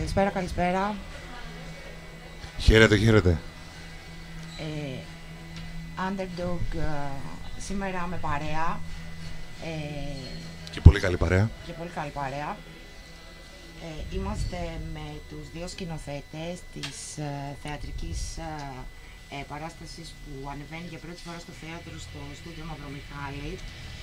Καλησπέρα, καλησπέρα. Χαίρετε, χαίρετε. Underdog σήμερα με παρέα. Και πολύ καλή παρέα. Και πολύ καλή παρέα. Είμαστε με τους δύο σκηνοθέτες της θεατρικής παράστασης που ανεβαίνει για πρώτη φορά στο θέατρο στο στούντιο Μαυρομιχάλη.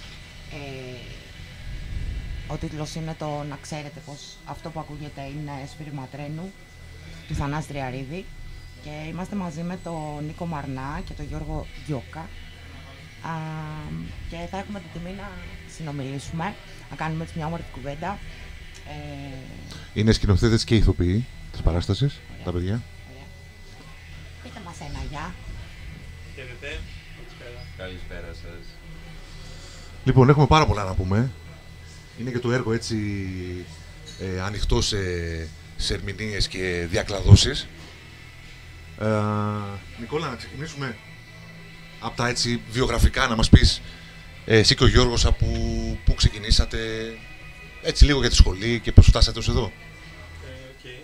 Ο τίτλος είναι το «Να ξέρετε πως αυτό που ακούγεται είναι σφύριγμα τρένου» του Θανάση Τριαρίδη. Και είμαστε μαζί με τον Νίκο Μαρνά και τον Γιώργο Γιώκα. Και θα έχουμε την τιμή να συνομιλήσουμε, να κάνουμε έτσι μια όμορφη κουβέντα. Είναι σκηνοθέτες και ηθοποιοί της παράστασης, τα παιδιά. Ωραία. Πείτε μας ένα γεια. Χαίρετε. Καλησπέρα σας. Λοιπόν, έχουμε πάρα πολλά να πούμε. Είναι και το έργο έτσι ανοιχτό σε ερμηνείες και διακλαδώσεις. Νικόλα, να ξεκινήσουμε από τα έτσι βιογραφικά, να μας πεις εσύ και ο Γιώργος από πού ξεκινήσατε, έτσι λίγο για τη σχολή και πώς φτάσατε ως εδώ. Okay.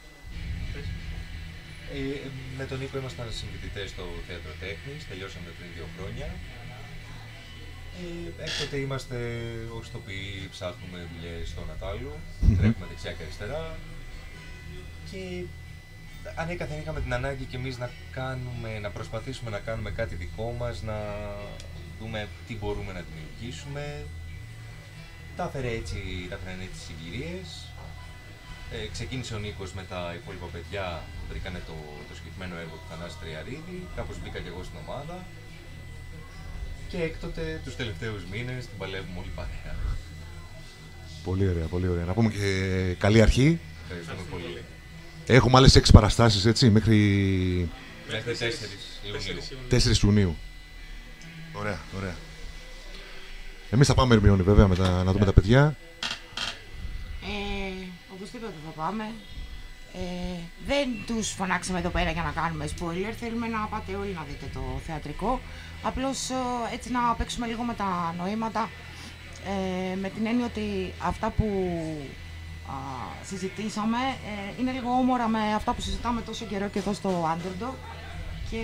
Με τον Νίκο ήμασταν συμφοιτητές στο Θέατρο Τέχνης, τελειώσαμε πριν 2 χρόνια. Έκτοτε είμαστε ως ηθοποιοί, ψάχνουμε δουλειές στο Νατάλου, τρέχουμε δεξιά και αριστερά. Και ανέκαθεν είχαμε την ανάγκη κι εμείς να προσπαθήσουμε να κάνουμε κάτι δικό μας, να δούμε τι μπορούμε να δημιουργήσουμε. Τα έφεραν έτσι συγκυρίες. Ξεκίνησε ο Νίκος με τα υπόλοιπα παιδιά, βρήκανε το συγκεκριμένο έργο του Θανάση Τριαρίδη, κάπως μπήκα κι εγώ στην ομάδα. Και έκτοτε τους τελευταίους μήνες την παλεύουμε όλοι παρέα. Πολύ ωραία, πολύ ωραία. Να πούμε και καλή αρχή. Ευχαριστούμε πολύ. Έχουμε άλλες 6 παραστάσεις, έτσι, μέχρι 4 Ιουνίου. Ωραία, ωραία. Εμείς θα πάμε Ερμιόνη βέβαια να δούμε τα παιδιά. Οπωσδήποτε θα πάμε. Δεν τους φωνάξαμε εδώ πέρα για να κάνουμε spoiler. Θέλουμε να πάτε όλοι να δείτε το θεατρικό. Απλώς έτσι να παίξουμε λίγο με τα νοήματα. Με την έννοια ότι αυτά που συζητήσαμε είναι λίγο όμορα με αυτά που συζητάμε τόσο καιρό και εδώ στο Underdog. Και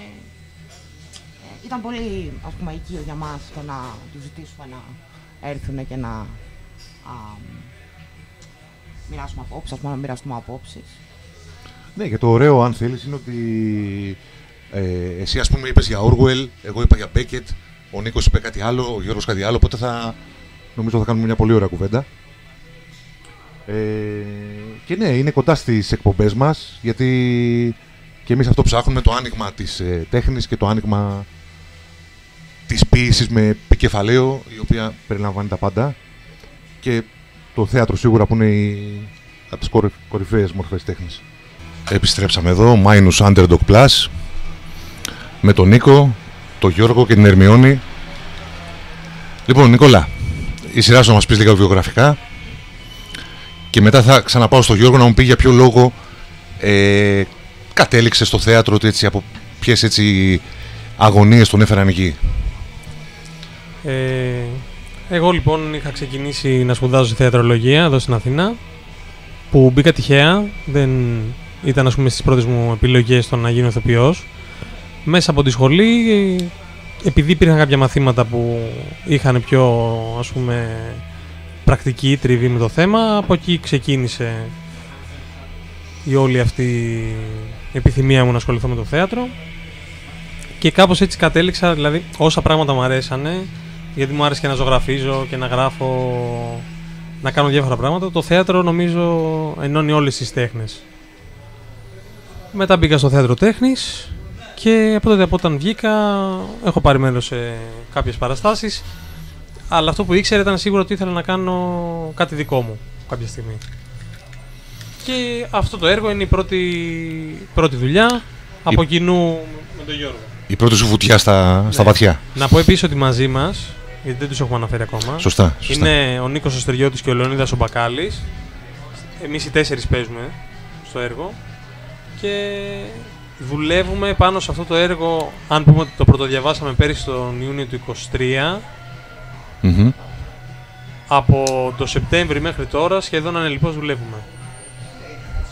ήταν πολύ, ας πούμε, οικείο για μας το να τους ζητήσουμε να έρθουν και να μοιράσουμε απόψεις, να μοιραστούμε απόψεις. Ναι, και το ωραίο, αν θέλεις, είναι ότι εσύ, ας πούμε, είπες για Orwell, εγώ είπα για Beckett, ο Νίκος είπε κάτι άλλο, ο Γιώργος κάτι άλλο, οπότε νομίζω θα κάνουμε μια πολύ ωραία κουβέντα. Και ναι, είναι κοντά στις εκπομπές μας, γιατί και εμείς αυτό ψάχνουμε, το άνοιγμα της τέχνης και το άνοιγμα της ποίησης με επικεφαλαίο, η οποία περιλαμβάνει τα πάντα. Και το θέατρο σίγουρα που είναι από τις κορυφαίες μορφές τέχνης. Επιστρέψαμε εδώ, Minus Underdog Plus, με τον Νίκο, τον Γιώργο και την Ερμιόνη. Λοιπόν, Νικόλα, η σειρά σου να μας πεις λίγα βιογραφικά και μετά θα ξαναπάω στον Γιώργο να μου πει για ποιο λόγο κατέληξε στο θέατρο, έτσι, από ποιες έτσι αγωνίες τον έφεραν εκεί. Εγώ λοιπόν είχα ξεκινήσει να σπουδάζω σε θεατρολογία εδώ στην Αθήνα, που μπήκα τυχαία, δεν ήταν, ας πούμε, στις πρώτες μου επιλογές το να γίνω ηθοποιός. Μέσα από τη σχολή, επειδή υπήρχαν κάποια μαθήματα που είχαν πιο, ας πούμε, πρακτική τριβή με το θέμα, από εκεί ξεκίνησε η όλη αυτή η επιθυμία μου να ασχοληθώ με το θέατρο. Και κάπως έτσι κατέληξα, δηλαδή όσα πράγματα μου αρέσανε, γιατί μου άρεσε και να ζωγραφίζω και να γράφω, να κάνω διάφορα πράγματα, το θέατρο νομίζω ενώνει όλες τις τέχνες. Μετά μπήκα στο Θέατρο Τέχνης και από τότε, από όταν βγήκα, έχω πάρει μέρος σε κάποιες παραστάσεις, αλλά αυτό που ήξερα ήταν σίγουρο ότι ήθελα να κάνω κάτι δικό μου κάποια στιγμή. Και αυτό το έργο είναι η πρώτη δουλειά από κοινού με τον Γιώργο. Η πρώτη σου βουτιά στα βαθιά. Να πω επίσης ότι μαζί μας, γιατί δεν τους έχουμε αναφέρει ακόμα, σωστά. είναι ο Νίκος ο Στεριώτης και ο Λεωνίδας ο Μπακάλης. Εμείς οι 4 παίζουμε στο έργο και δουλεύουμε πάνω σε αυτό το έργο. Αν πούμε ότι το πρωτοδιαβάσαμε πέρυσι τον Ιούνιο του 2023, από το Σεπτέμβρη μέχρι τώρα σχεδόν ανελιπώς δουλεύουμε.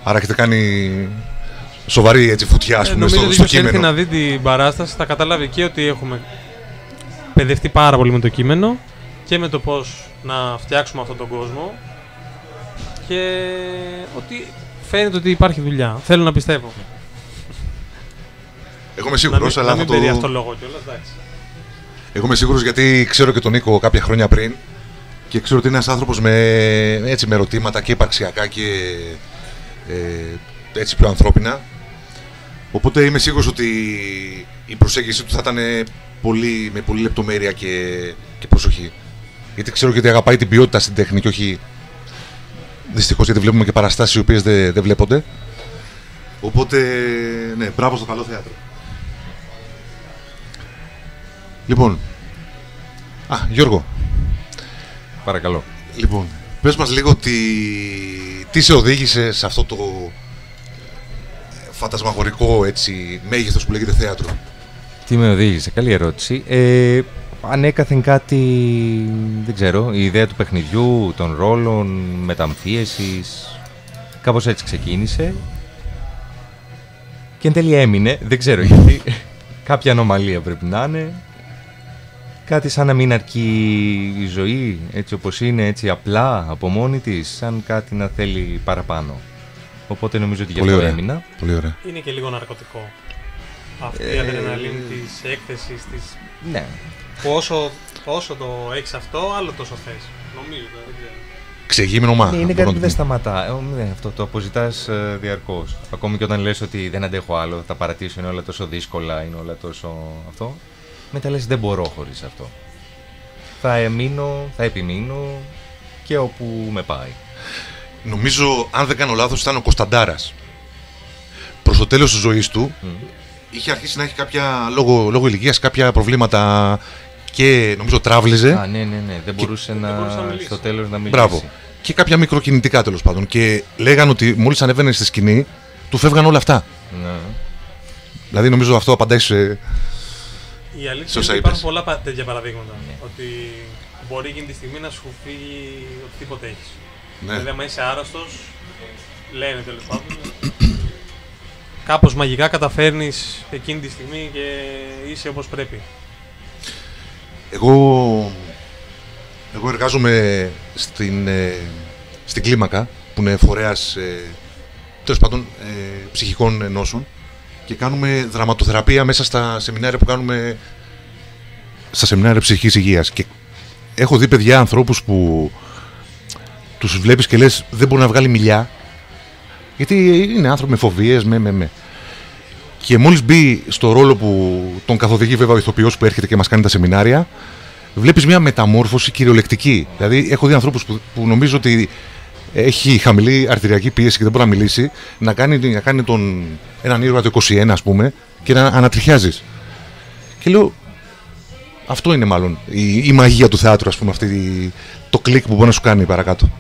Άρα έχετε κάνει σοβαρή έτσι, φωτιά, ας πούμε, νομίζω στο ότι όποιος κείμενο. έρθει να δει την παράσταση θα καταλάβει και ότι έχουμε παιδευτεί πάρα πολύ με το κείμενο και με το πώς να φτιάξουμε αυτόν τον κόσμο και ότι φαίνεται ότι υπάρχει δουλειά. Θέλω να πιστεύω. Εγώ είμαι σίγουρος, αλλά να θα μην το... περί αυτό λόγο κιόλας, εντάξει. Εγώ είμαι σίγουρος γιατί ξέρω και τον Νίκο κάποια χρόνια πριν και ξέρω ότι είναι ένας άνθρωπος με ερωτήματα και υπαρξιακά και έτσι πιο ανθρώπινα. Οπότε είμαι σίγουρος ότι η προσέγγιση του θα ήταν με πολύ λεπτομέρεια και προσοχή. Γιατί ξέρω και ότι αγαπάει την ποιότητα στην τέχνη και όχι δυστυχώς, γιατί βλέπουμε και παραστάσεις οι οποίες δεν βλέπονται. Οπότε, ναι, μπράβο στο καλό θέατρο. Λοιπόν, Γιώργο. Παρακαλώ. Λοιπόν, πες μας λίγο τι σε οδήγησε σε αυτό το φαντασμαγορικό έτσι, μέγεθος που λέγεται θέατρο. Τι με οδήγησε, καλή ερώτηση. Ανέκαθεν κάτι, δεν ξέρω, η ιδέα του παιχνιδιού, των ρόλων, μεταμφίεσης, κάπως έτσι ξεκίνησε. Και εν τέλει έμεινε, δεν ξέρω γιατί, κάποια ανομαλία πρέπει να είναι. Κάτι σαν να μην αρκεί η ζωή, έτσι όπως είναι, έτσι απλά, από μόνη της, σαν κάτι να θέλει παραπάνω. Οπότε νομίζω ότι γι' αυτό έμεινα. Πολύ ωραία. Είναι και λίγο ναρκωτικό. Αυτή η αδρεναλίνη της έκθεσης, της... Ναι. Όσο το έχεις αυτό, άλλο τόσο θες. Νομίζω, δεν ξέρω. Ξεγείμενο μα. Είναι κάτι που δεν σταματά. Αυτό το αποζητάς διαρκώς. Ακόμη και όταν λες ότι δεν αντέχω άλλο, τα παρατήσω, είναι όλα τόσο δύσκολα, είναι όλα τόσο αυτό. Μετά λες δεν μπορώ χωρίς αυτό. Θα επιμείνω και όπου με πάει. Νομίζω, αν δεν κάνω λάθος, ήταν ο Κωνσταντάρας. Προς το τέλος της ζωής του, είχε αρχίσει να έχει κάποια, λόγω ηλικίας, κάποια προβλήματα και νομίζω τράβλιζε. Ναι. Δεν μπορούσε στο τέλος να μιλήσει. Μπράβο. Και κάποια μικροκινητικά τέλος πάντων. Και λέγανε ότι μόλις ανέβαινε στη σκηνή, του φεύγαν όλα αυτά. Ναι. Δηλαδή νομίζω αυτό απαντάει σε... Η αλήθεια είναι ότι υπάρχουν πολλά τέτοια παραδείγματα. Ότι μπορεί εκείνη τη στιγμή να σου φύγει οτιδήποτε έχεις. Ναι. Δηλαδή, άμα είσαι άρρωστος, λένε τέλος πάντων, κάπως μαγικά καταφέρνεις εκείνη τη στιγμή και είσαι όπως πρέπει. Εγώ εργάζομαι στην Κλίμακα, που είναι φορέας τέλος πάντων ψυχικών νόσων, και κάνουμε δραματοθεραπεία μέσα στα σεμινάρια που κάνουμε, στα σεμινάρια ψυχικής υγείας. Και έχω δει παιδιά, ανθρώπους που τους βλέπεις και λες δεν μπορεί να βγάλει μιλιά, γιατί είναι άνθρωποι με φοβίες, Και μόλις μπει στο ρόλο που τον καθοδηγεί βέβαια ο ηθοποιός που έρχεται και μας κάνει τα σεμινάρια, βλέπεις μια μεταμόρφωση κυριολεκτική. Δηλαδή έχω δει ανθρώπους που νομίζω ότι έχει χαμηλή αρτηριακή πίεση και δεν μπορεί να μιλήσει, να κάνει έναν ήρωα το 21 ας πούμε και να ανατριχιάζεις. Και λέω, αυτό είναι μάλλον η μαγεία του θεάτρου, ας πούμε, το κλικ που μπορεί να σου κάνει παρακάτω.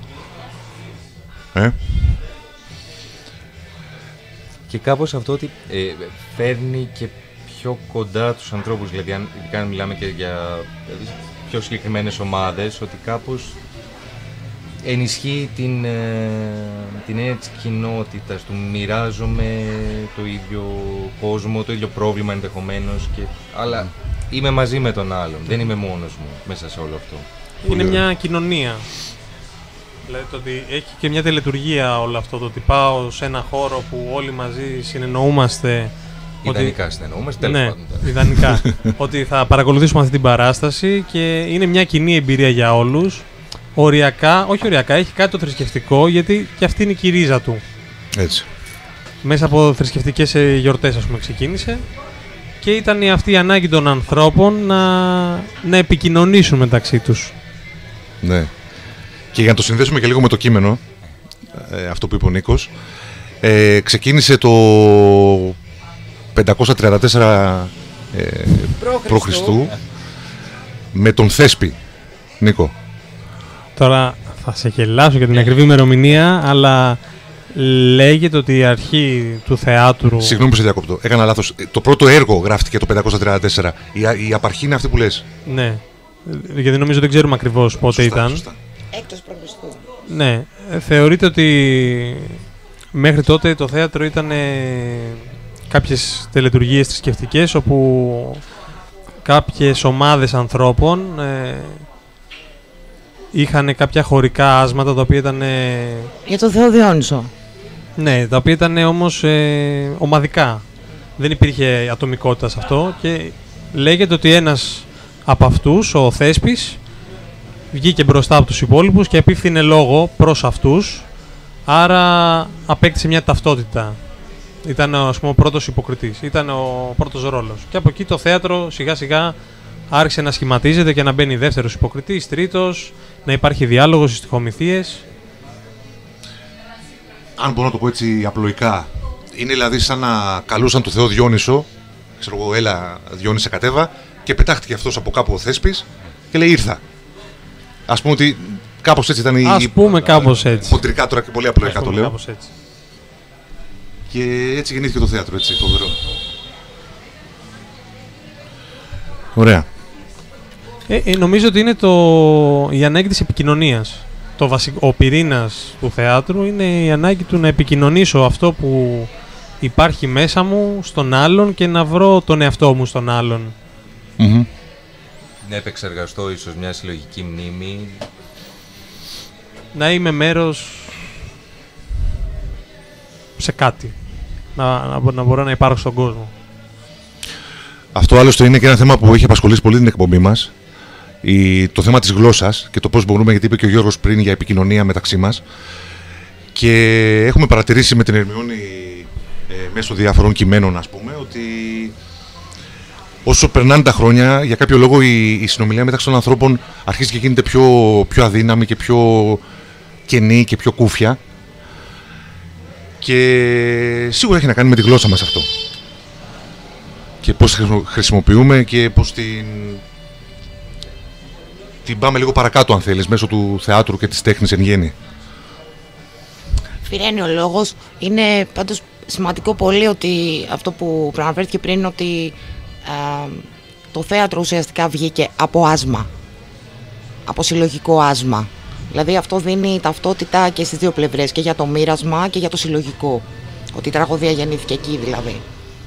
Και κάπως αυτό ότι φέρνει και πιο κοντά τους ανθρώπους, δηλαδή αν μιλάμε και για πιο συγκεκριμένες ομάδες, ότι κάπως ενισχύει την έννοια της κοινότητας, του μοιράζομαι το ίδιο κόσμο, το ίδιο πρόβλημα ενδεχομένως, αλλά είμαι μαζί με τον άλλον, δεν είμαι μόνος μου μέσα σε όλο αυτό. Είναι μια κοινωνία. Δηλαδή το ότι έχει και μια τελετουργία όλο αυτό, το ότι πάω σε ένα χώρο που όλοι μαζί συνεννοούμαστε. Ιδανικά συνεννοούμαστε, τέλος πάντων. Ιδανικά. Ότι θα παρακολουθήσουμε αυτή την παράσταση και είναι μια κοινή εμπειρία για όλους. Όχι οριακά, έχει κάτι το θρησκευτικό, γιατί και αυτή είναι και η ρίζα του. Έτσι. Μέσα από θρησκευτικές γιορτές, ας πούμε, ξεκίνησε. Και ήταν αυτή η ανάγκη των ανθρώπων να επικοινωνήσουν μεταξύ τους. Ναι. Και για να το συνδέσουμε και λίγο με το κείμενο, αυτό που είπε ο Νίκος, ξεκίνησε το 534 π.Χ. με τον Θέσπη, Νίκο. Τώρα θα σε γελάσω για την ακριβή ημερομηνία, αλλά λέγεται ότι η αρχή του θεάτρου... Συγγνώμη που σε διακόπτω, έκανα λάθος. Το πρώτο έργο γράφτηκε το 534. Η απαρχή είναι αυτή που λες. Ναι, γιατί νομίζω δεν ξέρουμε ακριβώς πότε σωστά, ήταν. Σωστά. Έκτος π.Χ. Ναι, θεωρείται ότι μέχρι τότε το θέατρο ήταν κάποιες τελετουργίες θρησκευτικές όπου κάποιες ομάδες ανθρώπων είχαν κάποια χωρικά άσματα τα οποία ήταν... Για το Θεό Διόνυσο. Ναι, τα οποία ήταν όμως ομαδικά. Δεν υπήρχε ατομικότητα σε αυτό και λέγεται ότι ένας από αυτούς, ο Θέσπης, βγήκε μπροστά από τους υπόλοιπους και απίφθινε λόγο προς αυτούς, άρα απέκτησε μια ταυτότητα. Ήταν, ας πούμε, ο πρώτος υποκριτής, ήταν ο πρώτος ρόλος. Και από εκεί το θέατρο σιγά σιγά άρχισε να σχηματίζεται και να μπαίνει δεύτερος υποκριτής, τρίτος, να υπάρχει διάλογος στις στοιχομηθείες. Αν μπορώ να το πω έτσι απλοϊκά, είναι δηλαδή σαν να καλούσαν το Θεό Διόνυσο, ξέρω εγώ, έλα Διόνυσε κατέβα, και πετάχτηκε αυτός από κάπου ο Θέσπης και λέει ήρθα. Ας πούμε ότι κάπως έτσι ήταν η... Ας πούμε κάπως έτσι. Χοντρικά τώρα και πολύ απλοϊκά το λέω. Κάπως έτσι. Και έτσι γεννήθηκε το θέατρο, έτσι, φοβερό. Ωραία. Νομίζω ότι είναι η ανάγκη της επικοινωνίας. Ο πυρήνας του θεάτρου είναι η ανάγκη του να επικοινωνήσω αυτό που υπάρχει μέσα μου στον άλλον και να βρω τον εαυτό μου στον άλλον. Mm-hmm. Να επεξεργαστώ ίσως μια συλλογική μνήμη. Να είμαι μέρος σε κάτι. Να μπορώ να υπάρχω στον κόσμο. Αυτό άλλωστε είναι και ένα θέμα που έχει απασχολήσει πολύ την εκπομπή μας. Το θέμα της γλώσσας και το πώς μπορούμε, γιατί είπε και ο Γιώργος πριν για επικοινωνία μεταξύ μας. Και έχουμε παρατηρήσει με την Ερμιόνη μέσω διάφορων κειμένων, ας πούμε, ότι όσο περνάνε τα χρόνια, για κάποιο λόγο η συνομιλία μεταξύ των ανθρώπων αρχίζει και γίνεται πιο αδύναμη και πιο κενή και πιο κούφια. Και σίγουρα έχει να κάνει με τη γλώσσα μας αυτό. Και πώς χρησιμοποιούμε και πώς την πάμε λίγο παρακάτω, αν θέλεις, μέσω του θεάτρου και της τέχνης εν γέννη. Φυρένει ο λόγος. Είναι πάντως σημαντικό πολύ ότι αυτό που προαναφέρθηκε πριν, ότι το θέατρο ουσιαστικά βγήκε από άσμα. Από συλλογικό άσμα. Δηλαδή αυτό δίνει ταυτότητα και στις δύο πλευρές, και για το μοίρασμα και για το συλλογικό. Ότι η τραγωδία γεννήθηκε εκεί δηλαδή.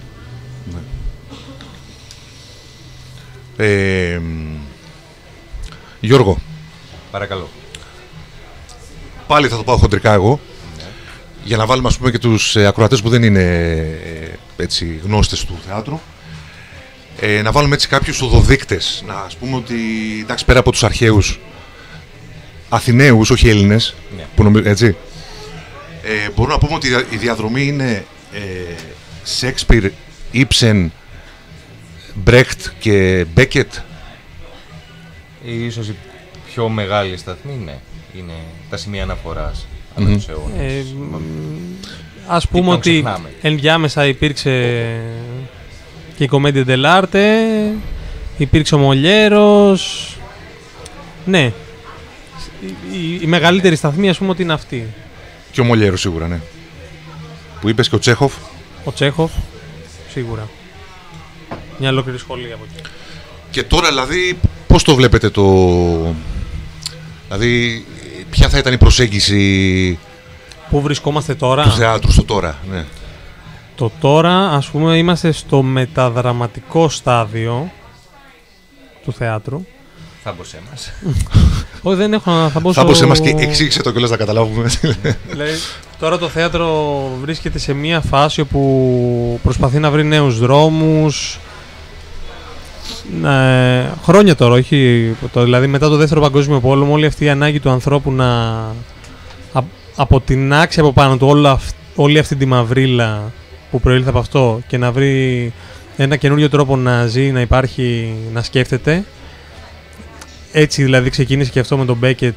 Ναι. Γιώργο. Παρακαλώ. Πάλι θα το πάω χοντρικά εγώ. Ναι. Για να βάλουμε, ας πούμε, και τους ακροατές που δεν είναι έτσι γνώστες του θεάτρου. Να βάλουμε έτσι κάποιους οδοδείκτες. Να ας πούμε ότι, εντάξει, πέρα από τους αρχαίους Αθηναίους, όχι Έλληνες, ναι, που έτσι, μπορούμε να πούμε ότι η διαδρομή είναι Σέξπιρ, Ήψεν, Μπρέχτ και Μπέκετ. Ίσως η πιο μεγάλη σταθμή, ναι, είναι τα σημεία αναφοράς ανά τους αιώνες. Ας πούμε ότι ενδιάμεσα υπήρξε και η Κομέντια ντελάρτε, υπήρξε ο Μολιέρος. Ναι, η μεγαλύτερη σταθμή, ας πούμε, ότι είναι αυτή. Και ο Μολιέρος σίγουρα, ναι. Που είπες και ο Τσέχοφ. Ο Τσέχοφ, σίγουρα. Μια ολόκληρη σχολή από εκεί. Και τώρα δηλαδή πώς το βλέπετε Δηλαδή ποια θα ήταν η προσέγγιση... Πού βρισκόμαστε τώρα? Του θεάτρου στο τώρα, ναι. Το τώρα, ας πούμε, είμαστε στο μεταδραματικό στάδιο του θεάτρου. Θάμποσέ μας. Όχι, δεν έχω να θαμπόσω... Θάμποσέ μας και εξήγησε το κιόλας να καταλάβουμε. Δηλαδή, τώρα το θέατρο βρίσκεται σε μια φάση όπου προσπαθεί να βρει νέους δρόμους. Χρόνια τώρα, όχι. Δηλαδή μετά το δεύτερο παγκόσμιο πόλεμο, όλη αυτή η ανάγκη του ανθρώπου να αποτινάξει από πάνω του όλη αυτή τη μαυρίλα που προήλθε από αυτό και να βρει ένα καινούριο τρόπο να ζει, να υπάρχει, να σκέφτεται. Έτσι δηλαδή ξεκίνησε και αυτό με τον Μπέκετ.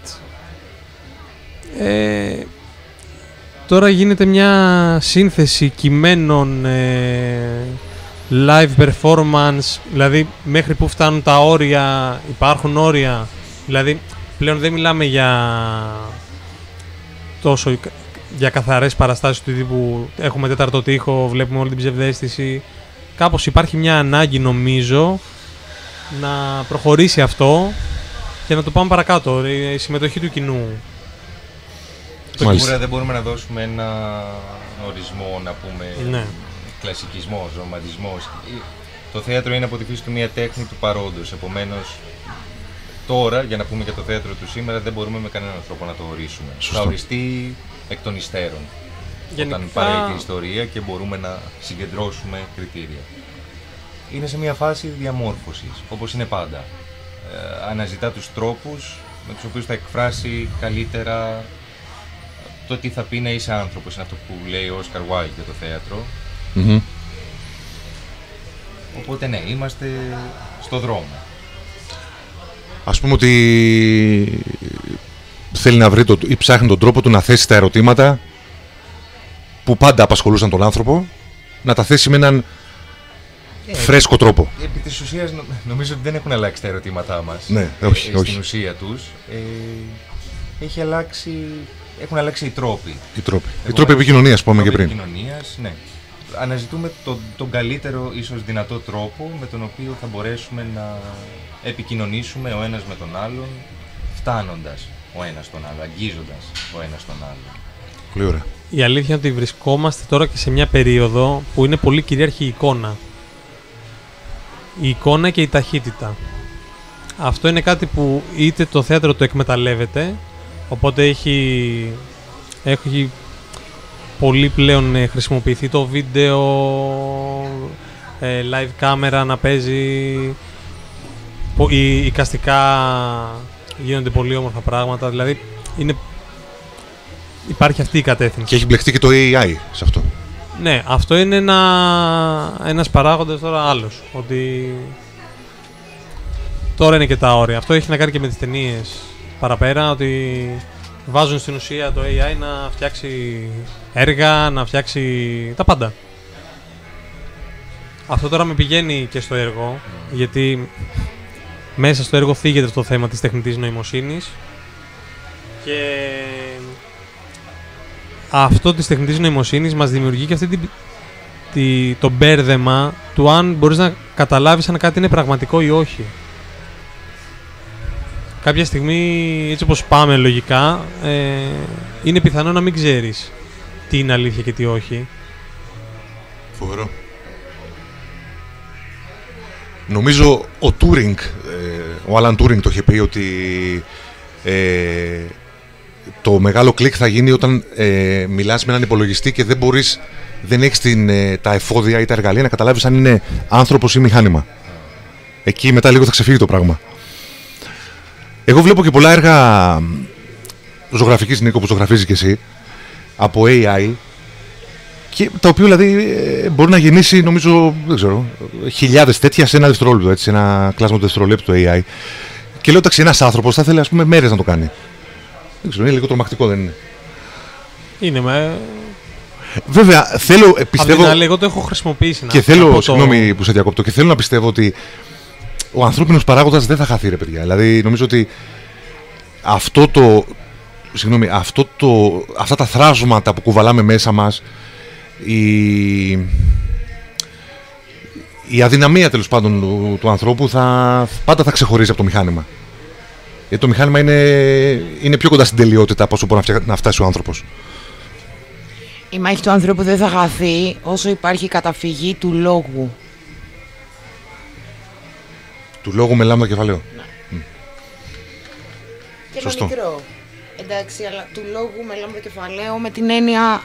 Τώρα γίνεται μια σύνθεση κειμένων, live performance, δηλαδή μέχρι που φτάνουν τα όρια, υπάρχουν όρια. Δηλαδή πλέον δεν μιλάμε τόσο για καθαρές παραστάσεις του τύπου έχουμε τέταρτο τοίχο, βλέπουμε όλη την ψευδαίσθηση. Κάπως υπάρχει μια ανάγκη, νομίζω, να προχωρήσει αυτό και να το πάμε παρακάτω, η συμμετοχή του κοινού. Σίγουρα δεν μπορούμε να δώσουμε ένα ορισμό, να πούμε, Ναι. κλασικισμός, ρομαντισμός. Το θέατρο είναι από τη φύση του μια τέχνη του παρόντος. Επομένως, τώρα, για να πούμε για το θέατρο του σήμερα, δεν μπορούμε με κανέναν τρόπο να το ορίσουμε. Σωστό. Θα οριστεί εκ των υστέρων. Γενικά... Όταν παρέλθει η ιστορία και μπορούμε να συγκεντρώσουμε κριτήρια. Είναι σε μια φάση διαμόρφωσης, όπως είναι πάντα. Αναζητά τους τρόπους με τους οποίους θα εκφράσει καλύτερα το τι θα πει να είσαι άνθρωπος. Είναι αυτό που λέει ο Όσκαρ Βάιλντ για το θέατρο. Mm-hmm. Οπότε ναι, είμαστε στο δρόμο. Ας πούμε ότι θέλει να βρει ή ψάχνει τον τρόπο του να θέσει τα ερωτήματα που πάντα απασχολούσαν τον άνθρωπο, να τα θέσει με έναν φρέσκο τρόπο. Επί της ουσίας νομίζω ότι δεν έχουν αλλάξει τα ερωτήματά μας. Ναι, όχι. Στην ουσία τους. Έχουν αλλάξει οι τρόποι. Οι τρόποι επικοινωνίας, που είπαμε και πριν. Επικοινωνίας, ναι. Αναζητούμε τον καλύτερο ίσως δυνατό τρόπο με τον οποίο θα μπορέσουμε να επικοινωνήσουμε ο ένας με τον άλλον, φτάνοντας ο ένας τον άλλο, αγγίζοντας ο ένας τον άλλο. Πολύ ωραία. Η αλήθεια είναι ότι βρισκόμαστε τώρα και σε μια περίοδο που είναι πολύ κυρίαρχη η εικόνα. Η εικόνα και η ταχύτητα. Αυτό είναι κάτι που είτε το θέατρο το εκμεταλλεύεται, οπότε έχει πολύ πλέον χρησιμοποιηθεί το βίντεο, live κάμερα να παίζει, εικαστικά γίνονται πολύ όμορφα πράγματα, δηλαδή υπάρχει αυτή η κατεύθυνση. Και έχει μπλεχτεί και το AI σε αυτό. Ναι, αυτό είναι ένας παράγοντας τώρα άλλος, ότι τώρα είναι και τα όρια. Αυτό έχει να κάνει και με τις ταινίες παραπέρα, ότι βάζουν στην ουσία το AI να φτιάξει έργα, να φτιάξει τα πάντα. Αυτό τώρα με πηγαίνει και στο έργο, γιατί μέσα στο έργο θίγεται το θέμα της τεχνητής νοημοσύνης και αυτό της τεχνητής νοημοσύνης μας δημιουργεί και αυτή το μπέρδεμα του αν μπορείς να καταλάβεις αν κάτι είναι πραγματικό ή όχι. Κάποια στιγμή, έτσι όπως πάμε λογικά, είναι πιθανό να μην ξέρεις τι είναι αλήθεια και τι όχι. Φοβερό. Νομίζω ο Τούρινγκ, ο Άλαν Τούρινγκ το είχε πει ότι το μεγάλο κλικ θα γίνει όταν μιλάς με έναν υπολογιστή και δεν έχεις τα εφόδια ή τα εργαλεία να καταλάβεις αν είναι άνθρωπος ή μηχάνημα. Εκεί μετά λίγο θα ξεφύγει το πράγμα. Εγώ βλέπω και πολλά έργα ζωγραφικής, Νίκο, που ζωγραφίζεις και εσύ, από AI, και τα οποία δηλαδή μπορεί να γεννήσει, νομίζω, δεν ξέρω, χιλιάδες τέτοια σε ένα δευτερόλεπτο, έτσι, σε ένα κλάσμα του δευτερολέπτου AI. Και λέω, εντάξει, ένας άνθρωπος θα ήθελε, ας πούμε, μέρες να το κάνει. Δεν ξέρω, είναι λίγο τρομακτικό, δεν είναι? Είναι, Βέβαια, πιστεύω. Απ' την άλλη, εγώ το έχω χρησιμοποιήσει. Και θέλω, συγγνώμη που σε διακόπτω, και θέλω να πιστεύω ότι ο ανθρώπινος παράγοντας δεν θα χαθεί, ρε παιδιά. Δηλαδή, νομίζω ότι αυτά τα θράσματα που κουβαλάμε μέσα μας, η αδυναμία τέλος πάντων του ανθρώπου πάντα θα ξεχωρίζει από το μηχάνημα. Γιατί το μηχάνημα είναι πιο κοντά στην τελειότητα από όσο μπορεί να φτάσει ο άνθρωπος. Η μάχη του ανθρώπου δεν θα χαθεί όσο υπάρχει καταφυγή του λόγου. Του λόγου με λάμδα κεφαλαίο. Ναι. Και σωστό. ένα μικρό. Εντάξει, αλλά του λόγου με λάμδα κεφαλαίο με την έννοια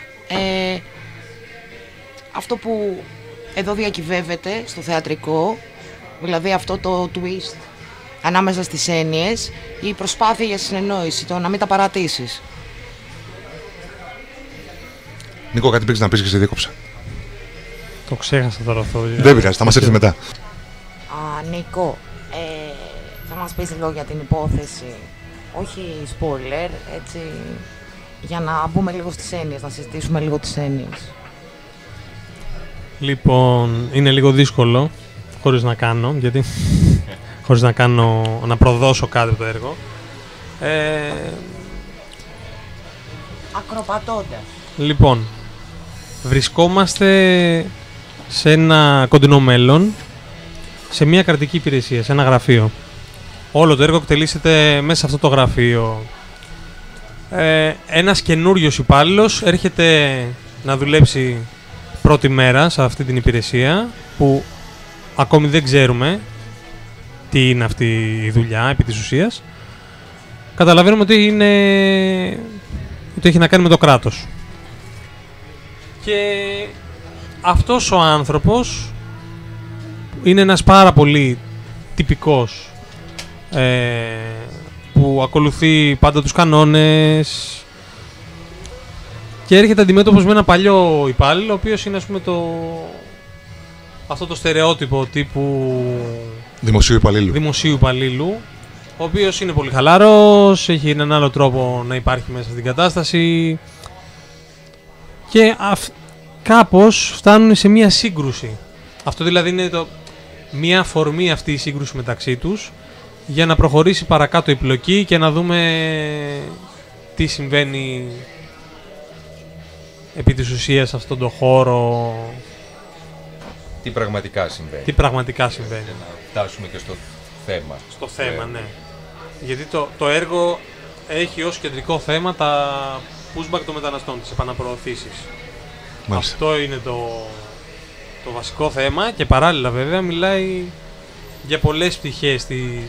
αυτό που εδώ διακυβεύεται στο θεατρικό, δηλαδή αυτό το twist ανάμεσα στις έννοιες, η προσπάθεια για συνεννόηση, το να μην τα παρατήσεις. Νίκο, κάτι πήγες να πεις και σε διέκοψα. Το ξέχασα τώρα αυτό. Δεν πειράζει, θα μας έρθει μετά. Νίκο, θα μας πεις λίγο για την υπόθεση, όχι spoiler, έτσι, για να μπούμε λίγο στις έννοιες, να συζητήσουμε λίγο τις έννοιες. Λοιπόν, είναι λίγο δύσκολο, χωρίς να κάνω, γιατί χωρίς να προδώσω κάτι από το έργο. Ακροπατώντας. Λοιπόν, βρισκόμαστε σε ένα κοντινό μέλλον, σε μια κρατική υπηρεσία, σε ένα γραφείο. Όλο το έργο εκτελήσεται μέσα σε αυτό το γραφείο. ένας καινούριος υπάλληλος έρχεται να δουλέψει πρώτη μέρα σε αυτή την υπηρεσία που ακόμη δεν ξέρουμε τι είναι αυτή η δουλειά επί της ουσίας. Καταλαβαίνουμε ότι έχει να κάνει με το κράτος. Και αυτός ο άνθρωπος είναι ένας πάρα πολύ τυπικός που ακολουθεί πάντα τους κανόνες και έρχεται αντιμέτωπος με ένα παλιό υπάλληλο, ο οποίος είναι, ας πούμε, αυτό το στερεότυπο τύπου δημοσίου υπαλλήλου, ο οποίος είναι πολύ χαλαρός, έχει έναν άλλο τρόπο να υπάρχει μέσα στην κατάσταση και κάπως φτάνουν σε μία σύγκρουση. Αυτό δηλαδή είναι μία αφορμή αυτή η σύγκρουση μεταξύ τους για να προχωρήσει παρακάτω η πλοκή και να δούμε τι συμβαίνει επί της ουσίας σε αυτόν τον χώρο. Τι πραγματικά συμβαίνει. Για να φτάσουμε και στο θέμα. Στο θέμα, ναι. Γιατί το έργο έχει ως κεντρικό θέμα τα pushback των μεταναστών, τις επαναπροωθήσεις. Μάλιστα. Αυτό είναι το βασικό θέμα και παράλληλα βέβαια μιλάει για πολλές πτυχές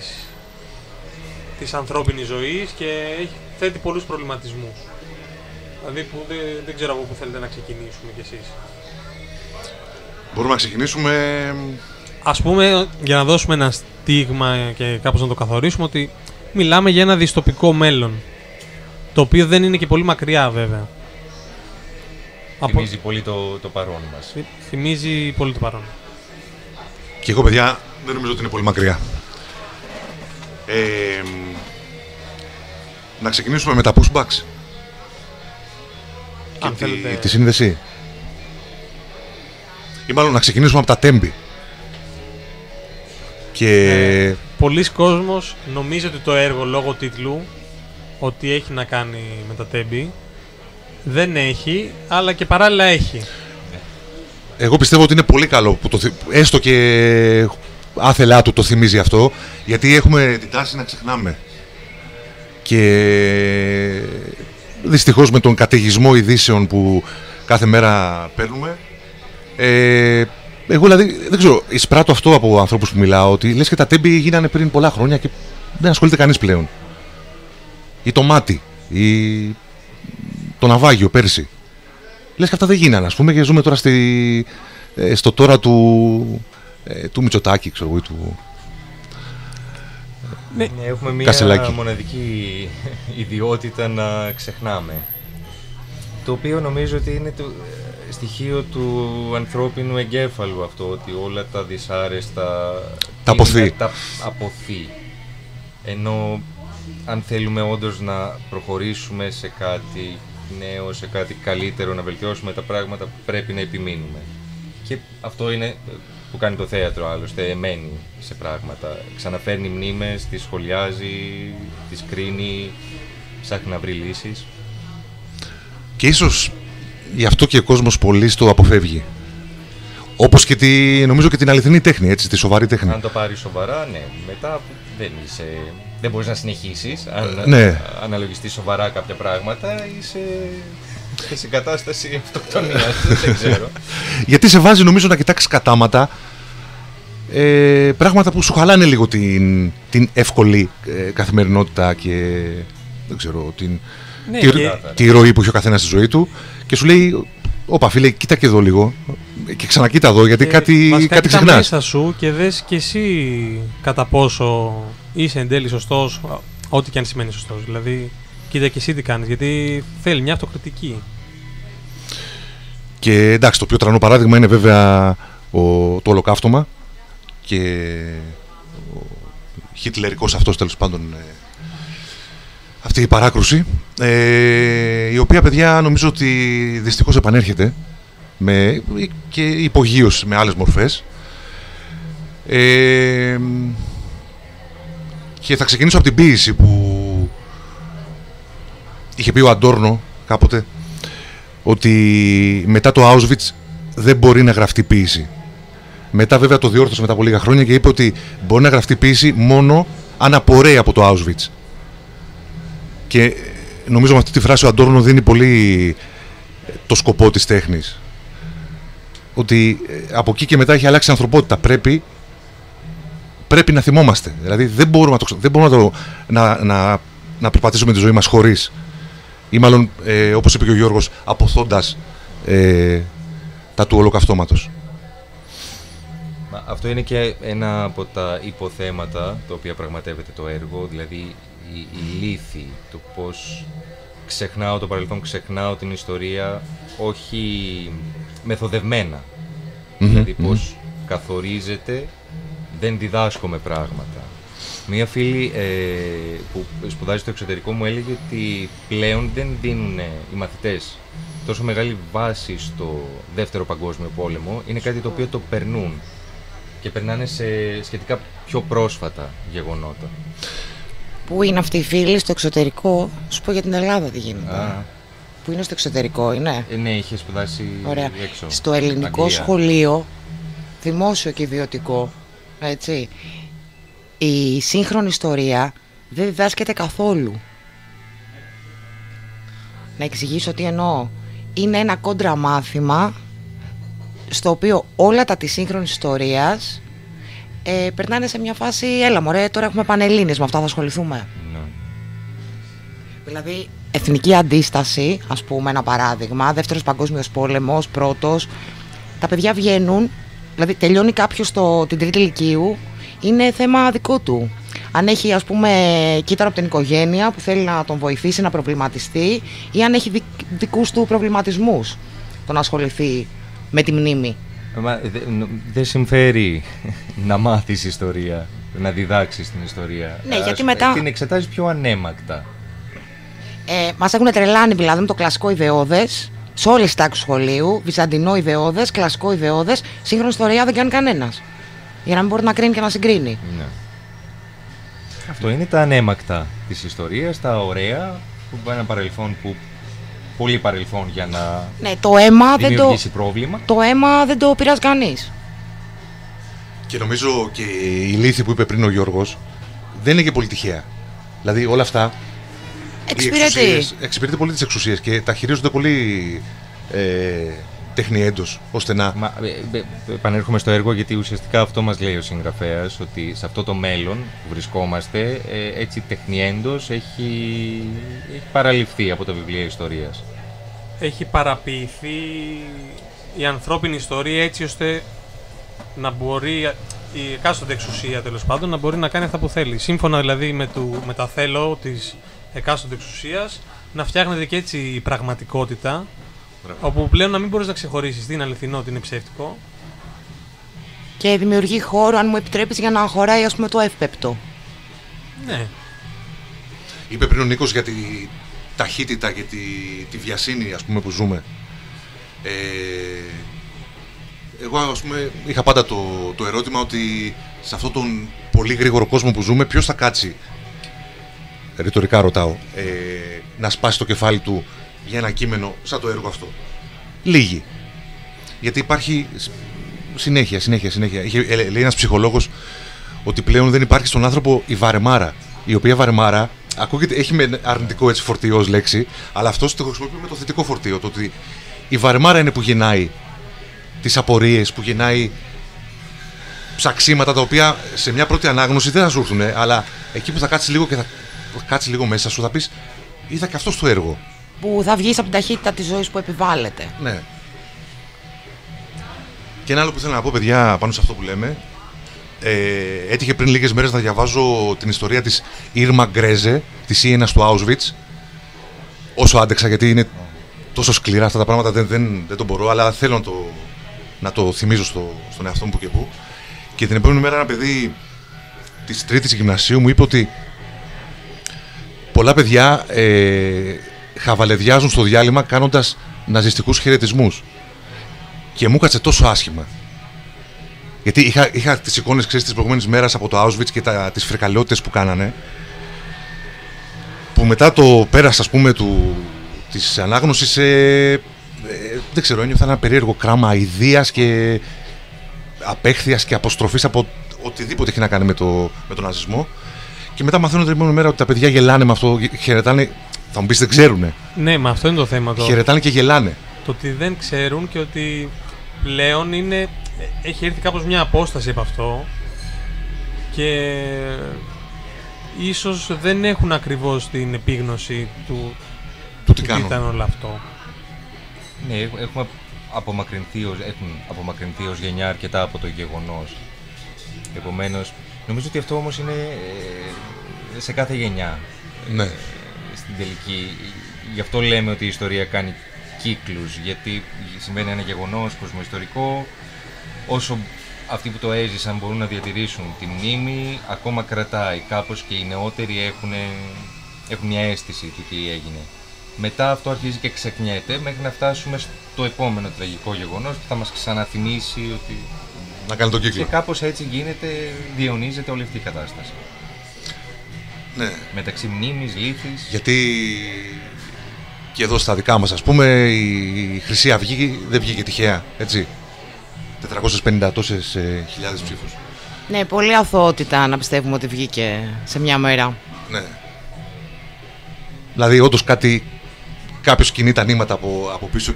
της ανθρώπινης ζωής και θέτει πολλούς προβληματισμούς. Δηλαδή που δεν ξέρω από πού θέλετε να ξεκινήσουμε κι εσείς. Μπορούμε να ξεκινήσουμε... Ας πούμε, για να δώσουμε ένα στίγμα και κάπως να το καθορίσουμε, ότι μιλάμε για ένα δυστοπικό μέλλον, το οποίο δεν είναι και πολύ μακριά βέβαια. Θυμίζει πολύ το παρόν μας. Θυμίζει πολύ το παρόν. Και εγώ, παιδιά, δεν νομίζω ότι είναι πολύ μακριά. Να ξεκινήσουμε με τα pushbacks. Αν θέλετε... τη σύνδεση. Ή μάλλον να ξεκινήσουμε από τα τέμπη. Και... πολλοί κόσμος νομίζει ότι το έργο λόγω τίτλου ότι έχει να κάνει με τα τέμπη. Δεν έχει, αλλά και παράλληλα έχει. Εγώ πιστεύω ότι είναι πολύ καλό που έστω και άθελά του το θυμίζει αυτό, γιατί έχουμε την τάση να ξεχνάμε. Και δυστυχώς με τον καταιγισμό ειδήσεων που κάθε μέρα παίρνουμε, εγώ δηλαδή δεν ξέρω, εισπράττω αυτό από ανθρώπους που μιλάω, ότι λες και τα τέμπη γίνανε πριν πολλά χρόνια και δεν ασχολείται κανείς πλέον. Ή το μάτι, ή το ναυάγιο πέρσι. Λες και αυτά δεν γίνανε, ας πούμε, και ζούμε τώρα στο τώρα του Μητσοτάκη, ξέρω εγώ, του... Ναι, έχουμε μια Κασελάκη. μοναδική ιδιότητα να ξεχνάμε. Το οποίο νομίζω ότι είναι το στοιχείο του ανθρώπινου εγκέφαλου αυτό, ότι όλα τα δυσάρεστα τα αποθεί. Ενώ αν θέλουμε όντως να προχωρήσουμε σε κάτι νέο, σε κάτι καλύτερο, να βελτιώσουμε τα πράγματα, πρέπει να επιμείνουμε. Και αυτό είναι που κάνει το θέατρο, άλλωστε, μένει σε πράγματα. Ξαναφέρνει μνήμες, τις σχολιάζει, τις κρίνει, ψάχνει να βρει λύσεις. Και ίσως γι' αυτό και ο κόσμος πολύ το αποφεύγει. Όπως και νομίζω και την αληθινή τέχνη, έτσι, τη σοβαρή τέχνη. Αν το πάρει σοβαρά, ναι. Μετά δεν μπορείς να συνεχίσεις. Αν ναι. αναλογιστείς σοβαρά κάποια πράγματα, είσαι σε κατάσταση αυτοκτονίας. Δεν ξέρω. Γιατί σε βάζει, νομίζω, να κοιτάξεις κατάματα πράγματα που σου χαλάνε λίγο την εύκολη καθημερινότητα και δεν ξέρω, τη ροή που έχει ο καθένας στη ζωή του, και σου λέει, όπα φίλε, κοίτα και εδώ λίγο και ξανακοίτα εδώ, γιατί κάτι ξεχνάς. Μέσα σου και δες και εσύ κατά πόσο είσαι εν τέλει σωστός, ό,τι και αν σημαίνει σωστός. Δηλαδή, κοίτα και εσύ τι κάνεις, γιατί θέλει μια αυτοκριτική. Και εντάξει, το πιο τρανό παράδειγμα είναι βέβαια το ολοκαύτωμα και ο χιτλερικός αυτός, τέλος πάντων, αυτή η παράκρουση, η οποία, παιδιά, νομίζω ότι δυστυχώς επανέρχεται και υπογείως με άλλες μορφές. Και θα ξεκινήσω από την ποίηση που είχε πει ο Αντόρνο κάποτε, ότι μετά το Auschwitz δεν μπορεί να γραφτεί ποίηση. Μετά βέβαια το διόρθωσε μετά από λίγα χρόνια και είπε ότι μπορεί να γραφτεί ποίηση μόνο αν απορρέει από το Auschwitz. Και νομίζω με αυτή τη φράση ο Αντόρνο δίνει πολύ το σκοπό της τέχνης. Ότι από εκεί και μετά έχει αλλάξει η ανθρωπότητα. Πρέπει να θυμόμαστε. Δηλαδή δεν μπορούμε να περπατήσουμε τη ζωή μας χωρίς. Ή μάλλον, όπως είπε και ο Γιώργος, αποθώντας τα του ολοκαυτώματος. Αυτό είναι και ένα από τα υποθέματα τα οποία πραγματεύεται το έργο, δηλαδή η λύθη, το πώς ξεχνάω το παρελθόν, ξεχνάω την ιστορία, όχι μεθοδευμένα. Δηλαδή πώς καθορίζεται, δεν διδάσκομαι πράγματα. Μία φίλη που σπουδάζει στο εξωτερικό μου έλεγε ότι πλέον δεν δίνουν οι μαθητές τόσο μεγάλη βάση στο Δεύτερο Παγκόσμιο Πόλεμο, είναι κάτι το οποίο το περνούν και περνάνε σε σχετικά πιο πρόσφατα γεγονότα. Πού είναι αυτή η φίλη στο εξωτερικό, σου πω για την Ελλάδα τι γίνεται. Πού είναι στο εξωτερικό, είναι. Ναι, είχε σπουδάσει έξω. Στο ελληνικό Αγγλία. σχολείο, δημόσιο και ιδιωτικό, έτσι, η σύγχρονη ιστορία δεν διδάσκεται καθόλου. Να εξηγήσω τι εννοώ. Είναι ένα κόντρα μάθημα στο οποίο όλα τα της σύγχρονης ιστορίας περνάνε σε μια φάση, έλα μωρέ, τώρα έχουμε πανελλήνιες, με αυτά θα ασχοληθούμε. Ναι. Δηλαδή, εθνική αντίσταση, ας πούμε, ένα παράδειγμα, Δεύτερος Παγκόσμιος Πόλεμος, πρώτος, τα παιδιά βγαίνουν, δηλαδή τελειώνει κάποιος την τρίτη λυκείου, είναι θέμα δικό του. Αν έχει, ας πούμε, κύτταρο από την οικογένεια που θέλει να τον βοηθήσει να προβληματιστεί, ή αν έχει δικούς του προβληματισμούς, τον ασχοληθεί με τη μνήμη. Δεν συμφέρει να μάθεις ιστορία, να διδάξεις την ιστορία. Ναι, γιατί μετά την εξετάζεις πιο ανέμακτα. Μας έχουν τρελάνει δηλαδή με το κλασικό ιδεώδες, σε όλες τις τάξεις σχολείου, βυζαντινό ιδεώδες, κλασικό ιδεώδες, σύγχρονη ιστορία δεν κάνει κανένας. Για να μην μπορεί να κρίνει και να συγκρίνει. Ναι. Αυτό είναι τα ανέμακτα της ιστορίας, τα ωραία, που ένα παρελθόν που πολύ παρελθόν για να δημιουργήσει πρόβλημα. Το αίμα δεν το πειράζει κανείς. Και νομίζω και η λύθη που είπε πριν ο Γιώργος δεν είναι και πολύ τυχαία. Δηλαδή όλα αυτά εξυπηρετεί πολύ τις εξουσίες και τα χειρίζονται πολύ τεχνιέντος, ώστε να... Επανέρχομαι στο έργο, γιατί ουσιαστικά αυτό μας λέει ο συγγραφέας, ότι σε αυτό το μέλλον που βρισκόμαστε, έτσι τεχνιέντος έχει παραληφθεί από τα βιβλία ιστορίας. Έχει παραποιηθεί η ανθρώπινη ιστορία έτσι ώστε να μπορεί η εκάστοτε εξουσία, τέλος πάντων, να μπορεί να κάνει αυτά που θέλει. Σύμφωνα δηλαδή με τα θέλω της εκάστοτε εξουσίας, να φτιάχνεται και έτσι η πραγματικότητα, όπου πλέον να μην μπορείς να ξεχωρίσεις τι είναι αληθινό, τι είναι ψεύτικο. Και δημιουργεί χώρο, αν μου επιτρέπεις, για να χωράει, ας πούμε, το εύπεπτο. Ναι. Είπε πριν ο Νίκος για τη ταχύτητα και τη βιασύνη, ας πούμε, που ζούμε. Εγώ, ας πούμε, είχα πάντα το ερώτημα ότι σε αυτόν τον πολύ γρήγορο κόσμο που ζούμε, ποιος θα κάτσει, ρητορικά ρωτάω, να σπάσει το κεφάλι του για ένα κείμενο σαν το έργο αυτό. Λίγοι. Γιατί υπάρχει συνέχεια. Λέει ένας ψυχολόγος ότι πλέον δεν υπάρχει στον άνθρωπο η βαρεμάρα. Η οποία βαρεμάρα ακούγεται, έχει με αρνητικό έτσι φορτίο ως λέξη, αλλά αυτός το χρησιμοποιεί με το θετικό φορτίο. Το ότι η βαρεμάρα είναι που γεννάει τις απορίες, που γεννάει ψαξίματα τα οποία σε μια πρώτη ανάγνωση δεν θα σου έρθουν, αλλά εκεί που θα κάτσεις λίγο και θα κάτσεις λίγο μέσα σου, θα πεις, είδα και αυτό στο έργο. Που θα βγεις από την ταχύτητα της ζωής που επιβάλλεται. Ναι. Και ένα άλλο που θέλω να πω, παιδιά, πάνω σε αυτό που λέμε, έτυχε πριν λίγες μέρες να διαβάζω την ιστορία της Ήρμα Γκρέζε, της Ιένας του Auschwitz. Όσο άντεξα, γιατί είναι τόσο σκληρά αυτά τα πράγματα, δεν το μπορώ, αλλά θέλω να το θυμίζω στον εαυτό μου που και που. Και την επόμενη μέρα ένα παιδί της τρίτης γυμνασίου μου είπε ότι πολλά παιδιά χαβαλεδιάζουν στο διάλειμμα κάνοντας ναζιστικούς χαιρετισμούς. Και μου κάτσε τόσο άσχημα. Γιατί είχα τις εικόνες, ξέρεις, της προηγούμενης μέρας από το Auschwitz και τις φρικαλαιότητες που κάνανε, που μετά το πέρας, ας πούμε, της ανάγνωσης, δεν ξέρω, ένιωθα ένα περίεργο κράμα αηδίας και απέχθειας και αποστροφής από οτιδήποτε έχει να κάνει με τον ναζισμό. Και μετά μαθαίνω την επόμενη μέρα ότι τα παιδιά γελάνε με αυτό, χαιρετάνε Θα μου πεις δεν ξέρουνε. Ναι, μα αυτό είναι το θέμα. Χαιρετάνε και γελάνε. Το ότι δεν ξέρουν και ότι πλέον έχει έρθει κάπως μια απόσταση από αυτό και ίσως δεν έχουν ακριβώς την επίγνωση του τι ήταν όλο αυτό. Ναι, έχουν απομακρυνθεί ως γενιά αρκετά από το γεγονός. Επομένως, νομίζω ότι αυτό όμως είναι σε κάθε γενιά. Ναι. Στην τελική. Γι' αυτό λέμε ότι η ιστορία κάνει κύκλους, γιατί συμβαίνει ένα γεγονός κοσμοϊστορικό, όσο αυτοί που το έζησαν μπορούν να διατηρήσουν τη μνήμη, ακόμα κρατάει κάπως και οι νεότεροι έχουν μια αίσθηση του τι έγινε. Μετά αυτό αρχίζει και ξεχνιέται μέχρι να φτάσουμε στο επόμενο τραγικό γεγονός που θα μας ξαναθυμίσει ότι... Να κάνει τον κύκλο. Και κάπως έτσι διαιωνίζεται όλη αυτή η κατάσταση. Ναι. Μεταξύ μνήμης, λύθης... Γιατί και εδώ στα δικά μας, ας πούμε, η Χρυσή Αυγή δεν βγήκε τυχαία, έτσι. 450 τόσες χιλιάδες ψήφους. Ναι, πολύ αθωότητα να πιστεύουμε ότι βγήκε σε μια μέρα. Ναι. Δηλαδή, όντως κάποιος κινεί τα νήματα από πίσω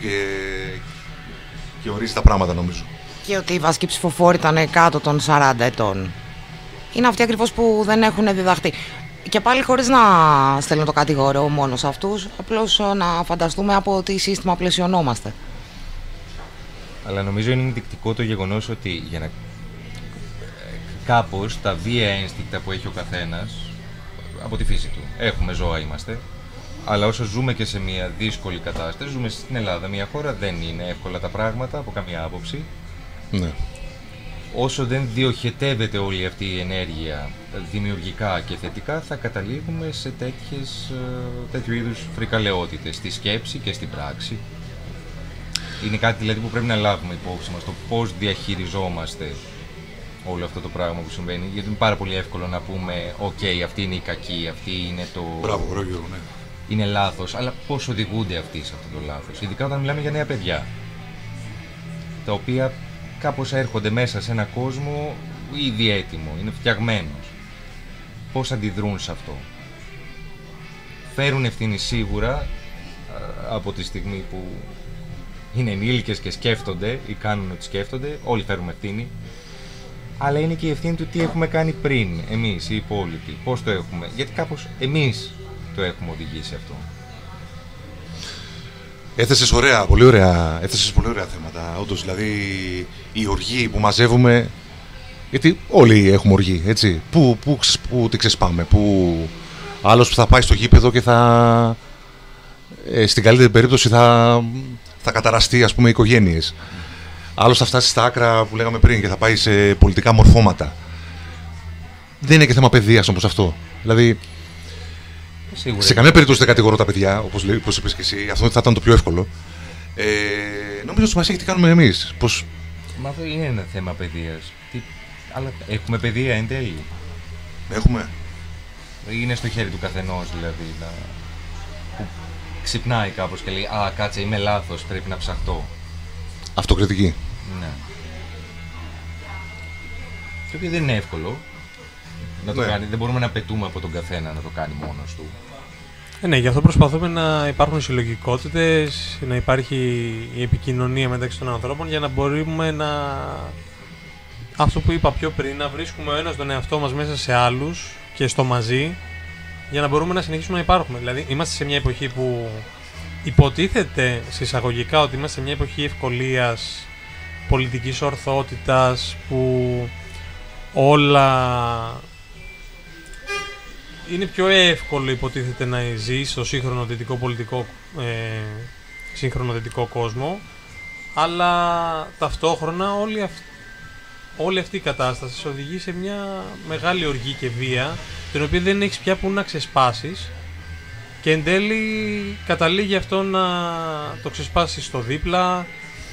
και ορίζει τα πράγματα, νομίζω. Και ότι οι βασικοί ψηφοφόροι ήταν κάτω των 40 ετών. Είναι αυτοί ακριβώς που δεν έχουν διδαχτεί. Και πάλι χωρίς να στέλνω το κατηγορώ μόνο σε αυτούς, απλώς να φανταστούμε από τι σύστημα πλαισιωνόμαστε. Αλλά νομίζω είναι ενδεικτικό το γεγονός ότι για να... κάπως τα βία ένστικτα που έχει ο καθένας από τη φύση του. Έχουμε ζώα είμαστε, αλλά όσο ζούμε και σε μια δύσκολη κατάσταση, ζούμε στην Ελλάδα, μια χώρα δεν είναι εύκολα τα πράγματα από καμία άποψη. Ναι. Όσο δεν διοχετεύεται όλη αυτή η ενέργεια δημιουργικά και θετικά, θα καταλήγουμε σε τέτοιου είδους φρικαλαιότητες στη σκέψη και στην πράξη. Είναι κάτι δηλαδή που πρέπει να λάβουμε υπόψη μας, το πώς διαχειριζόμαστε όλο αυτό το πράγμα που συμβαίνει. Γιατί είναι πάρα πολύ εύκολο να πούμε «ΟΚ, αυτή είναι η κακή, αυτή είναι το... Μπράβο, Γιώργο, ναι. Είναι λάθος», αλλά πώς οδηγούνται αυτοί σε αυτό το λάθος. Ειδικά όταν μιλάμε για νέα παιδιά, τα οποία κάπως έρχονται μέσα σε ένα κόσμο ήδη έτοιμο, είναι φτιαγμένος. Πώς αντιδρούν σε αυτό. Φέρουν ευθύνη σίγουρα από τη στιγμή που είναι ενήλικες και σκέφτονται ή κάνουν ό,τι σκέφτονται, όλοι φέρουμε ευθύνη. Αλλά είναι και η ευθύνη του τι έχουμε κάνει πριν, εμείς οι υπόλοιποι. Πώς το έχουμε, γιατί κάπως εμείς το έχουμε οδηγήσει αυτό. Έθεσες πολύ ωραία θέματα. Όντως, δηλαδή η οργή που μαζεύουμε, γιατί όλοι έχουμε οργή, έτσι. Πού τη ξεσπάμε, άλλος που θα πάει στο γήπεδο και θα, στην καλύτερη περίπτωση θα καταραστεί, ας πούμε, οικογένειες. Άλλος θα φτάσει στα άκρα που λέγαμε πριν και θα πάει σε πολιτικά μορφώματα. Δεν είναι και θέμα παιδείας όμως αυτό. Δηλαδή, σε καμία περίπτωση δεν κατηγορώ τα παιδιά, όπως είπες και εσύ, αυτό θα ήταν το πιο εύκολο. Νομίζω ότι μας έχει τι κάνουμε εμείς. Μα αυτό είναι ένα θέμα παιδείας. Αλλά έχουμε παιδεία εν τέλει. Έχουμε. Είναι στο χέρι του καθενός δηλαδή. Που ξυπνάει κάπως και λέει «Α, κάτσε, είμαι λάθος, πρέπει να ψαχτώ». Αυτοκριτική. Ναι. Το οποίο δεν είναι εύκολο να το κάνει. Δεν μπορούμε να πετούμε από τον καθένα να το κάνει μόνος του. Ναι, γι' αυτό προσπαθούμε να υπάρχουν συλλογικότητες, να υπάρχει η επικοινωνία μεταξύ των ανθρώπων για να μπορούμε να... Αυτό που είπα πιο πριν, να βρίσκουμε ο ένας τον εαυτό μας μέσα σε άλλους και στο μαζί για να μπορούμε να συνεχίσουμε να υπάρχουμε. Δηλαδή, είμαστε σε μια εποχή που υποτίθεται συσσαγωγικά ότι είμαστε σε μια εποχή ευκολίας, πολιτικής ορθότητας, που όλα είναι πιο εύκολο υποτίθεται να ζει στο σύγχρονο δυτικό κόσμο, αλλά ταυτόχρονα όλη αυτή η κατάσταση σε οδηγεί σε μια μεγάλη οργή και βία, την οποία δεν έχεις πια που να ξεσπάσεις και εν τέλει καταλήγει αυτό να το ξεσπάσεις στο δίπλα,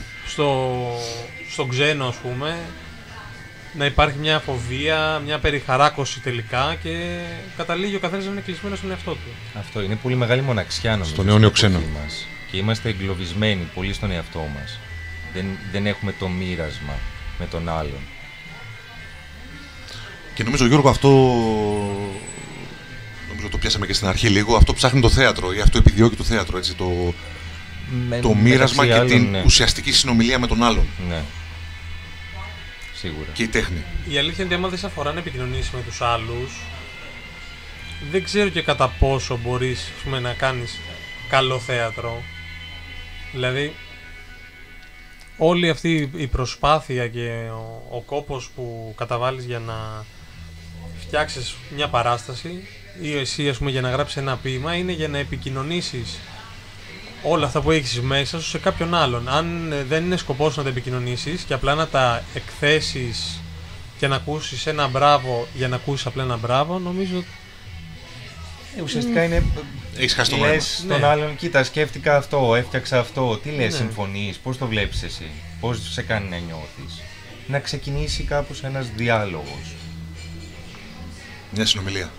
στον ξένο ας πούμε, να υπάρχει μια φοβία, μια περιχαράκωση τελικά και καταλήγει ο καθένας να είναι κλεισμένος στον εαυτό του. Αυτό είναι πολύ μεγάλη μοναξιά νομίζω στον αιώνιο ξένο μας. Και είμαστε εγκλωβισμένοι πολύ στον εαυτό μας. Δεν έχουμε το μοίρασμα με τον άλλον. Και νομίζω, Γιώργο, αυτό το μιλήσαμε και στην αρχή λίγο, αυτό ψάχνει το θέατρο ή αυτό επιδιώκει το θέατρο, έτσι, το μοίρασμα και την ουσιαστική συνομιλία με τον άλλον. Ναι. Σίγουρα. Και η τέχνη. Η αλήθεια είναι ότι άμα δεν σε αφορά να επικοινωνήσεις με τους άλλους, δεν ξέρω και κατά πόσο μπορείς, ας πούμε, να κάνεις καλό θέατρο. Δηλαδή, όλη αυτή η προσπάθεια και ο κόπος που καταβάλεις για να φτιάξεις μια παράσταση ή εσύ, ας πούμε, για να γράψεις ένα ποίημα, είναι για να επικοινωνήσεις όλα αυτά που έχεις μέσα σου σε κάποιον άλλον. Αν δεν είναι σκοπός να τα επικοινωνήσεις και απλά να τα εκθέσεις και να ακούσεις ένα μπράβο για να ακούσεις απλά ένα μπράβο, νομίζω... Ουσιαστικά είναι... Έχεις χάσει το νόημα. Λες τον άλλον, κοίτα, σκέφτηκα αυτό, έφτιαξα αυτό. Τι λες, συμφωνείς, πώς το βλέπεις εσύ, πώς σε κάνει να νιώθεις. Να ξεκινήσει κάπως ένας διάλογος. Μια συνομιλία.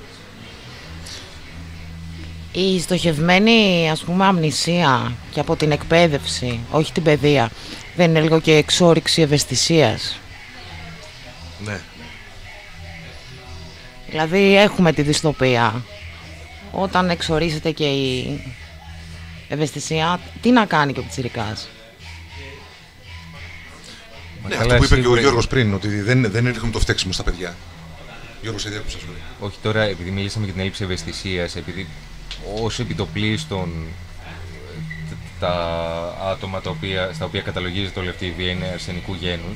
Η στοχευμένη, ας πούμε, αμνησία και από την εκπαίδευση, όχι την παιδεία, δεν είναι λίγο και εξόρυξη ευαισθησίας? Ναι. Δηλαδή έχουμε τη δυστοπία. Όταν εξορίζεται και η ευαισθησία, τι να κάνει και ο πιτσιρικάς? Ναι, αυτό που είπε και ο Γιώργος πριν, ότι δεν ρίχνουμε το φταίξιμο στα παιδιά. Γιώργος, σε διάκοψα. Όχι, τώρα επειδή μιλήσαμε για την έλλειψη ευαισθησίας, επειδή ως επιτοπλίστων τα άτομα στα οποία καταλογίζεται όλη αυτή η βία είναι αρσενικού γένους,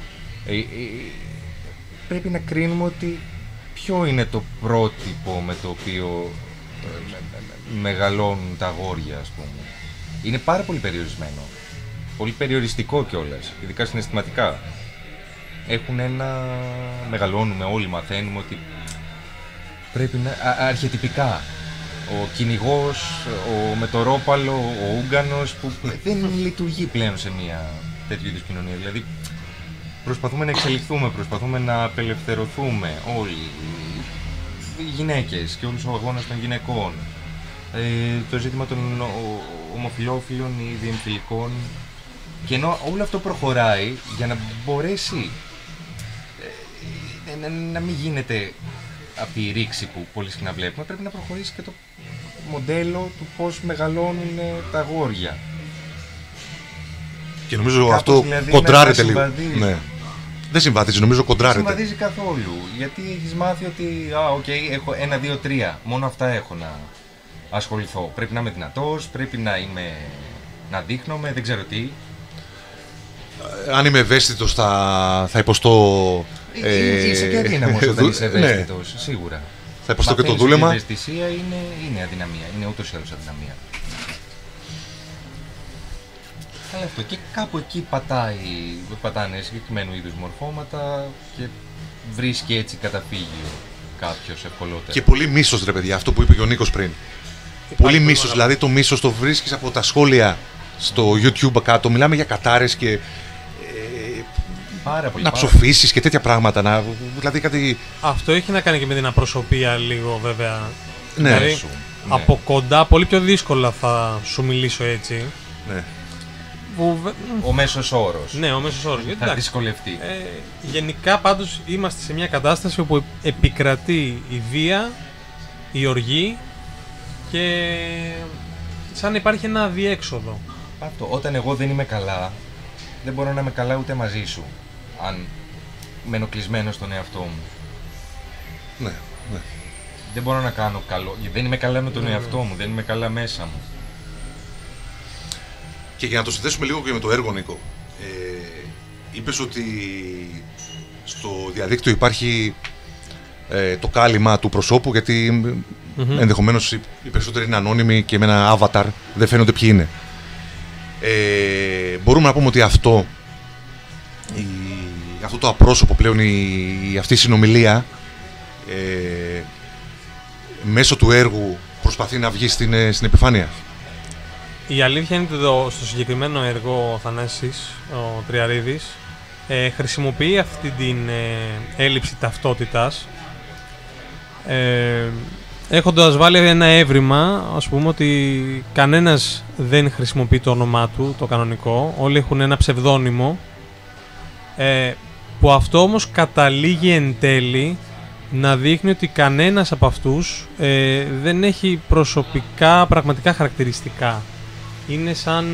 πρέπει να κρίνουμε ότι ποιο είναι το πρότυπο με το οποίο μεγαλώνουν τα αγόρια, ας πούμε. Είναι πάρα πολύ περιορισμένο. Πολύ περιοριστικό κιόλας, ειδικά συναισθηματικά. Μεγαλώνουμε όλοι, μαθαίνουμε ότι πρέπει να... αρχετυπικά. Ο κυνηγός, ο μετορόπαλο, ο Ούγκανος, που δεν λειτουργεί πλέον σε μια τέτοιου είδους κοινωνία. Δηλαδή, προσπαθούμε να εξελιχθούμε, προσπαθούμε να απελευθερωθούμε όλοι. Οι γυναίκες και όλος ο αγώνας των γυναικών. Το ζήτημα των ομοφυλόφιλων ή διεμφυλικών. Και ενώ όλο αυτό προχωράει, για να μπορέσει να μην γίνεται από τη ρήξη που πολύ συχνά βλέπουμε, πρέπει να προχωρήσει και το μοντέλο του πώς μεγαλώνουν τα αγόρια. Και νομίζω κάπως αυτό δηλαδή κοντράρεται λίγο. Ναι. Δεν συμβαδίζει, νομίζω κοντράρεται. Δεν συμβαδίζει καθόλου. Γιατί έχεις μάθει ότι, έχω 1, 2, 3. Μόνο αυτά έχω να ασχοληθώ. Πρέπει να είμαι δυνατός, πρέπει να δείχνομαι, δεν ξέρω τι. Αν είμαι ευαίσθητος θα υποστώ... Είσαι και αδύναμος όταν είσαι ευαίσθητος, ναι. Σίγουρα. Θα υποστώ και το δούλεμα. Η ευαισθησία είναι αδυναμία, είναι ούτως ή άλλως αδυναμία. Αλλά αυτό και κάπου εκεί πατάνε συγκεκριμένου είδους μορφώματα και βρίσκει έτσι καταφύγιο κάποιος ευκολότερα. Και πολύ μίσος, ρε παιδιά, αυτό που είπε και ο Νίκος πριν. Πολύ μίσος, δηλαδή το μίσος το βρίσκεις από τα σχόλια στο YouTube κάτω. Μιλάμε για κατάρες και να ψοφήσεις και τέτοια πράγματα. Δηλαδή κάτι... Αυτό έχει να κάνει και με την απροσωπία λίγο, βέβαια. Ναι. Δηλαδή, από κοντά πολύ πιο δύσκολα θα σου μιλήσω έτσι. Ναι. Ο μέσος όρος. Ναι, ο μέσος όρος. Θα δυσκολευτεί. Γενικά πάντως είμαστε σε μια κατάσταση όπου επικρατεί η βία, η οργή και σαν να υπάρχει ένα αδιέξοδο. Αυτό. Όταν εγώ δεν είμαι καλά, δεν μπορώ να είμαι καλά ούτε μαζί σου. Αν μένω κλεισμένος στον εαυτό μου. Ναι, ναι. Δεν μπορώ να κάνω καλό. Δεν είμαι καλά με τον εαυτό μου, δεν είμαι καλά μέσα μου. Και για να το συνδέσουμε λίγο και με το έργο, Νίκο, είπες ότι στο διαδίκτυο υπάρχει το κάλυμα του προσώπου, γιατί ενδεχομένως οι περισσότεροι είναι ανώνυμοι και με ένα avatar δεν φαίνονται ποιοι είναι. Μπορούμε να πούμε ότι αυτό το απρόσωπο πλέον, αυτή η συνομιλία μέσω του έργου προσπαθεί να βγει στην επιφάνεια. Η αλήθεια είναι ότι στο συγκεκριμένο έργο ο Θανάσης, ο Τριαρίδης, χρησιμοποιεί αυτή την έλλειψη ταυτότητας, έχοντας βάλει ένα έβριμα, ας πούμε, ότι κανένας δεν χρησιμοποιεί το όνομά του, το κανονικό, όλοι έχουν ένα ψευδόνυμο, που αυτό όμως καταλήγει εν τέλει να δείχνει ότι κανένας από αυτούς δεν έχει προσωπικά, πραγματικά χαρακτηριστικά. Είναι σαν...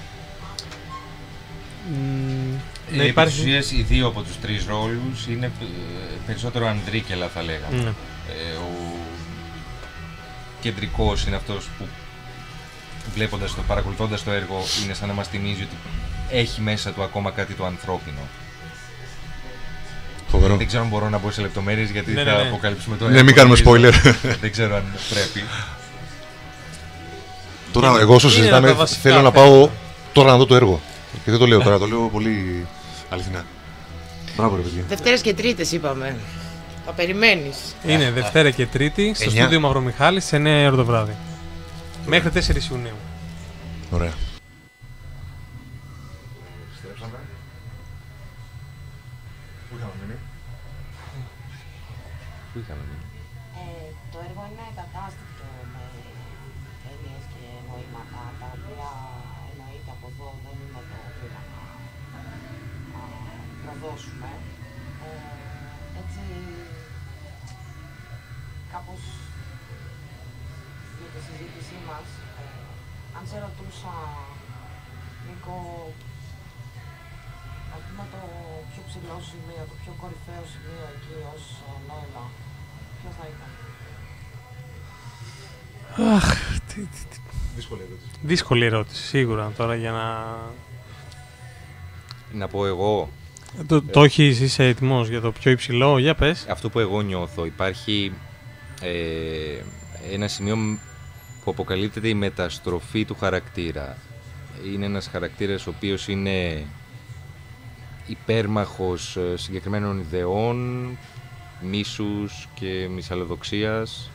να υπάρχει... Ουσίες, οι δύο από τους τρεις ρόλους είναι περισσότερο ανδρίκελα, θα λέγαμε. Ναι. Ο κεντρικός είναι αυτός που, βλέποντας το, παρακολουθώντας το έργο, είναι σαν να μας θυμίζει ότι έχει μέσα του ακόμα κάτι το ανθρώπινο. Φοβερό. Δεν ξέρω αν μπορώ να μπω σε λεπτομέρειες, γιατί ναι, θα ναι. αποκαλύψουμε το έργο. Ναι, μην κάνουμε spoiler. Δεν ξέρω αν πρέπει. Τώρα, εγώ όσο συζητάμε, θέλω να πάω τώρα να δω το έργο. Και δεν το λέω τώρα, το λέω πολύ αληθινά. Μπράβο, ρε παιδιά. Δευτέρες και Τρίτες είπαμε. Θα περιμένεις. Είναι Δευτέρα και Τρίτη στο στούντιο Μαυρομιχάλη στις 9 ώρα το βράδυ. Μέχρι 4 Ιουνίου. Ωραία. Το έργο είναι κατάστοιχο με έννοιες και νοήματα, τα οποία εννοείται από εδώ δεν είναι το πείρα να προδώσουμε. Έτσι, κάπως για τη συζήτησή μας, αν σε ρωτούσα, Νίκο, να πούμε το πιο ψηλό σημείο, το πιο κορυφαίο σημείο εκεί ως νόημα, ποιο θα ήταν? Αχ, Δύσκολη ερώτηση. δύσκολη ερώτηση, σίγουρα, τώρα για να... Να πω εγώ. Το έχεις, είσαι έτοιμος για το πιο υψηλό, για πες. Αυτό που εγώ νιώθω, υπάρχει ένα σημείο που αποκαλύπτεται η μεταστροφή του χαρακτήρα. Είναι ένας χαρακτήρας ο οποίος είναι υπέρμαχος συγκεκριμένων ιδεών, μίσους και μυσαλλοδοξίας.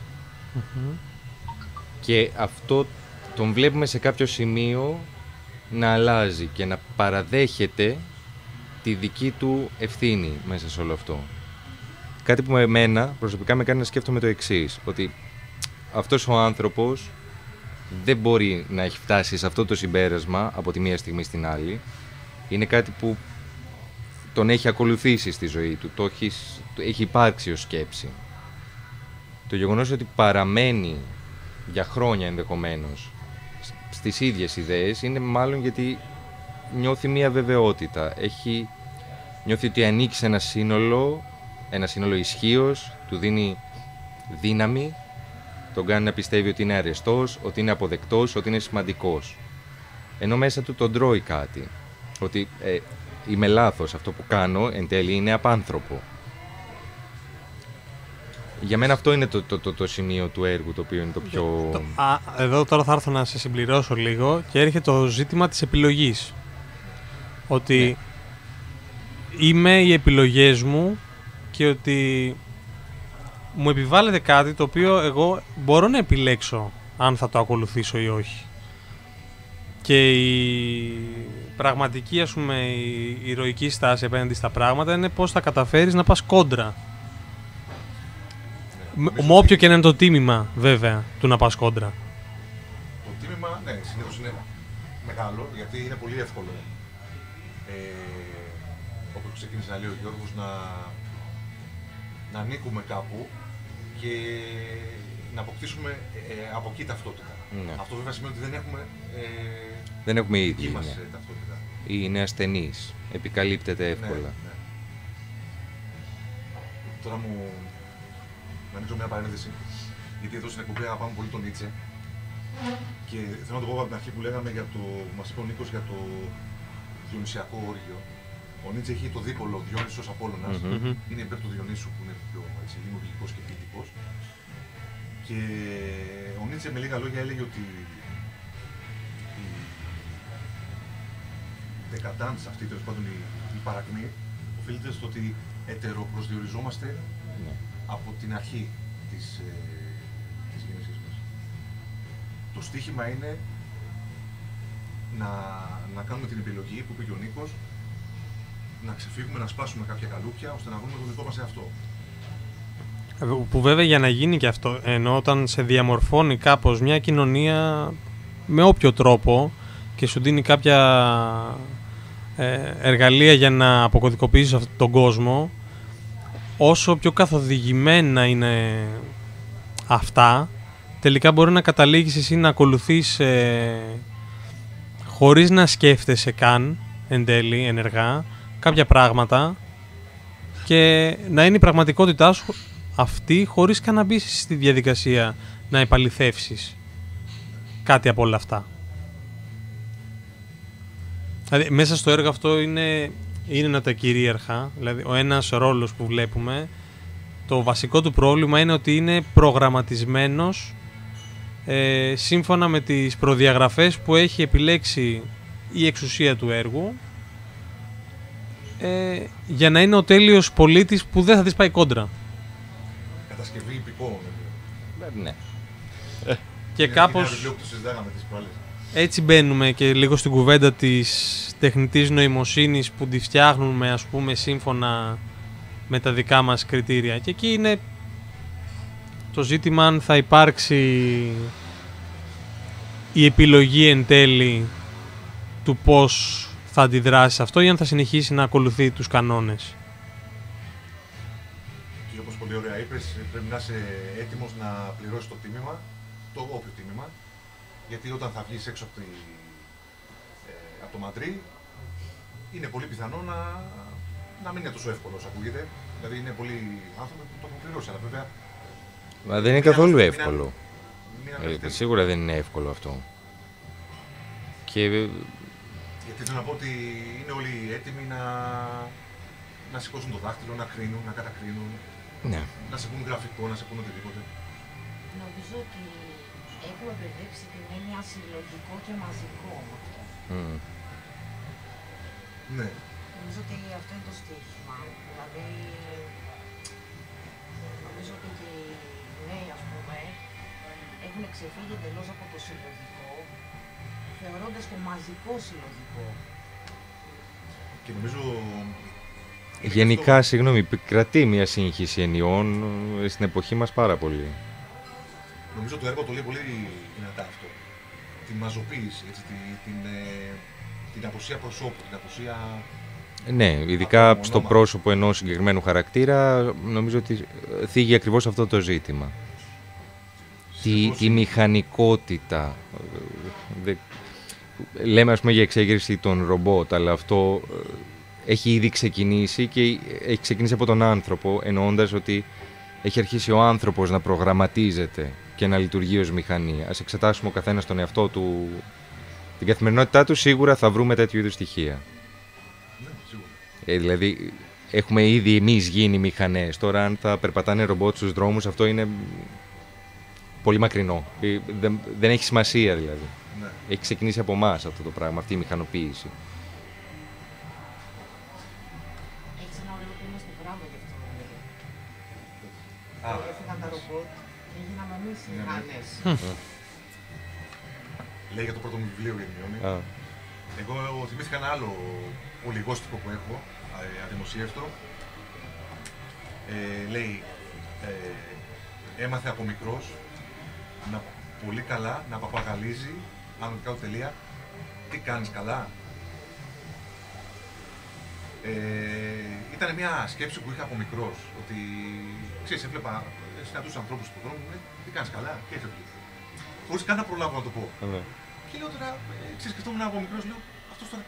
Και αυτό τον βλέπουμε σε κάποιο σημείο να αλλάζει και να παραδέχεται τη δική του ευθύνη μέσα σε όλο αυτό. Κάτι που εμένα προσωπικά με κάνει να σκέφτομαι το εξής, ότι αυτός ο άνθρωπος δεν μπορεί να έχει φτάσει σε αυτό το συμπέρασμα από τη μία στιγμή στην άλλη. Είναι κάτι που τον έχει ακολουθήσει στη ζωή του, το έχει υπάρξει ως σκέψη. Το γεγονός ότι παραμένει για χρόνια ενδεχομένως στις ίδιες ιδέες είναι μάλλον γιατί νιώθει μία βεβαιότητα. Νιώθει ότι ανήκει σε ένα σύνολο ισχύος, του δίνει δύναμη, τον κάνει να πιστεύει ότι είναι αρεστός, ότι είναι αποδεκτός, ότι είναι σημαντικός. Ενώ μέσα του τον τρώει κάτι, ότι είμαι λάθος, αυτό που κάνω εν τέλει είναι απάνθρωπο. Για μένα αυτό είναι το σημείο του έργου, το οποίο είναι το πιο... Εδώ τώρα θα έρθω να σε συμπληρώσω λίγο και έρχεται το ζήτημα της επιλογής. Ότι είμαι οι επιλογές μου και ότι μου επιβάλλεται κάτι το οποίο εγώ μπορώ να επιλέξω αν θα το ακολουθήσω ή όχι. Και η πραγματική, ας πούμε, η ηρωική στάση απέναντι στα πράγματα είναι πώς θα καταφέρεις να πας κόντρα. Με όποιο και να είναι το τίμημα, βέβαια, του να πας κόντρα. Το τίμημα, ναι, συνήθως είναι μεγάλο, γιατί είναι πολύ εύκολο. Όπως ξεκίνησε να λέει ο Γιώργος, να ανήκουμε κάπου και να αποκτήσουμε από εκεί ταυτότητα. Ναι. Αυτό βέβαια σημαίνει ότι δεν έχουμε δική ίδια μας ταυτότητα. Ή είναι ασθενής, επικαλύπτεται εύκολα. Ναι. Τώρα να ανοίξω μια παρένθεση, γιατί εδώ στην εκπομπή αγαπάμε πολύ τον Νίτσε. Και θέλω να το πω από την αρχή που λέγαμε μας είπε ο Νίκος για το διονυσιακό όργιο. Ο Νίτσε έχει το δίπολο Διόνυσος Απόλλωνας. Είναι υπέρ του Διονύσου που είναι πιο δημιουργικός και ποιητικός. Και ο Νίτσε με λίγα λόγια έλεγε ότι η δεκατάνς, αυτή τέλος πάντων η παρακμή, οφείλεται στο ότι ετεροπροσδιοριζόμαστε από την αρχή της γέννησής μας. Το στίχημα είναι να κάνουμε την επιλογή που είπε και ο Νίκος, να ξεφύγουμε, να σπάσουμε κάποια καλούπια, ώστε να βρούμε το δικό μας εαυτό. Που βέβαια για να γίνει και αυτό, ενώ όταν σε διαμορφώνει κάπως μια κοινωνία με όποιο τρόπο και σου δίνει κάποια εργαλεία για να αποκωδικοποιήσεις αυτόν τον κόσμο, όσο πιο καθοδηγημένα είναι αυτά, τελικά μπορεί να καταλήγεις εσύ να ακολουθείς χωρίς να σκέφτεσαι καν εν τέλει ενεργά κάποια πράγματα και να είναι η πραγματικότητά σου αυτή χωρίς καν να μπεις στη διαδικασία να επαληθεύσεις κάτι από όλα αυτά. Δηλαδή μέσα στο έργο αυτό είναι ένα τα κυρίαρχα, δηλαδή ο ένας ρόλος που βλέπουμε, το βασικό του πρόβλημα είναι ότι είναι προγραμματισμένος σύμφωνα με τις προδιαγραφές που έχει επιλέξει η εξουσία του έργου για να είναι ο τέλειος πολίτης που δεν θα της πάει κόντρα. Κατασκευή υπηκόων. Ναι. Και κάπως έτσι μπαίνουμε και λίγο στην κουβέντα της τεχνητής νοημοσύνης που τη φτιάχνουμε, ας πούμε, σύμφωνα με τα δικά μας κριτήρια. Και εκεί είναι το ζήτημα αν θα υπάρξει η επιλογή εν τέλει του πώς θα αντιδράσει σε αυτό ή αν θα συνεχίσει να ακολουθεί τους κανόνες. Και όπως πολύ ωραία είπες, πρέπει να είσαι έτοιμος να πληρώσεις το τίμημα, το όποιο τίμημα, γιατί όταν θα βγεις έξω από το Μαντρί, είναι πολύ πιθανό να μην είναι τόσο εύκολο όσο ακούγεται. Δηλαδή είναι πολλοί άνθρωποι που το έχουν πληρώσει, αλλά βέβαια... Μα δεν είναι καθόλου εύκολο. Σίγουρα δεν είναι εύκολο αυτό. Και... Γιατί θέλω να πω ότι είναι όλοι έτοιμοι να σηκώσουν το δάχτυλο, να κρίνουν, να κατακρίνουν, ναι. Να σε πούν γραφικό, να σε πούν οτιδήποτε. Νομίζω ότι έχουμε μπερδέψει την έννοια συλλογικό και μαζικό. Ναι. Νομίζω ότι αυτό είναι το στοίχημα. Δηλαδή, νομίζω ότι και οι νέοι, ας πούμε, έχουν ξεφύγει εντελώς από το συλλογικό, θεωρώντας το μαζικό συλλογικό. Και νομίζω... Γενικά, συγγνώμη, κρατεί μια σύγχυση ενιών στην εποχή μας πάρα πολύ. Νομίζω το έργο το λέει πολύ δυνατά αυτό. Την μαζοποίηση, έτσι, την απουσία προσώπου, την απουσία... Ναι, ειδικά στο πρόσωπο ενός συγκεκριμένου χαρακτήρα, νομίζω ότι θίγει ακριβώς αυτό το ζήτημα. Τη μηχανικότητα. Λέμε, ας πούμε, για εξέγερση των ρομπότ, αλλά αυτό έχει ήδη ξεκινήσει και έχει ξεκινήσει από τον άνθρωπο, εννοώντας ότι έχει αρχίσει ο άνθρωπος να προγραμματίζεται και να λειτουργεί ως μηχανή. Ας εξετάσουμε ο καθένας τον εαυτό του, την καθημερινότητά του, σίγουρα θα βρούμε τέτοιου είδους στοιχεία. Δηλαδή, έχουμε ήδη εμείς γίνει μηχανές. Τώρα, αν θα περπατάνε ρομπότ στους δρόμους, αυτό είναι πολύ μακρινό. Δεν έχει σημασία, δηλαδή. Ναι. Έχει ξεκινήσει από εμάς αυτό το πράγμα, αυτή η μηχανοποίηση. Έχεις ένα ωραίο που είμαστε μπράβο γι' αυτό. Έφυγαν τα ρομπότ και έγιναμε εμείς οι μηχανές. Λέει για το πρώτο μου βιβλίο για την Ιόνη. Εγώ θυμήθηκα ένα άλλο ολιγόστικο που έχω, αδημοσίευτο. Λέει, έμαθε από μικρός πολύ καλά να παπαγαλίζει, άνω κάτω τελεία, τι κάνεις καλά. Ήταν μια σκέψη που είχα από μικρός, ότι ξέρεις, έβλεπα, συναντούσα ανθρώπους στον δρόμο, τι κάνεις καλά, και έφευγε. Χωρίς καν να προλάβω να το πω. Και λέω τώρα, ξέρεις, σκεφτόμουν από μικρός, λέω, αυτός τώρα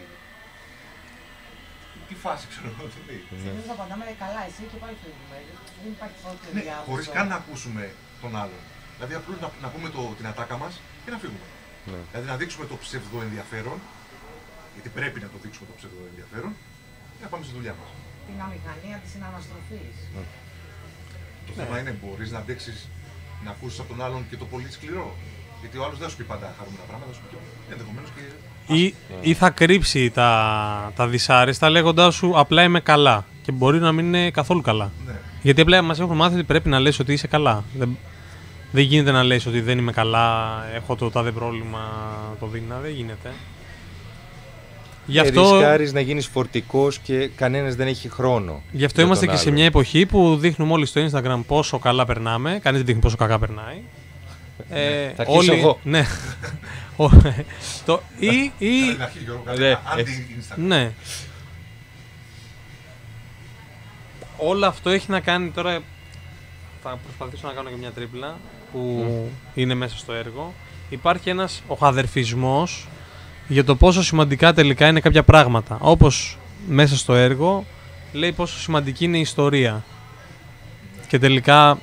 τι φάση, ξέρω εγώ, τι λέει. Συνήθως θα απαντάμε καλά, εσύ και πάλι φεύγουμε. Δεν υπάρχει πρώτη διάβαση. Χωρίς καν να ακούσουμε τον άλλον. Δηλαδή απλώς να πούμε την ατάκα μας και να φύγουμε. Δηλαδή να δείξουμε το ψευδοενδιαφέρον, γιατί πρέπει να το δείξουμε το ψευδοενδιαφέρον, και να πάμε στη δουλειά μας. Την αμηχανία της συναναστροφής. Το θέμα είναι, μπορείς να αντέξεις να ακούσεις από τον άλλον και το πολύ σκληρό. Γιατί ο άλλος δεν σου πει πάντα χαρούμενα πράγματα, θα σου πει ενδεχομένως και... Ή θα κρύψει τα δυσάρεστα λέγοντάς σου απλά είμαι καλά. Και μπορεί να μην είναι καθόλου καλά. Ναι. Γιατί απλά μας έχουν μάθει ότι πρέπει να λες ότι είσαι καλά. Δεν γίνεται να λες ότι δεν είμαι καλά, έχω το τάδε πρόβλημα, το δίνα. Δεν γίνεται. Γι' αυτό ρισκάρεις να γίνεις φορτικός και κανένας δεν έχει χρόνο. Γι' αυτό είμαστε και σε μια εποχή που δείχνουμε όλοι στο Instagram πόσο καλά περνάμε. Κανείς δεν δείχνει πόσο κακά περνάει. Θα αρχίσω εγώ. Ναι. Ναι. όλο αυτό έχει να κάνει τώρα. Θα προσπαθήσω να κάνω και μια τρίπλα που είναι μέσα στο έργο. Υπάρχει ένας οχαδερφισμός για το πόσο σημαντικά τελικά είναι κάποια πράγματα. Όπως μέσα στο έργο λέει πόσο σημαντική είναι η ιστορία. Και τελικά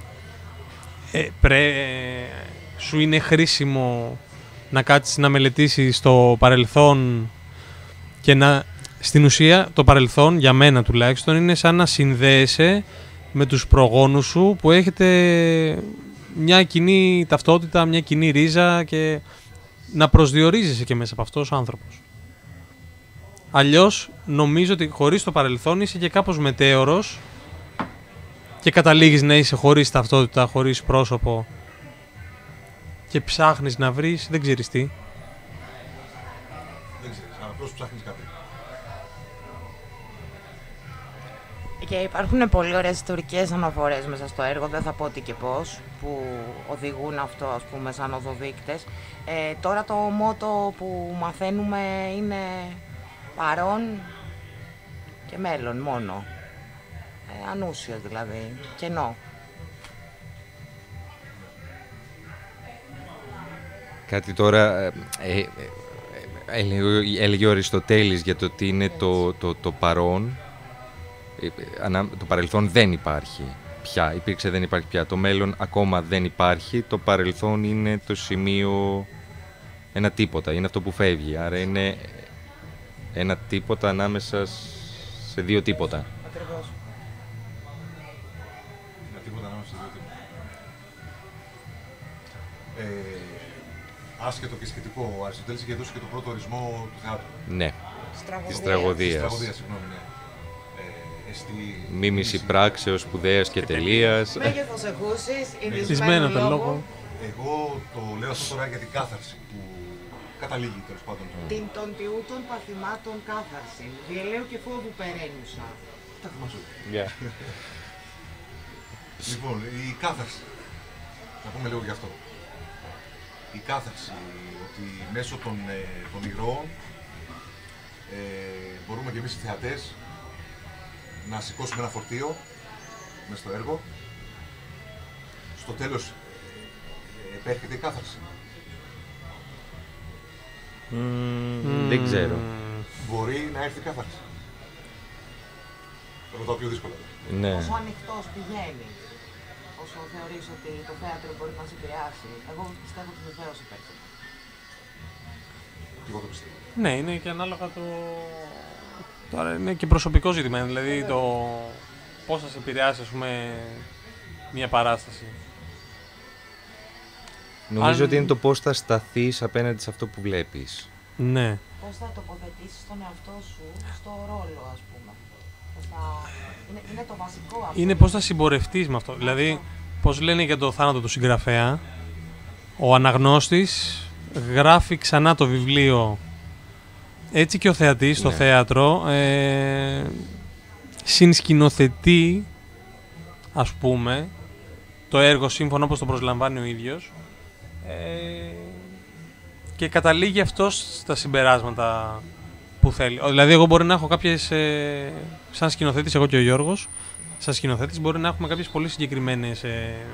σου είναι χρήσιμο να κάτσεις να μελετήσεις το παρελθόν και στην ουσία το παρελθόν, για μένα τουλάχιστον, είναι σαν να συνδέεσαι με τους προγόνους σου που έχετε μια κοινή ταυτότητα, μια κοινή ρίζα και να προσδιορίζεσαι και μέσα από αυτό ως άνθρωπος. Αλλιώς νομίζω ότι χωρίς το παρελθόν είσαι και κάπως μετέωρος και καταλήγεις να είσαι χωρίς ταυτότητα, χωρίς πρόσωπο και ψάχνεις να βρεις, δεν ξέρεις τι. Δεν ξέρεις, απλώς ψάχνεις κάτι. Και υπάρχουν πολύ ωραίες ιστορικές αναφορές μέσα στο έργο, δεν θα πω τι και πώς, που οδηγούν αυτό, ας πούμε, σαν οδοδείκτες. Τώρα το μότο που μαθαίνουμε είναι παρόν και μέλλον μόνο. Ανούσιο δηλαδή, κενό. Κάτι τώρα έλεγε ο Αριστοτέλης για το τι είναι το παρόν. Το παρελθόν δεν υπάρχει πια, υπήρξε, δεν υπάρχει πια. Το μέλλον ακόμα δεν υπάρχει. Το παρελθόν είναι το σημείο, ένα τίποτα, είναι αυτό που φεύγει. Άρα είναι ένα τίποτα ανάμεσα σε δύο τίποτα. Ακριβώς. Ένα τίποτα ανάμεσα σε δύο τίποτα. Άσχετο και σχετικό, ο Αριστοτέλης είχε δώσει και το πρώτο ορισμό του θεάτρου. Ναι, της Της τραγωδίας. τραγωδίας, συγγνώμη, ναι. Μίμηση πράξεως, σπουδαίας και τελείας. Μέγεθος εχούσης, Ειδισμένο το λόγο. Εγώ το λέω αυτό τώρα για την κάθαρση που καταλήγει τέλος πάντων. Την των τιούτων παθημάτων κάθαρση, διελαίου και φόβου περαίνουσα. Τα θυμάσαι. Λοιπόν, η κάθαρση. Να πούμε λίγο γι' αυτό. Η κάθαρση, ότι μέσω των ηρώων μπορούμε και εμείς οι θεατές να σηκώσουμε ένα φορτίο μες στο έργο. Στο τέλος επέρχεται η κάθαρση. Δεν ξέρω. Μπορεί να έρθει η κάθαρση. Ρωτάω πιο δύσκολα. Ναι. Όσο ανοιχτός πηγαίνει, όσο θεωρείς ότι το θέατρο μπορεί να σε επηρεάσει, εγώ πιστεύω ότι βεβαίως επέρχεται. Και εγώ το πιστεύω. Ναι, είναι και ανάλογα το. Τώρα είναι και προσωπικό ζήτημα, δηλαδή το πώς θα σε επηρεάσει, ας πούμε, μια παράσταση. Νομίζω ότι είναι το πώς θα σταθείς απέναντι σε αυτό που βλέπεις. Ναι. Πώς θα τοποθετήσεις τον εαυτό σου στο ρόλο, ας πούμε. Είναι το βασικό αυτό. Είναι πώς θα συμπορευτείς με αυτό. Δηλαδή, πώς λένε για το θάνατο του συγγραφέα, ο αναγνώστης γράφει ξανά το βιβλίο. Έτσι και ο θεατής στο θέατρο συνσκηνοθετεί, ας πούμε, το έργο σύμφωνα όπως το προσλαμβάνει ο ίδιος και καταλήγει αυτός στα συμπεράσματα που θέλει. Δηλαδή, εγώ μπορεί να έχω κάποιες, σαν σκηνοθέτης, εγώ και ο Γιώργος, σαν σκηνοθέτης μπορεί να έχουμε κάποιες πολύ συγκεκριμένες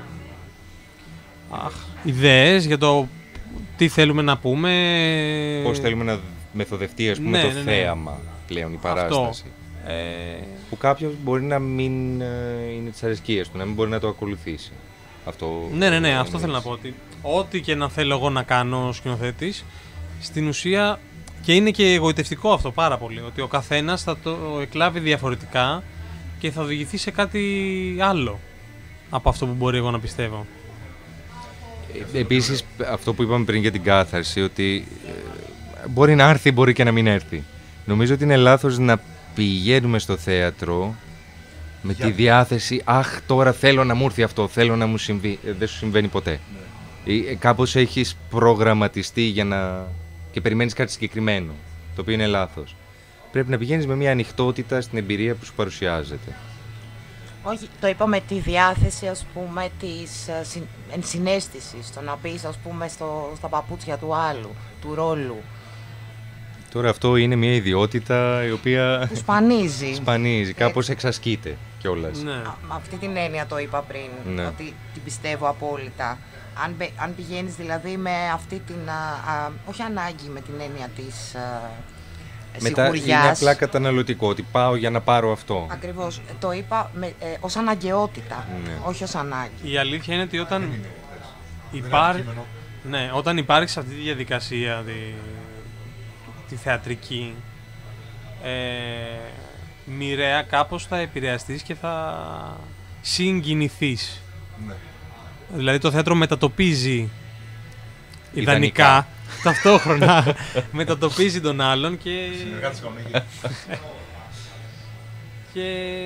ιδέες για το τι θέλουμε να πούμε. Πώς θέλουμε να μεθοδευτεί, ας πούμε, το θέαμα πλέον, η παράσταση. Που κάποιος μπορεί να μην είναι της αρεσκίας του, να μην μπορεί να το ακολουθήσει. Αυτό ναι, αυτό θέλω να πω. Ότι ό,τι και να θέλω εγώ να κάνω σκηνοθέτης, στην ουσία, και είναι και εγωιτευτικό αυτό πάρα πολύ, ότι ο καθένας θα το εκλάβει διαφορετικά και θα οδηγηθεί σε κάτι άλλο από αυτό που μπορεί εγώ να πιστεύω. Επίσης, αυτό που είπαμε πριν για την κάθαρση, ότι μπορεί να έρθει, μπορεί και να μην έρθει. Νομίζω ότι είναι λάθος να πηγαίνουμε στο θέατρο με τη διάθεση «Αχ, τώρα θέλω να μου έρθει αυτό, θέλω να μου συμβεί». Δεν σου συμβαίνει ποτέ. Ναι. Κάπως έχεις προγραμματιστεί και περιμένεις κάτι συγκεκριμένο, το οποίο είναι λάθος. Πρέπει να πηγαίνεις με μια ανοιχτότητα στην εμπειρία που σου παρουσιάζεται. Όχι, το είπα με τη διάθεση, ας πούμε, της ενσυναίσθησης, το να πεις, ας πούμε, στα παπούτσια του άλλου, του ρόλου. Τώρα αυτό είναι μια ιδιότητα η οποία που σπανίζει. Κάπως εξασκείται. κιόλας. Ναι. Με αυτή την έννοια το είπα πριν, Ναι. ότι την πιστεύω απόλυτα. Αν πηγαίνεις δηλαδή με αυτή την, όχι ανάγκη, με την έννοια της Μετά είναι σιγουριάς. απλά καταναλωτικό, ότι πάω για να πάρω αυτό. Ακριβώς, το είπα ως αναγκαιότητα, Ναι. όχι ως ανάγκη. Η αλήθεια είναι ότι όταν Δεν είναι, δεν είναι υπάρχει. αντικείμενο. Ναι, όταν υπάρχει σε αυτή τη διαδικασία τη θεατρική, μοιραία κάπως θα επηρεαστείς και θα συγκινηθείς. Ναι. Δηλαδή το θέατρο μετατοπίζει Ιδανικά. ιδανικά, ταυτόχρονα μετατοπίζει τον άλλον Συνεργάτης κανονική. και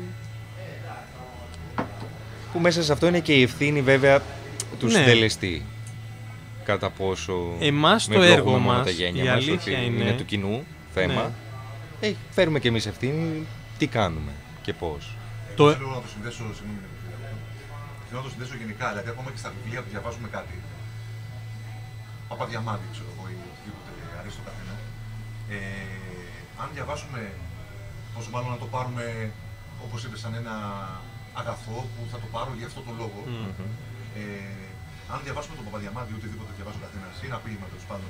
Που μέσα σε αυτό είναι και η ευθύνη βέβαια του Ναι. συντελεστή. Κατά πόσο. Εμάς με το ευλογούμε έργο μόνο μας, τα γένια η μας, αλήθεια ότι είναι- του κοινού θέμα. Ναι. Φέρουμε και εμείς ευθύνη τι κάνουμε και πώς. το, Θέλω να το συνδέσω, συγγνώμη, θέλω να το συνδέσω γενικά, δηλαδή ακόμα και στα βιβλία που διαβάζουμε κάτι. Παπαδιαμάντη, ξέρω εγώ, ή οτιδήποτε αρέσει στο καθένα. Αν διαβάσουμε, πόσο μάλλον να το πάρουμε, όπως είπες, σαν ένα αγαθό που θα το πάρω για αυτό το λόγο. Αν διαβάσουμε τον Παπαδιαμάντη ή οτιδήποτε διαβάζει ο καθένας, ή ένα ποίημα τέλος πάντων,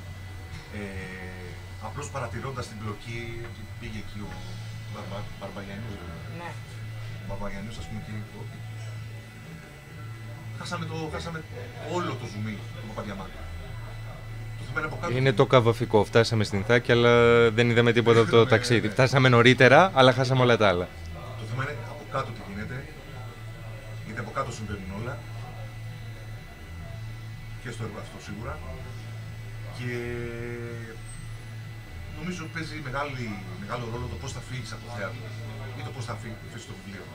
απλώς παρατηρώντας την πλοκή, ότι πήγε εκεί ο Μπαρμπαγιανός, Ναι. ο Μπαρμπαγιανός, ας πούμε, και χάσαμε όλο το ζουμί του Παπαδιαμάντη. Το θέμα είναι από κάτω. Είναι το καβαφικό. Φτάσαμε στην Θάκη, αλλά δεν είδαμε τίποτα από το ταξίδι. Φτάσαμε νωρίτερα, αλλά χάσαμε όλα τα άλλα. Το θέμα είναι από κάτω τι γίνεται, γιατί από κάτω συμβαίνουν όλα. Και στο έργο αυτό σίγουρα. Και νομίζω παίζει μεγάλο ρόλο το πώς θα φύγεις από το θέατρο ή το πώς θα αφήσεις το βιβλίο.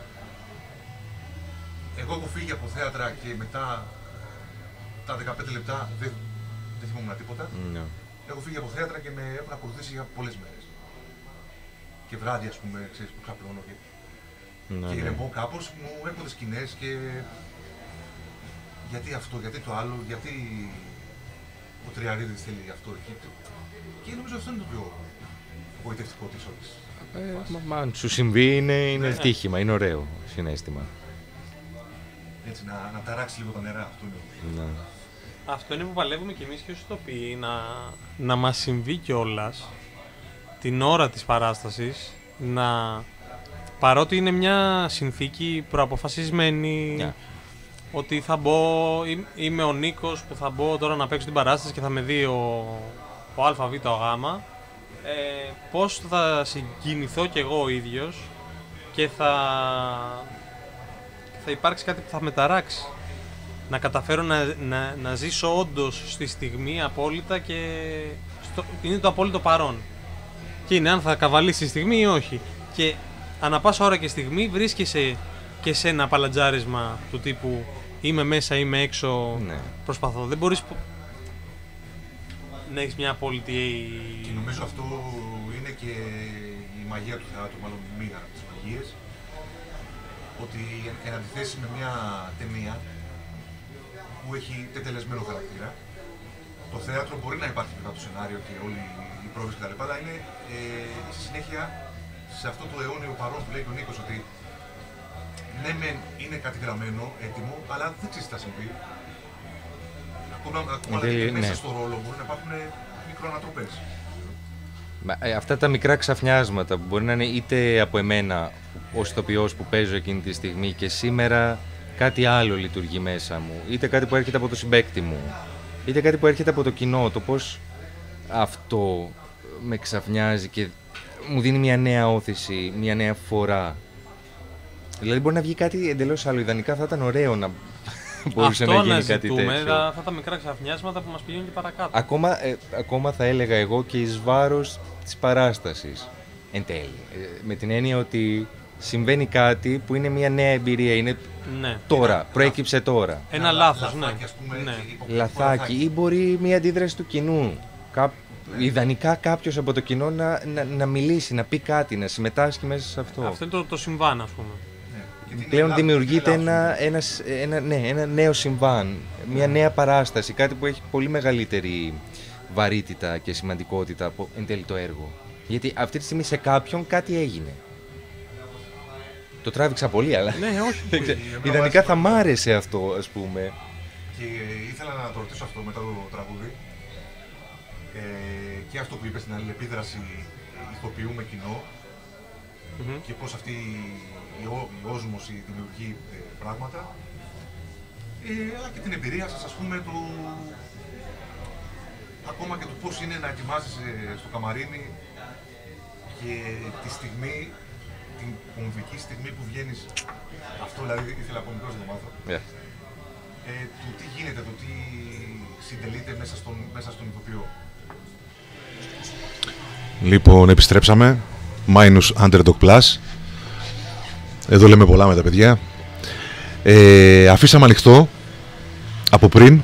Εγώ έχω φύγει από θέατρα και μετά τα 15 λεπτά δεν θυμόμουν τίποτα. Ναι. Έχω φύγει από θέατρα και με έχουν ακολουθήσει για πολλές μέρες. Και βράδυ, ας πούμε, ξέρεις, που ξαπλώνω και Ναι, και ναι. ηρεμώ κάπως, μου έρχονται σκηνές και γιατί αυτό, γιατί το άλλο, γιατί ο Τριαρίδης θέλει αυτό εκεί. Και νομίζω αυτό είναι το πιο γοητευτικό της όλης. Μα αν σου συμβεί είναι ευτύχημα, είναι ωραίο συναίσθημα. Έτσι, να ταράξει λίγο τα νερά, αυτό είναι. Ναι. αυτό είναι που παλεύουμε κι εμείς και ως ηθοποιοί, να μας συμβεί κιόλας την ώρα της παράστασης, παρότι είναι μια συνθήκη προαποφασισμένη, Ναι. ότι θα μπω, είμαι ο Νίκος που θα μπω τώρα να παίξω την παράσταση και θα με δει ο Α, Β, ο Γ, πώς θα συγκινηθώ κι εγώ ο ίδιος και θα υπάρξει κάτι που θα με ταράξει. Να καταφέρω να ζήσω όντως στη στιγμή απόλυτα και είναι το απόλυτο παρόν. Και είναι αν θα καβαλήσει τη στιγμή ή όχι. Και ανά πάσα ώρα και στιγμή βρίσκεσαι και σε ένα παλατζάρισμα του τύπου είμαι μέσα, είμαι έξω, Ναι. προσπαθώ. Δεν μπορείς να έχεις μια απόλυτη... Και νομίζω αυτό είναι και η μαγεία του θεάτρου, μάλλον μία από τις μαγείες. Ότι εν αντιθέσει με μια ταινία που έχει τετελεσμένο χαρακτήρα, το θέατρο μπορεί να υπάρχει μετά το σενάριο και όλοι οι πρόβες κτλ. Αλλά είναι στη συνέχεια σε αυτό το αιώνιο παρόν που λέει και ο Νίκος, ότι ναι, μεν είναι κάτι γραμμένο, έτοιμο, αλλά δεν ξέρεις τι θα συμβεί. Ακόμα δηλαδή και μέσα Ναι. στο ρόλο μπορεί να υπάρχουν μικροανατροπές. Αυτά τα μικρά ξαφνιάσματα που μπορεί να είναι είτε από εμένα ως ηθοποιός που παίζω εκείνη τη στιγμή και σήμερα κάτι άλλο λειτουργεί μέσα μου, είτε κάτι που έρχεται από το συμπαίκτη μου, είτε κάτι που έρχεται από το κοινό, το πώς αυτό με ξαφνιάζει και μου δίνει μια νέα όθηση, μια νέα φορά. Δηλαδή μπορεί να βγει κάτι εντελώς άλλο. Ιδανικά θα ήταν ωραίο να μπορούσε Αυτό να γίνει κάτι αναζητούμε, τέτοιο. αυτά τα μικρά ξαφνιάσματα που μας πηγαίνουν και παρακάτω. Ακόμα θα έλεγα εγώ και εις βάρος της παράστασης εν τέλει. Με την έννοια ότι συμβαίνει κάτι που είναι μια νέα εμπειρία, είναι Ναι. τώρα, προέκυψε τώρα. Ένα λάθος, ναι. Λαθάκι, ας πούμε, Ναι. υποκριτικό Λαθάκι ή μπορεί μια αντίδραση του κοινού. Ιδανικά κάποιος από το κοινό να μιλήσει, να πει κάτι, να συμμετάσχει μέσα σε αυτό. Αυτό είναι το συμβάν, ας πούμε. Ναι. Γιατί είναι Πλέον λάθος, δημιουργείται είναι λάθος. ένα νέο συμβάν, μια νέα παράσταση, κάτι που έχει πολύ μεγαλύτερη βαρύτητα και σημαντικότητα από εν τέλει το έργο. Γιατί αυτή τη στιγμή σε κάποιον κάτι έγινε. Το τράβηξα πολύ, αλλά. Ναι, όχι. Ιδανικά θα μ' άρεσε αυτό, ας πούμε. Και ήθελα να το ρωτήσω αυτό μετά το τραγούδι. Και αυτό που είπε στην αλληλεπίδραση ηθοποιού με κοινό και πώς αυτή η όσμωση δημιουργεί πράγματα. Αλλά και την εμπειρία σας, ας πούμε, ακόμα και το πώς είναι να ετοιμάζεσαι στο καμαρίνι και τη στιγμή, την κομβική στιγμή που βγαίνεις. Αυτό δηλαδή ήθελα από μικρός να το μάθω. Του τι γίνεται, το τι συντελείται μέσα στον ηθοποιό. Λοιπόν, επιστρέψαμε. Minus Underdog Plus. Εδώ λέμε πολλά με τα παιδιά. Αφήσαμε ανοιχτό από πριν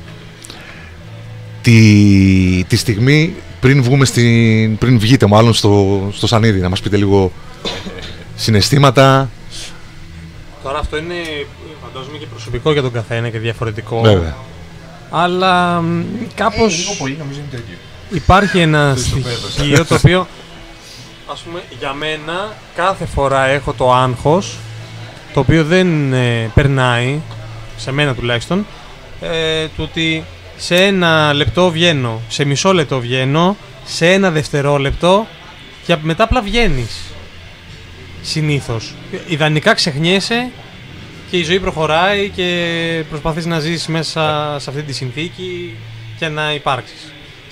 τη στιγμή πριν βγείτε μάλλον στο Σανίδι, να μας πείτε λίγο συναισθήματα. Τώρα αυτό είναι φαντάζομαι και προσωπικό για τον καθένα και διαφορετικό. Βέβαια. Αλλά κάπως λίγο πολύ νομίζω είναι το ίδιο. Υπάρχει ένα στοιχείο το οποίο, ας πούμε, για μένα κάθε φορά έχω το άγχος, το οποίο δεν περνάει, σε μένα τουλάχιστον, του ότι σε ένα λεπτό βγαίνω, σε μισό λεπτό βγαίνω, σε ένα δευτερόλεπτο και μετά απλά βγαίνεις. Συνήθως. Ιδανικά ξεχνιέσαι και η ζωή προχωράει και προσπαθείς να ζεις μέσα σε αυτή τη συνθήκη και να υπάρξεις.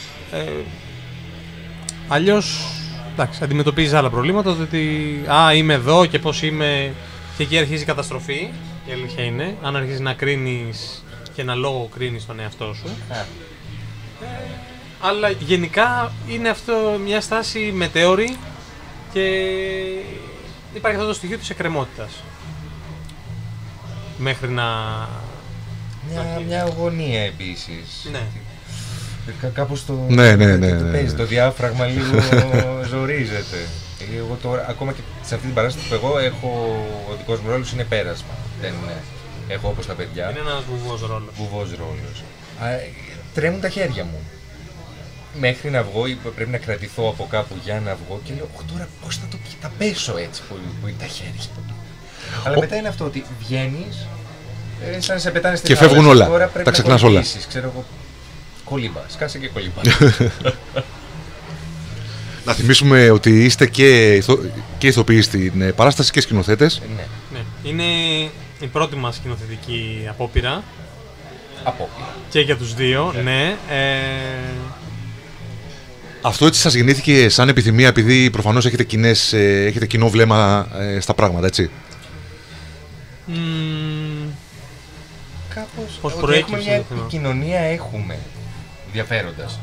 Αλλιώς, εντάξει, αντιμετωπίζεις άλλα προβλήματα, ότι είμαι εδώ και πώς είμαι, και εκεί αρχίζει η καταστροφή, η αλήθεια είναι, αν αρχίζεις να κρίνεις και ένα λόγο κρίνεις τον εαυτό σου. Αλλά γενικά είναι αυτό μια στάση μετέωρη και υπάρχει αυτό το στοιχείο της εκκρεμότητας. Μέχρι να... Μια αγωνία επίσης. Ναι. Κάπως το Ναι. Το διάφραγμα λίγο ζορίζεται. Εγώ τώρα, ακόμα και σε αυτή την παράσταση που εγώ έχω, ο δικός μου ρόλος είναι πέρασμα. Δεν έχω όπως τα παιδιά. Είναι ένας βουβός ρόλος. Τρέμουν τα χέρια μου. Μέχρι να βγω, πρέπει να κρατηθώ από κάπου για να βγω και λέω τώρα πώς θα πέσω έτσι που είναι τα χέρια. Αλλά μετά είναι αυτό ότι βγαίνεις, σαν να σε πετάνε στην και φεύγουν όλα. Τώρα τα ξεχνάς όλα. Ξέρω εγώ, κολύμπα, σκάσε και κολύμπα. Να θυμίσουμε ότι είστε και ηθοποιοί στην παράσταση και σκηνοθέτες. Ναι. Είναι η πρώτη μας σκηνοθετική απόπειρα. Και για τους δύο, ναι. Αυτό έτσι σας γεννήθηκε σαν επιθυμία, επειδή προφανώς έχετε κοινό βλέμμα στα πράγματα, έτσι. Κάπως, πώς ότι έχουμε μια επικοινωνία, έχουμε διαφέροντας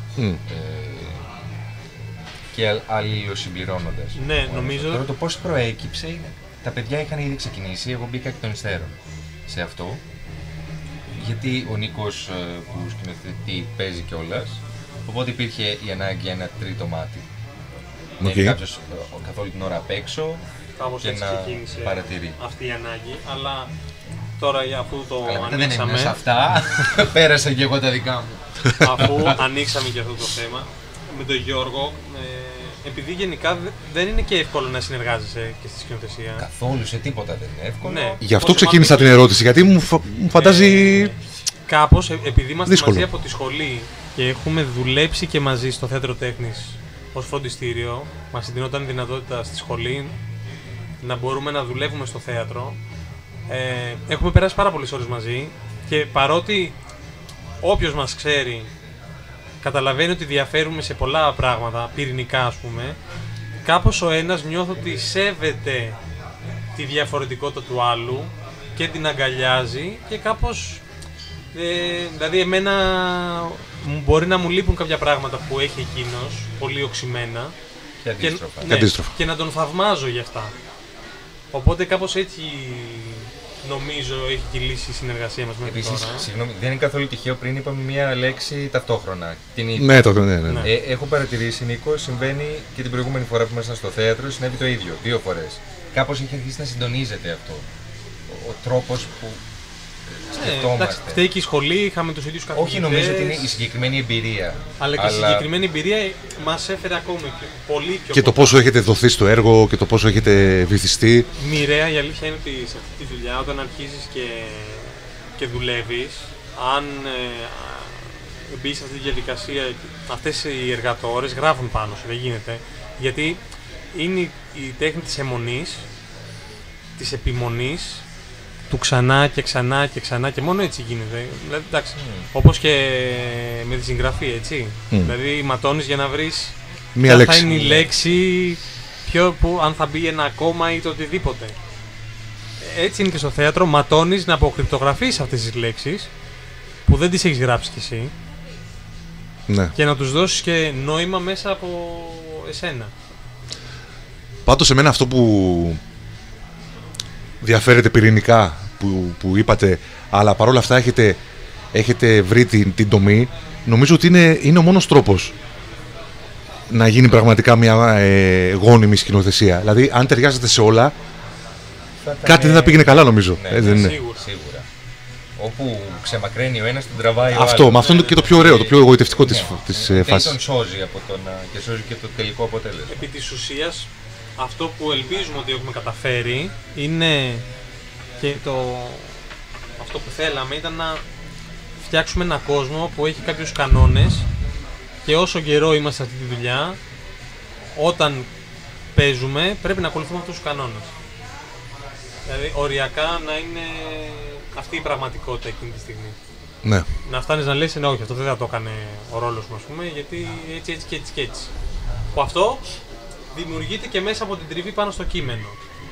και αλληλοσυμπληρώνοντας. Ναι, νομίζω. Τώρα το πώς προέκυψε είναι, τα παιδιά είχαν ήδη ξεκινήσει, εγώ μπήκα εκ των υστέρων σε αυτό, γιατί ο Νίκος που σκηνοθετεί παίζει κιόλας, οπότε υπήρχε η ανάγκη ένα τρίτο μάτι. Okay. Κάποιος καθ' όλη την ώρα απ' έξω και να παρατηρεί. Αυτή η ανάγκη, αλλά τώρα αφού το ανοίξαμε... Δεν έμεινα σε αυτά, πέρασα και εγώ τα δικά μου. Αφού ανοίξαμε και αυτό το θέμα, με τον Γιώργο, επειδή γενικά δεν είναι και εύκολο να συνεργάζεσαι και στη σκηνοθεσία. Καθόλου, σε τίποτα δεν είναι εύκολο. Ναι. Γι' αυτό ξεκίνησα την ερώτηση, γιατί μου φαντάζει... Κάπως, επειδή είμαστε δύσκολο. Μαζί από τη σχολή και έχουμε δουλέψει και μαζί στο Θέατρο Τέχνης ως φροντιστήριο, μας δινόταν δυνατότητα στη σχολή να μπορούμε να δουλεύουμε στο θέατρο. Έχουμε περάσει πάρα πολλές ώρες μαζί και παρότι όποιος μας ξέρει καταλαβαίνει ότι διαφέρουμε σε πολλά πράγματα, πυρηνικά ας πούμε, κάπως ο ένας νιώθω ότι σέβεται τη διαφορετικότητα του άλλου και την αγκαλιάζει και κάπως, δηλαδή εμένα μπορεί να μου λείπουν κάποια πράγματα που έχει εκείνος, πολύ οξυμένα και να τον θαυμάζω γι' αυτά. Οπότε κάπως έτσι νομίζω έχει κυλήσει η συνεργασία μας μέχρι τώρα. Συγγνώμη, δεν είναι καθόλου τυχαίο, πριν είπαμε μία λέξη ταυτόχρονα. Την ίδια. Ναι. Έχω παρατηρήσει, Νίκο, συμβαίνει και την προηγούμενη φορά που ήμασταν στο θέατρο, συνέβη το ίδιο, 2 φορές. Κάπως έχει αρχίσει να συντονίζεται αυτό. Ο τρόπος που σκεφτόμαστε. Φταίει και η σχολή, είχαμε τους ίδιους καθηγητές. Όχι, νομίζω ότι είναι η συγκεκριμένη εμπειρία. Αλλά και η συγκεκριμένη εμπειρία μας έφερε ακόμη πολύ πιο. Και το πόσο έχετε δοθεί στο έργο και το πόσο έχετε βυθιστεί. Μοιραία, η αλήθεια είναι ότι σε αυτή τη δουλειά, όταν αρχίζεις και δουλεύεις, αν μπεις σε αυτή τη διαδικασία, αυτές οι εργατόρες γράφουν πάνω σου, δεν γίνεται. Γιατί είναι η τέχνη της αιμονής, της επιμονής, του ξανά και ξανά και ξανά και μόνο έτσι γίνεται. Δηλαδή, εντάξει, όπως και με τη συγγραφή, έτσι. Δηλαδή, ματώνεις για να βρεις Μία ποια λέξη. θα είναι η λέξη, αν θα μπει ένα κόμμα ή το οτιδήποτε. Έτσι είναι και στο θέατρο, ματώνεις να αποκρυπτογραφείς αυτές τις λέξεις που δεν τις έχεις γράψει κι εσύ, Ναι. και να τους δώσεις και νόημα μέσα από εσένα. Πάντως εμένα αυτό που διαφέρεται πυρηνικά που είπατε, αλλά παρόλα αυτά έχετε βρει την τομή, νομίζω ότι είναι ο μόνος τρόπος να γίνει πραγματικά μια γόνιμη σκηνοθεσία. Δηλαδή, αν ταιριάζεται σε όλα, κάτι δεν θα πήγαινε καλά, νομίζω. Ναι, δεν είναι. Σίγουρα. Όπου ξεμακραίνει ο ένας, τον τραβάει ο Αυτό, άλλος. αυτό είναι και το πιο ωραίο, το πιο εγωιτευτικό της Και φάσης. τον σώζει από και σώζει και το τελικό αποτέλεσμα. Επί της ουσίας, αυτό που ελπίζουμε ότι έχουμε καταφέρει είναι και αυτό που θέλαμε ήταν να φτιάξουμε έναν κόσμο που έχει κάποιους κανόνες και όσο καιρό είμαστε σε αυτή τη δουλειά, όταν παίζουμε πρέπει να ακολουθούμε αυτούς τους κανόνες. Δηλαδή οριακά να είναι αυτή η πραγματικότητα εκείνη τη στιγμή. Ναι. Να φτάνεις να λες, ναι, όχι, αυτό δεν θα το έκανε ο ρόλος μου, ας πούμε, γιατί έτσι και έτσι και έτσι. Που αυτό δημιουργείται και μέσα από την τριβή πάνω στο κείμενο.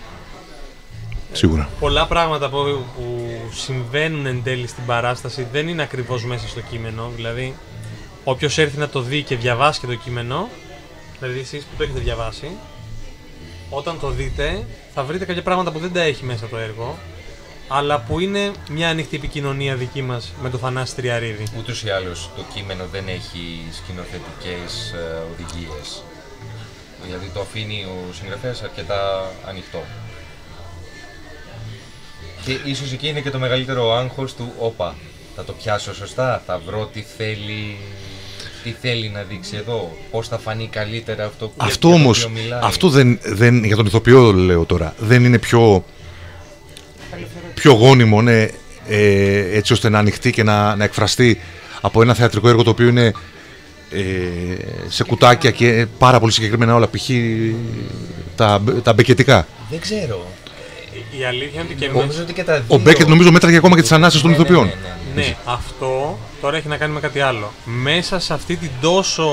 Σίγουρα. Πολλά πράγματα που συμβαίνουν εν τέλει στην παράσταση δεν είναι ακριβώς μέσα στο κείμενο. Δηλαδή, όποιος έρθει να το δει και διαβάσει και το κείμενο, δηλαδή εσείς που το έχετε διαβάσει, όταν το δείτε θα βρείτε κάποια πράγματα που δεν τα έχει μέσα το έργο, αλλά που είναι μια ανοιχτή επικοινωνία δική μας με τον Θανάση Τριαρίδη. Ούτως ή άλλως το κείμενο δεν έχει σκηνοθετικές οδηγίες. Δηλαδή το αφήνει ο συγγραφέας αρκετά ανοιχτό. Και ίσως εκεί είναι και το μεγαλύτερο άγχος του όπα. Θα το πιάσω σωστά, θα βρω τι θέλει να δείξει εδώ, πώς θα φανεί καλύτερα αυτό που Αυτό όμως, αυτό δεν, για τον ηθοποιό λέω τώρα, δεν είναι πιο γόνιμο, ναι, έτσι ώστε να ανοιχτεί και να εκφραστεί από ένα θεατρικό έργο το οποίο είναι σε κουτάκια και πάρα πολύ συγκεκριμένα όλα, π.χ. τα μπεκετικά. Δεν ξέρω. Η αλήθεια είναι ότι και Νομίζω ότι και τα δύο... Ο Μπέκετ νομίζω μέτραγε ακόμα και τις ανάσες των ηθοποιών. Ναι, αυτό τώρα έχει να κάνει με κάτι άλλο. Μέσα σε αυτή την τόσο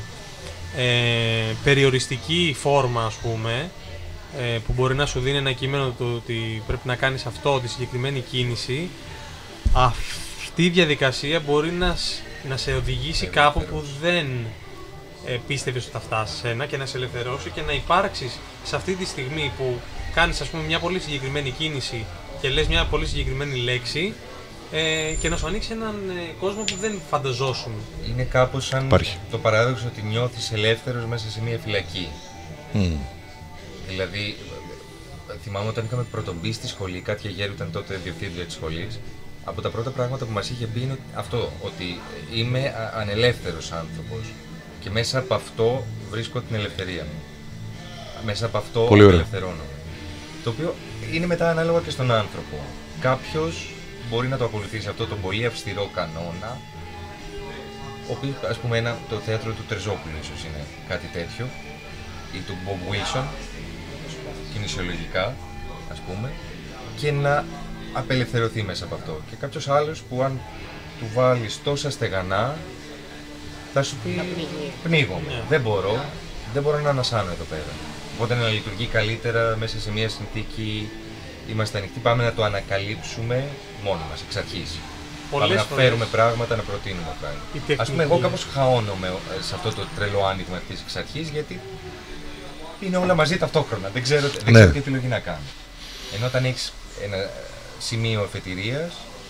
περιοριστική φόρμα, ας πούμε, που μπορεί να σου δίνει ένα κείμενο το ότι πρέπει να κάνεις αυτό, τη συγκεκριμένη κίνηση, αυτή η διαδικασία μπορεί να σε οδηγήσει κάπου που δεν πίστευες ότι θα φτάσεις ένα και να σε ελευθερώσει και να υπάρξεις σε αυτή τη στιγμή που κάνεις, ας πούμε, μια πολύ συγκεκριμένη κίνηση και λες μια πολύ συγκεκριμένη λέξη και να σου ανοίξει έναν κόσμο που δεν φανταζόσουν. Είναι κάπως σαν Υπάρχει. το παράδοξο ότι νιώθεις ελεύθερος μέσα σε μια φυλακή. Δηλαδή, θυμάμαι όταν είχαμε πρωτομπεί στη σχολή, Κάτια Γέρου ήταν τότε διευθύντρια της σχολής, από τα πρώτα πράγματα που μας είχε πει είναι αυτό, ότι είμαι ανελεύθερος άνθρωπος και μέσα από αυτό βρίσκω την ελευθερία μου. Μέσα από αυτό απελευθερώνομαι. Το οποίο είναι μετά ανάλογα και στον άνθρωπο. Κάποιος μπορεί να το ακολουθήσει αυτό τον πολύ αυστηρό κανόνα, ο οποίος, ας πούμε, το θέατρο του Τρεζόπουλου ίσως είναι κάτι τέτοιο, ή του Bob Wilson, κινησιολογικά, ας πούμε, και να απελευθερωθεί μέσα από αυτό. Και κάποιος άλλος που αν του βάλεις τόσα στεγανά, θα σου πει πνίγομαι, δεν μπορώ να ανασάνω εδώ πέρα. Οπότε να λειτουργεί καλύτερα μέσα σε μια συνθήκη, είμαστε ανοιχτοί, πάμε να το ανακαλύψουμε μόνοι μας, εξ αρχής. Πάμε να φέρουμε πράγματα, να προτείνουμε πράγματα. Ας πούμε, εγώ κάπως χαώνομαι σε αυτό το τρελό άνοιγμα της εξ αρχής, γιατί είναι όλα μαζί ταυτόχρονα, δεν ξέρω τι επιλογή να κάνω. Ενώ όταν έχεις ένα σημείο αφετηρίας...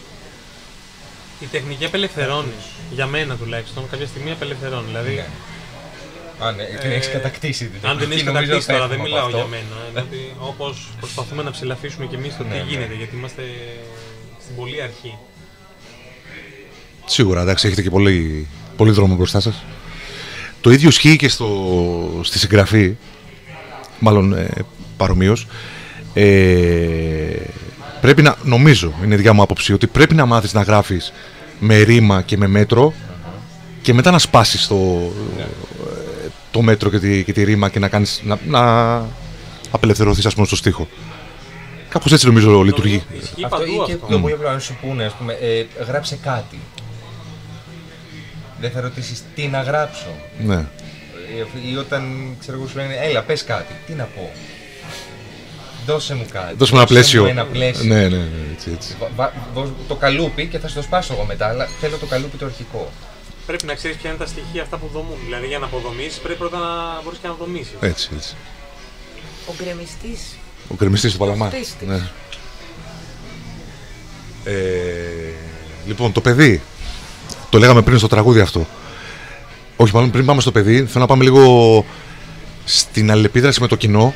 Η τεχνική απελευθερώνει, για μένα τουλάχιστον, κάποια στιγμή απελευθερώνει, δηλαδή... Ναι. Αν την έχεις κατακτήσει την τεχνική, αν την έχεις κατακτήσει τώρα, δεν μιλάω για μένα. Δηλαδή, όπως προσπαθούμε να ψηλαφίσουμε κι εμείς το τι γίνεται, γιατί είμαστε στην πολύ αρχή. Σίγουρα, εντάξει, έχετε και πολύ δρόμο μπροστά σας. Το ίδιο ισχύει και στη συγγραφή, μάλλον παρομοίως. Πρέπει να, νομίζω, είναι διά μου άποψη, ότι πρέπει να μάθεις να γράφεις με ρήμα και με μέτρο και μετά να σπάσεις το μέτρο και τη ρήμα και να απελευθερωθείς, ας πούμε, στο στίχο. Κάπως έτσι νομίζω λειτουργεί. Αυτό ή και πιο πολύ απλά να σου πούνε, ας πούμε, γράψε κάτι. Δεν θα ρωτήσεις τι να γράψω. Ναι. Ή όταν, ξέρω εγώ, σου λένε, έλα, πες κάτι. Τι να πω. Δώσε μου κάτι. Δώσε μου ένα πλαίσιο. Ένα πλαίσιο. Ναι, έτσι. Το καλούπι και θα σου το σπάσω εγώ μετά, αλλά θέλω το καλούπι το αρχικό. Πρέπει να ξέρεις ποια είναι τα στοιχεία αυτά που δομούν. Δηλαδή για να αποδομήσεις πρέπει πρώτα να μπορείς και να δομήσεις. Έτσι. Ο γκρεμιστής. Ο γκρεμιστής του Παλαμά. Ναι. Λοιπόν, το παιδί. Το λέγαμε πριν στο τραγούδι αυτό. Όχι, μάλλον πριν πάμε στο παιδί, θέλω να πάμε λίγο στην αλληλεπίδραση με το κοινό.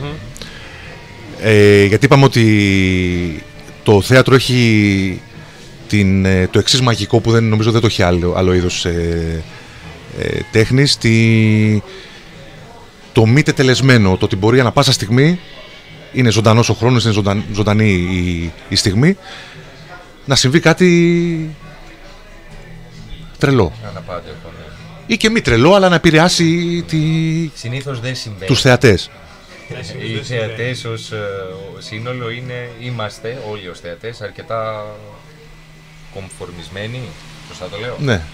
Γιατί είπαμε ότι το θέατρο έχει το εξής μαγικό που νομίζω δεν το έχει άλλο είδος τέχνης, το μη τετελεσμένο, το ότι μπορεί ανά πάσα στιγμή, είναι ζωντανός ο χρόνος, είναι ζωντανή η στιγμή, να συμβεί κάτι τρελό. Ή και μη τρελό, αλλά να επηρεάσει συνήθως δεν συμβαίνει. Τους θεατές. Οι θεατές ως σύνολο είμαστε όλοι ως θεατές αρκετά κομφορμισμένοι, σωστά το λέω. Ναι.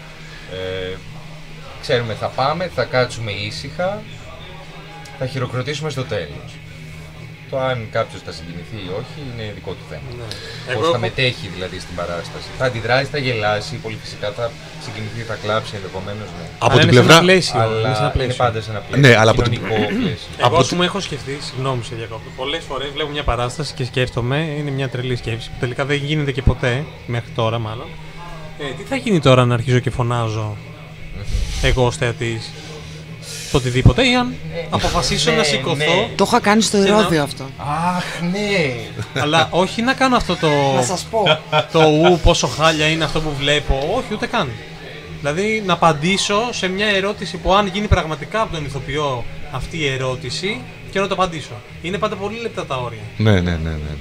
Ξέρουμε, θα πάμε, θα κάτσουμε ήσυχα, θα χειροκροτήσουμε στο τέλος. Το αν κάποιος θα συγκινηθεί ή όχι είναι δικό του θέμα. Ναι. Πώς θα μετέχει δηλαδή στην παράσταση. Θα αντιδράσει, θα γελάσει, πολύ φυσικά θα συγκινηθεί, θα κλάψει ενδεχομένως. Ναι. Από την πλευρά. Είναι πάντα σε ένα πλαίσιο. Ναι, αλλά κοινωνικό πλαίσιο. Εγώ ας πούμε έχω σκεφτεί, συγγνώμη σε διακόπτω. Πολλές φορές βλέπω μια παράσταση και σκέφτομαι, είναι μια τρελή σκέψη που τελικά δεν γίνεται και ποτέ, μέχρι τώρα μάλλον. Τι θα γίνει τώρα να αρχίζω και φωνάζω εγώ ως θεατής? Το οτιδήποτε, ή αν αποφασίσω να σηκωθώ. Το είχα κάνει στο Ηρώδειο αυτό. Αχ, ναι! Αλλά όχι να κάνω αυτό το. Να σας πω. Το πόσο χάλια είναι αυτό που βλέπω. Όχι, ούτε καν. Δηλαδή να απαντήσω σε μια ερώτηση που αν γίνει πραγματικά από τον ηθοποιό αυτή η ερώτηση και να το απαντήσω. Είναι πάντα πολύ λεπτά τα όρια. Ναι.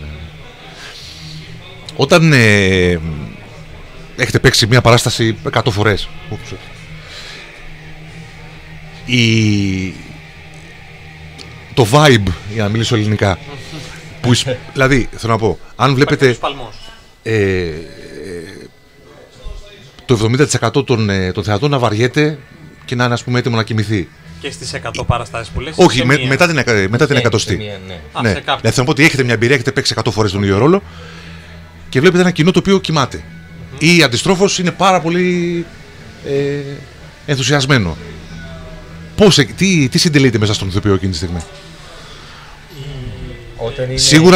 Όταν έχετε παίξει μια παράσταση 100 φορές. Το vibe, για να μιλήσω ελληνικά, δηλαδή θέλω να πω, αν βλέπετε το 70% των θεατών να βαριέται και να είναι, ας πούμε, έτοιμο να κοιμηθεί. Και στις 100 παραστάσεις που λες? Όχι, μετά την εκατοστή. Ναι. Δηλαδή θέλω να πω ότι έχετε μια εμπειρία, έχετε παίξει 100 φορές τον ίδιο ρόλο και βλέπετε ένα κοινό το οποίο κοιμάται. Ή αντιστρόφως είναι πάρα πολύ ενθουσιασμένο. Τι συντελείται μέσα στον ηθοποιό εκείνη τη στιγμή? Σίγουρα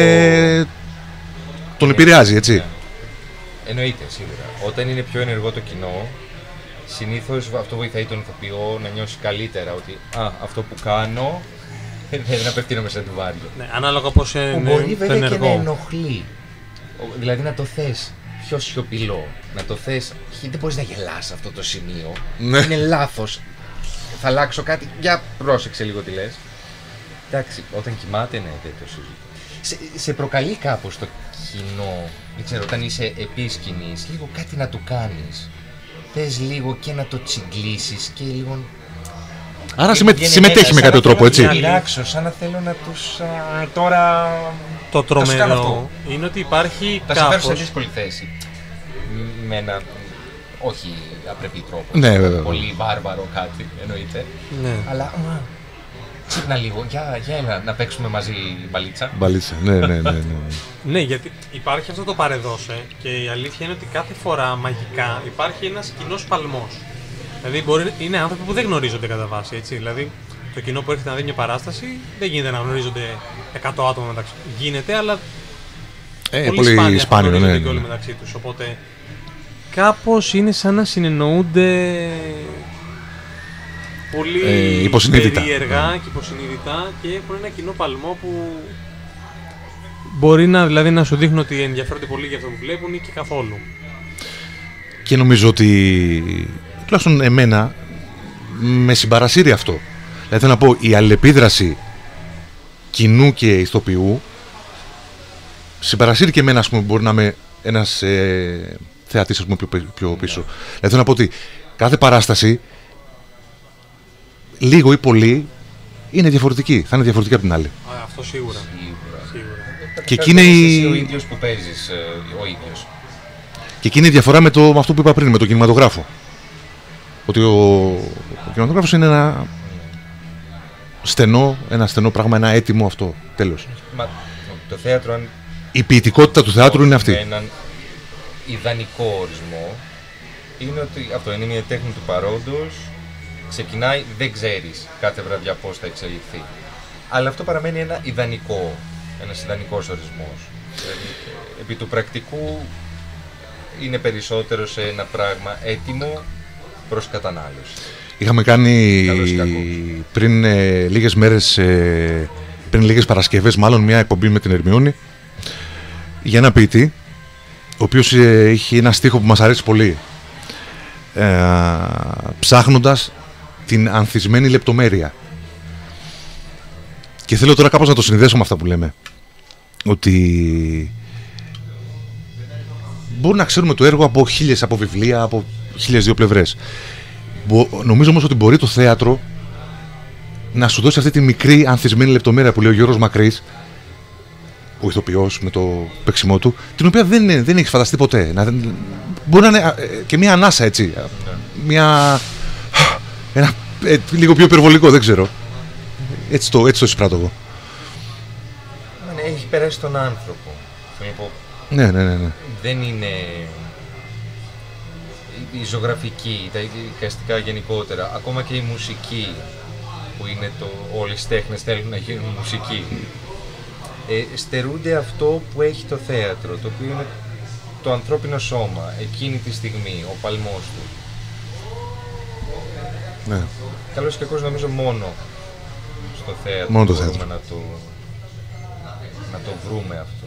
τον επηρεάζει, έτσι. Εννοείται, σίγουρα. Όταν είναι πιο ενεργό το κοινό, συνήθως αυτό βοηθάει τον ηθοποιό να νιώσει καλύτερα ότι αυτό που κάνω δεν απευθύνομαι σε ντουβάριο. Ναι, ανάλογα πώς είναι μπορεί βέβαια ενεργό. Και να ενοχλεί. Δηλαδή να το θες πιο σιωπηλό, να το θες, δεν μπορείς να γελάς αυτό το σημείο, είναι λάθος. Θα αλλάξω κάτι, για πρόσεξε λίγο τι λες. Εντάξει, όταν κοιμάται, ναι, δεν το συζητώ. Σε προκαλεί κάπως το κοινό, δεν ξέρω, όταν είσαι επί σκηνής, λίγο κάτι να του κάνεις. Θες λίγο και να το τσιγκλίσεις και λίγο... Άρα συμμετέχει με κάποιο τρόπο, έτσι. Να πειράξω, σαν να θέλω να τους τώρα... Το τρομερό είναι ότι υπάρχει κάπως... Θα σε φέρω σε δύσκολη θέση. Με ένα... όχι απρεπή τρόπο. Ναι, βέβαια. Πολύ βάρβαρο κάτι, εννοείται. Ναι. Αλλά ξύπνα λίγο, για έλα να παίξουμε μαζί μπαλίτσα. Μπαλίτσα, ναι. Ναι, γιατί υπάρχει αυτό το παρεδώσε και η αλήθεια είναι ότι κάθε φορά μαγικά υπάρχει ένας κοινός παλμός. Δηλαδή είναι άνθρωποι που δεν γνωρίζονται κατά βάση, έτσι. Δηλαδή το κοινό που έρχεται να δει μια παράσταση δεν γίνεται να γνωρίζονται 100 άτομα μεταξύ τους. Γίνεται, αλλά πολύ σπάνιο, ναι. Και όλοι μεταξύ τους. Οπότε κάπως είναι σαν να συνεννοούνται πολύ περίεργα και υποσυνείδητα και έχουν ένα κοινό παλμό που μπορεί να, δηλαδή, να σου δείχνουν ότι ενδιαφέρονται πολύ για αυτό που βλέπουν ή και καθόλου. Και νομίζω ότι, τουλάχιστον εμένα, με συμπαρασύρει αυτό. Δηλαδή θέλω να πω, η αλληλεπίδραση κοινού και ηθοποιού συμπαρασύρει και εμένα, ας πούμε, μπορεί να είμαι ένας θεατής, ας πούμε, πιο πίσω. Δηλαδή θέλω να πω ότι κάθε παράσταση, λίγο ή πολύ, είναι διαφορετική. Θα είναι διαφορετική από την άλλη. Αυτό σίγουρα. Και εκεί είναι ο ίδιος που παίζεις, ο ίδιος. Και εκεί είναι η διαφορά με αυτό που είπα πριν, με τον κινηματογράφο. Ότι ο κινηματογράφος είναι ένα στενό πράγμα, ένα έτοιμο αυτό. Τέλος. Μα το θέατρο, αν Η ποιητικότητα του θεάτρου είναι αυτή. με έναν ιδανικό ορισμό, είναι ότι αυτό είναι μια τέχνη του παρόντος. Ξεκινάει, δεν ξέρεις κάθε βραδιά πώς θα εξελιχθεί. Αλλά αυτό παραμένει ένας ιδανικός ορισμός. Δηλαδή, επί του πρακτικού είναι περισσότερο σε ένα πράγμα έτοιμο προς κατανάλωση. Είχαμε κάνει Καλώς ή κακώς. πριν λίγες μέρες, πριν λίγες Παρασκευές μάλλον, μια εκπομπή με την Ερμιόνη για ένα ποιητή, ο οποίος έχει ένα στίχο που μας αρέσει πολύ, ψάχνοντας την ανθισμένη λεπτομέρεια. Και θέλω τώρα κάπως να το συνδέσω με αυτά που λέμε, ότι μπορούμε να ξέρουμε το έργο από χίλιες, από βιβλία, από 1002 πλευρές. Νομίζω όμως ότι μπορεί το θέατρο να σου δώσει αυτή τη μικρή ανθισμένη λεπτομέρεια που λέει ο Γιώργος Μακρύς, ο ηθοποιός με το παίξιμό του, την οποία δεν έχεις φανταστεί ποτέ. Μπορεί να είναι και μια ανάσα, έτσι. Ένα λίγο πιο υπερβολικό, δεν ξέρω. Έτσι το εισπράττω εγώ. Ναι, έχει περάσει τον άνθρωπο. Θέλω να πω, Ναι. δεν είναι η ζωγραφική, τα εικαστικά γενικότερα, ακόμα και η μουσική, που είναι όλες οι τέχνες θέλουν να γίνουν μουσική, στερούνται αυτό που έχει το θέατρο, το οποίο είναι το ανθρώπινο σώμα, εκείνη τη στιγμή, ο παλμός του. Ναι. Καλώς ή κακώς, νομίζω μόνο στο θέατρο Μόνο το μπορούμε θέατρο. να το βρούμε αυτό.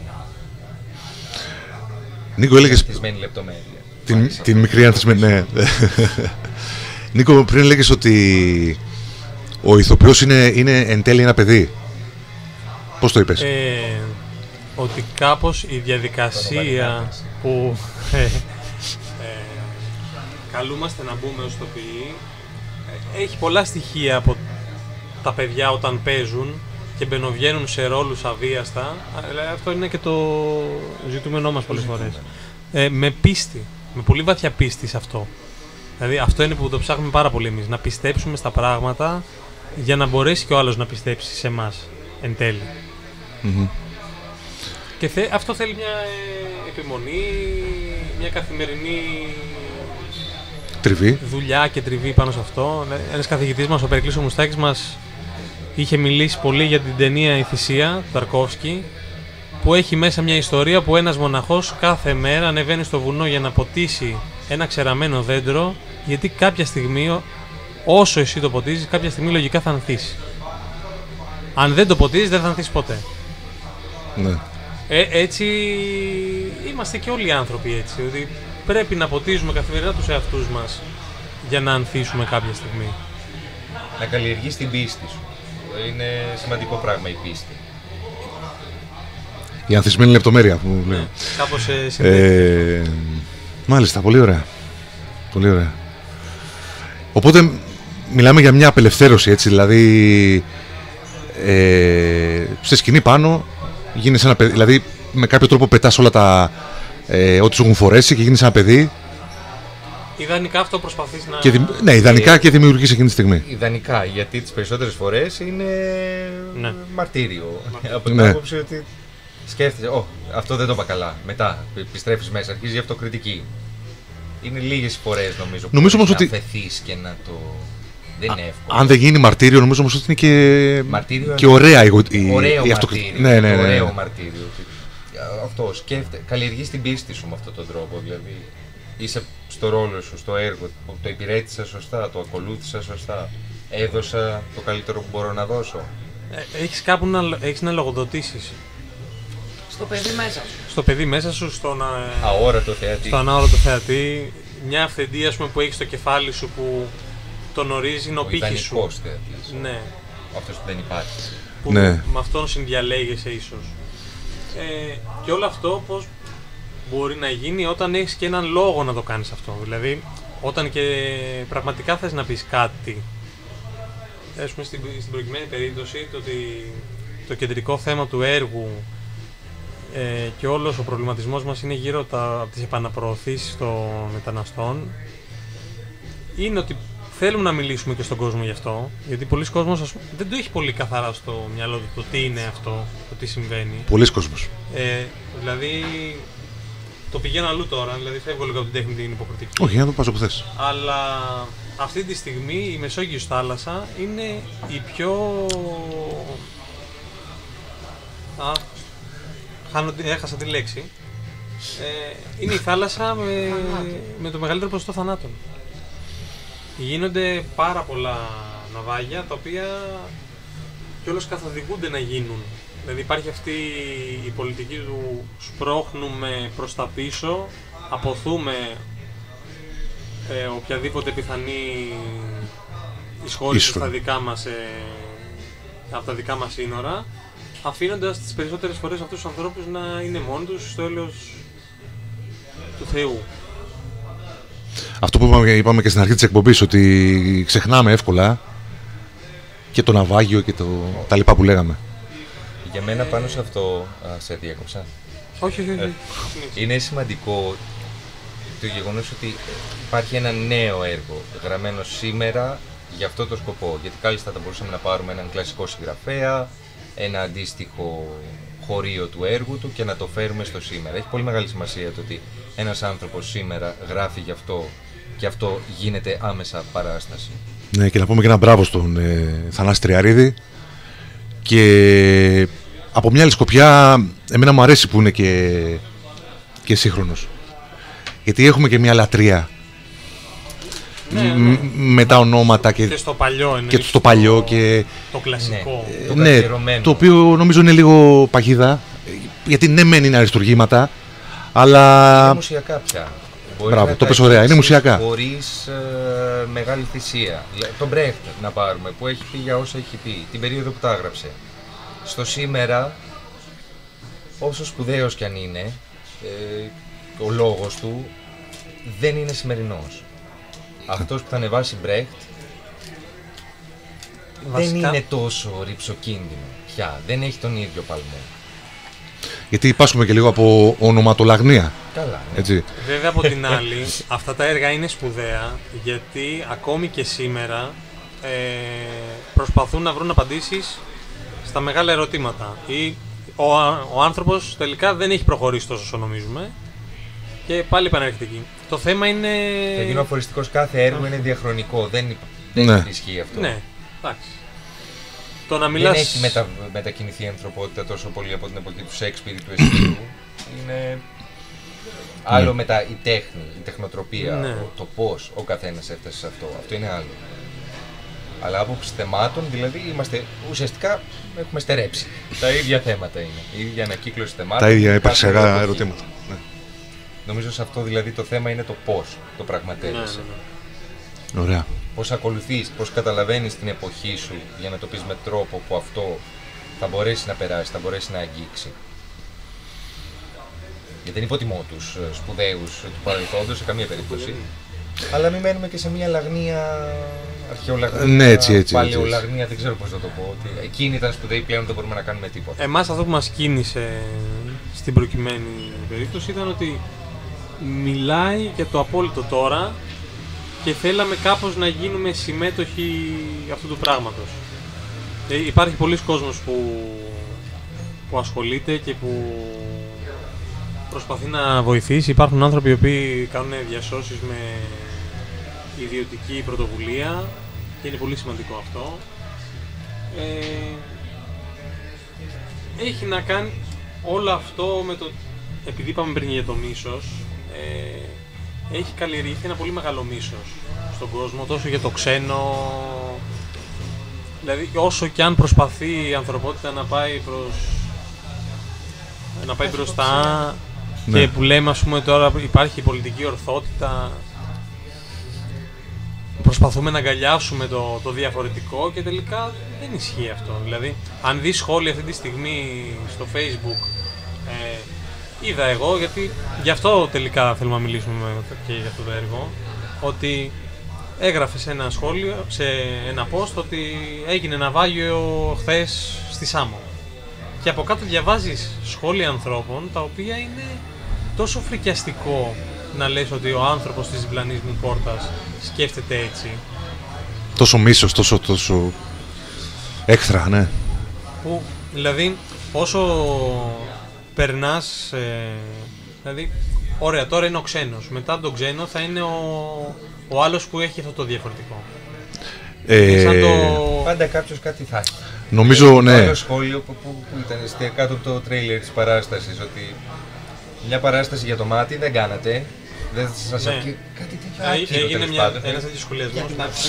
Νίκο, έλεγες Ανθισμένη λεπτομέρεια. την μικρή ανθισμένη. Ναι. Νίκο, πριν έλεγες ότι ο ηθοποιός είναι εν τέλει ένα παιδί. Πώς το είπες? Ότι κάπως η διαδικασία που καλούμαστε να μπούμε ως ηθοποιοί έχει πολλά στοιχεία από τα παιδιά όταν παίζουν και μπαινοβγαίνουν σε ρόλους αβίαστα. Αλλά αυτό είναι και το ζητούμενό μας πολλές φορές. Με πίστη, με πολύ βαθιά πίστη σε αυτό. Δηλαδή αυτό είναι που το ψάχνουμε πάρα πολύ εμείς, να πιστέψουμε στα πράγματα για να μπορέσει και ο άλλος να πιστέψει σε εμάς εν τέλει. Mm-hmm. Και αυτό θέλει μια επιμονή, μια καθημερινή δουλειά και τριβή πάνω σε αυτό. Ένας καθηγητής μας, ο Περικλής ο Μουστάκης, μας είχε μιλήσει πολύ για την ταινία «Η Θυσία» του Ταρκόφσκι, που έχει μέσα μια ιστορία που ένας μοναχός κάθε μέρα ανεβαίνει στο βουνό για να ποτίσει ένα ξεραμένο δέντρο, γιατί κάποια στιγμή, όσο εσύ το ποτίζεις, κάποια στιγμή λογικά θα ανθίσει. Αν δεν το ποτίζεις, δεν θα ανθίσει ποτέ. Ναι. Έτσι είμαστε και όλοι οι άνθρωποι, έτσι, ότι πρέπει να ποτίζουμε καθημερινά τους εαυτούς μας για να ανθίσουμε κάποια στιγμή. Να καλλιεργείς την πίστη σου. Είναι σημαντικό πράγμα η πίστη. Η ανθισμένη λεπτομέρεια που λέω. Κάπως συνδέεται. Μάλιστα, πολύ ωραία. Πολύ ωραία. Οπότε μιλάμε για μια απελευθέρωση, έτσι, δηλαδή σε σκηνή πάνω γίνεις ένα παιδί, δηλαδή με κάποιο τρόπο πετάς όλα τα ό,τι σου έχουν φορέσει και γίνεις ένα παιδί. Ιδανικά αυτό προσπαθείς να... Ναι, ιδανικά και δημιουργείς εκείνη τη στιγμή. Ιδανικά, γιατί τις περισσότερες φορές είναι μαρτύριο. Από την Ναι. άποψη ότι σκέφτεσαι, αυτό δεν το είπα καλά. Μετά επιστρέφεις μέσα, αρχίζει η αυτοκριτική. Είναι λίγες φορές νομίζω που όμως να ότι αφαιθείς και να το... Δεν είναι εύκολο. αν δεν γίνει μαρτύριο, νομίζω όμως ότι είναι και, Μαρτύριο και ωραία η ωραίο αυτοκριτική. μαρτύριο. Ναι. Ωραίο μαρτύριο. Αυτό, καλλιεργείς την πίστη σου με αυτόν τον τρόπο. Δηλαδή, είσαι στο ρόλο σου, στο έργο, το υπηρέτησα σωστά, το ακολούθησα σωστά. Έδωσα το καλύτερο που μπορώ να δώσω. Έχεις κάπου έχεις να λογοδοτήσεις. Στο παιδί μέσα σου. Στο παιδί μέσα σου, στον αόρατο θεατή. Στον αόρατο θεατή. Μια αυθεντία, ας πούμε, που έχει στο κεφάλι σου που τον ορίζει, είναι ο πύχης σου. Ιδανικός θεατής. Ναι. Αυτός που δεν υπάρχει. Που Ναι. με αυτόν συνδιαλέγεσαι ίσως. Και όλο αυτό πώς μπορεί να γίνει όταν έχεις και έναν λόγο να το κάνεις αυτό. Δηλαδή, όταν και πραγματικά θες να πεις κάτι. Ας πούμε, στην προκειμένη περίπτωση, το ότι το κεντρικό θέμα του έργου και όλος ο προβληματισμός μας είναι γύρω από τις επαναπροωθήσεις των μεταναστών, είναι ότι θέλουμε να μιλήσουμε και στον κόσμο γι' αυτό, γιατί πολλοί κόσμος δεν το έχει πολύ καθαρά στο μυαλό του το τι είναι αυτό, το τι συμβαίνει. Πολλοί κόσμος. Δηλαδή, το πηγαίνω αλλού τώρα, δηλαδή φεύγω λίγο από την τέχνη την υποκριτική. Όχι, να το πας όπου θες. Αλλά αυτή τη στιγμή η Μεσόγειος θάλασσα είναι η πιο... έχασα τη λέξη. Είναι η θάλασσα με το μεγαλύτερο ποσοστό θανάτων. Γίνονται πάρα πολλά ναυάγια τα οποία κιόλας καθοδηγούνται να γίνουν. Δηλαδή υπάρχει αυτή η πολιτική του σπρώχνουμε προς τα πίσω, αποθούμε οποιαδήποτε πιθανή εισχώρηση στα δικά μας, από τα δικά μας σύνορα, αφήνοντας τις περισσότερες φορές αυτούς τους ανθρώπους να είναι μόνοι τους στο έλεος του Θεού. Αυτό που είπαμε και στην αρχή της εκπομπής, ότι ξεχνάμε εύκολα και το ναυάγιο και τα λοιπά που λέγαμε. Για μένα πάνω σε αυτό, σε διέκοψα. Όχι. Είναι σημαντικό το γεγονός ότι υπάρχει ένα νέο έργο γραμμένο σήμερα για αυτό το σκοπό. Γιατί κάλλιστα θα μπορούσαμε να πάρουμε έναν κλασικό συγγραφέα, ένα αντίστοιχο χωρίο του έργου του και να το φέρουμε στο σήμερα. Έχει πολύ μεγάλη σημασία το ότι ένας άνθρωπος σήμερα γράφει γι' αυτό και αυτό γίνεται άμεσα παράσταση. Ναι, και να πούμε και ένα μπράβο στον Θανάση Τριαρίδη. Και από μια άλλη σκοπιά, εμένα μου αρέσει που είναι και σύγχρονος. Γιατί έχουμε και μια λατρεία με τα ονόματα και στο παλιό, και στο παλιό και το κλασικό. Ναι, το οποίο νομίζω είναι λίγο παγίδα. Γιατί ναι, μεν είναι αριστουργήματα, αλλά. Είναι μουσιακά πια. Μπράβο, το πες ωραία, είναι μουσιακά. Χωρίς μεγάλη θυσία. Τον Μπρέχτ να πάρουμε, που έχει πει για όσα έχει πει, την περίοδο που τα έγραψε. Στο σήμερα, όσο σπουδαίος κι αν είναι, ο λόγος του δεν είναι σημερινός. Αυτός που θα ανεβάσει Μπρέχτ δεν είναι τόσο ρυψοκίνδυνο πια, δεν έχει τον ίδιο παλμό. Γιατί πάσχουμε και λίγο από ονοματολαγνία. Καλά, ναι. Έτσι. Βέβαια από την άλλη, αυτά τα έργα είναι σπουδαία γιατί ακόμη και σήμερα προσπαθούν να βρουν απαντήσεις στα μεγάλα ερωτήματα. Ή ο άνθρωπος τελικά δεν έχει προχωρήσει τόσο όσο νομίζουμε και πάλι επανέρχεται εκεί. Το θέμα είναι... Θα γίνει αφοριστικός, κάθε έργο είναι διαχρονικό, δεν ισχύει αυτό. Ναι, εντάξει. Το να μιλάς... Δεν έχει μετακινηθεί η ανθρωπότητα τόσο πολύ από την εποχή του Σέξπιρ ή του Αισθήτου. Είναι άλλο μετά η τέχνη, η τεχνοτροπία, το πώς ο καθένας έφτασε σε αυτό. Αυτό είναι άλλο. Αλλά άποψη θεμάτων, δηλαδή ουσιαστικά έχουμε στερέψει. Τα ίδια θέματα είναι. Η ίδια ανακύκλωση θεμάτων. Τα ίδια υπαρξιακά ερωτήματα. Ναι. Νομίζω σε αυτό δηλαδή το θέμα είναι το πώς το πραγματεύεσαι. Ναι. Ωραία. Πώς ακολουθείς, πώς καταλαβαίνεις την εποχή σου για να το πεις με τρόπο που αυτό θα μπορέσει να περάσει, θα μπορέσει να αγγίξει. Γιατί δεν υποτιμώ τους σπουδαίους του παρελθόντος σε καμία περίπτωση. Αλλά μην μένουμε και σε μια λαγνία, αρχαιολαγνία, ναι, έτσι, παλαιολαγνία, δεν ξέρω πώς να το πω. Ότι εκείνη ήταν σπουδαίοι, πλέον δεν μπορούμε να κάνουμε τίποτα. Εμάς αυτό που μας κίνησε στην προκειμένη περίπτωση ήταν ότι μιλάει για το απόλυτο τώρα και θέλαμε κάπως να γίνουμε συμμέτοχοι αυτού του πράγματος. Υπάρχει πολλοί κόσμος που ασχολείται και που προσπαθεί να βοηθήσει. Υπάρχουν άνθρωποι οι οποίοι κάνουν διασώσεις με ιδιωτική πρωτοβουλία και είναι πολύ σημαντικό αυτό. Έχει να κάνει όλο αυτό με το... Επειδή είπαμε πριν για το μίσος, έχει καλλιεργηθεί ένα πολύ μεγάλο μίσος στον κόσμο, τόσο για το ξένο. Δηλαδή όσο και αν προσπαθεί η ανθρωπότητα να πάει προς να πάει μπροστά και που λέμε ας πούμε τώρα υπάρχει πολιτική ορθότητα. Προσπαθούμε να αγκαλιάσουμε το διαφορετικό και τελικά δεν ισχύει αυτό. Δηλαδή, αν δεις σχόλια αυτή τη στιγμή στο Facebook, είδα εγώ, γιατί γι' αυτό τελικά θέλουμε να μιλήσουμε και για αυτό το έργο, ότι έγραφε σε ένα σχόλιο, σε ένα post, ότι έγινε ναυάγιο χθες στη Σάμο. Και από κάτω διαβάζεις σχόλια ανθρώπων, τα οποία είναι τόσο φρικιαστικό να λες ότι ο άνθρωπος της διπλανής μου πόρτας σκέφτεται έτσι. Τόσο μίσος, τόσο έξτρα, ναι. Που, δηλαδή, όσο περνάς, δηλαδή, ωραία, τώρα είναι ο ξένος. Μετά τον ξένο θα είναι ο άλλος που έχει αυτό το διαφορετικό. Σαν το... Πάντα κάποιος κάτι θα έχει. Νομίζω, ναι. Το άλλο σχόλιο που ήταν κάτω από το τρέιλερ της παράστασης, ότι μια παράσταση για το μάτι δεν κάνατε. Δεν σας αρκεί κάτι τέτοιο. Έγινε ένας τέτοιος σχολιασμός.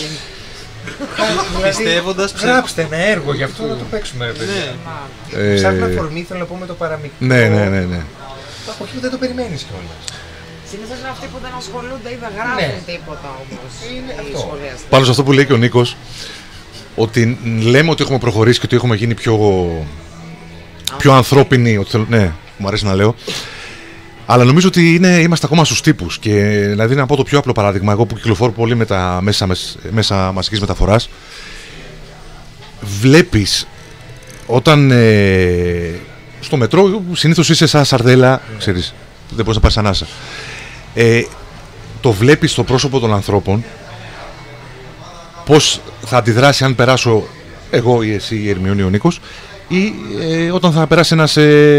Πιστεύοντας γράψτε ένα έργο γι' αυτό να το παίξουμε, ρε παιδιά. Ψάχνω αφορμή, θέλω να πω, με το παραμικρό. Ναι. Από εκεί που δεν το περιμένεις κιόλας. Συνήθως είναι αυτοί που δεν ασχολούνται ή δεν γράφουν τίποτα όμως. Είναι αυτό. Πάνω σε αυτό που λέει και ο Νίκος, ότι λέμε ότι έχουμε προχωρήσει και ότι έχουμε γίνει πιο ανθρώπινοι. Ναι, μου αρέσει να λέω. Αλλά νομίζω ότι είμαστε ακόμα στους τύπους. Και δηλαδή να πω το πιο απλό παράδειγμα, εγώ που κυκλοφορώ πολύ με τα μέσα μαζικής μεταφοράς, βλέπεις όταν στο μετρό συνήθως είσαι σαν σαρδέλα, ξέρεις, δεν μπορείς να πάρεις ανάσα. Το βλέπεις στο πρόσωπο των ανθρώπων πώς θα αντιδράσει αν περάσω εγώ ή εσύ, η Ερμιόνη, ο Νίκος, ή όταν θα περάσει ένας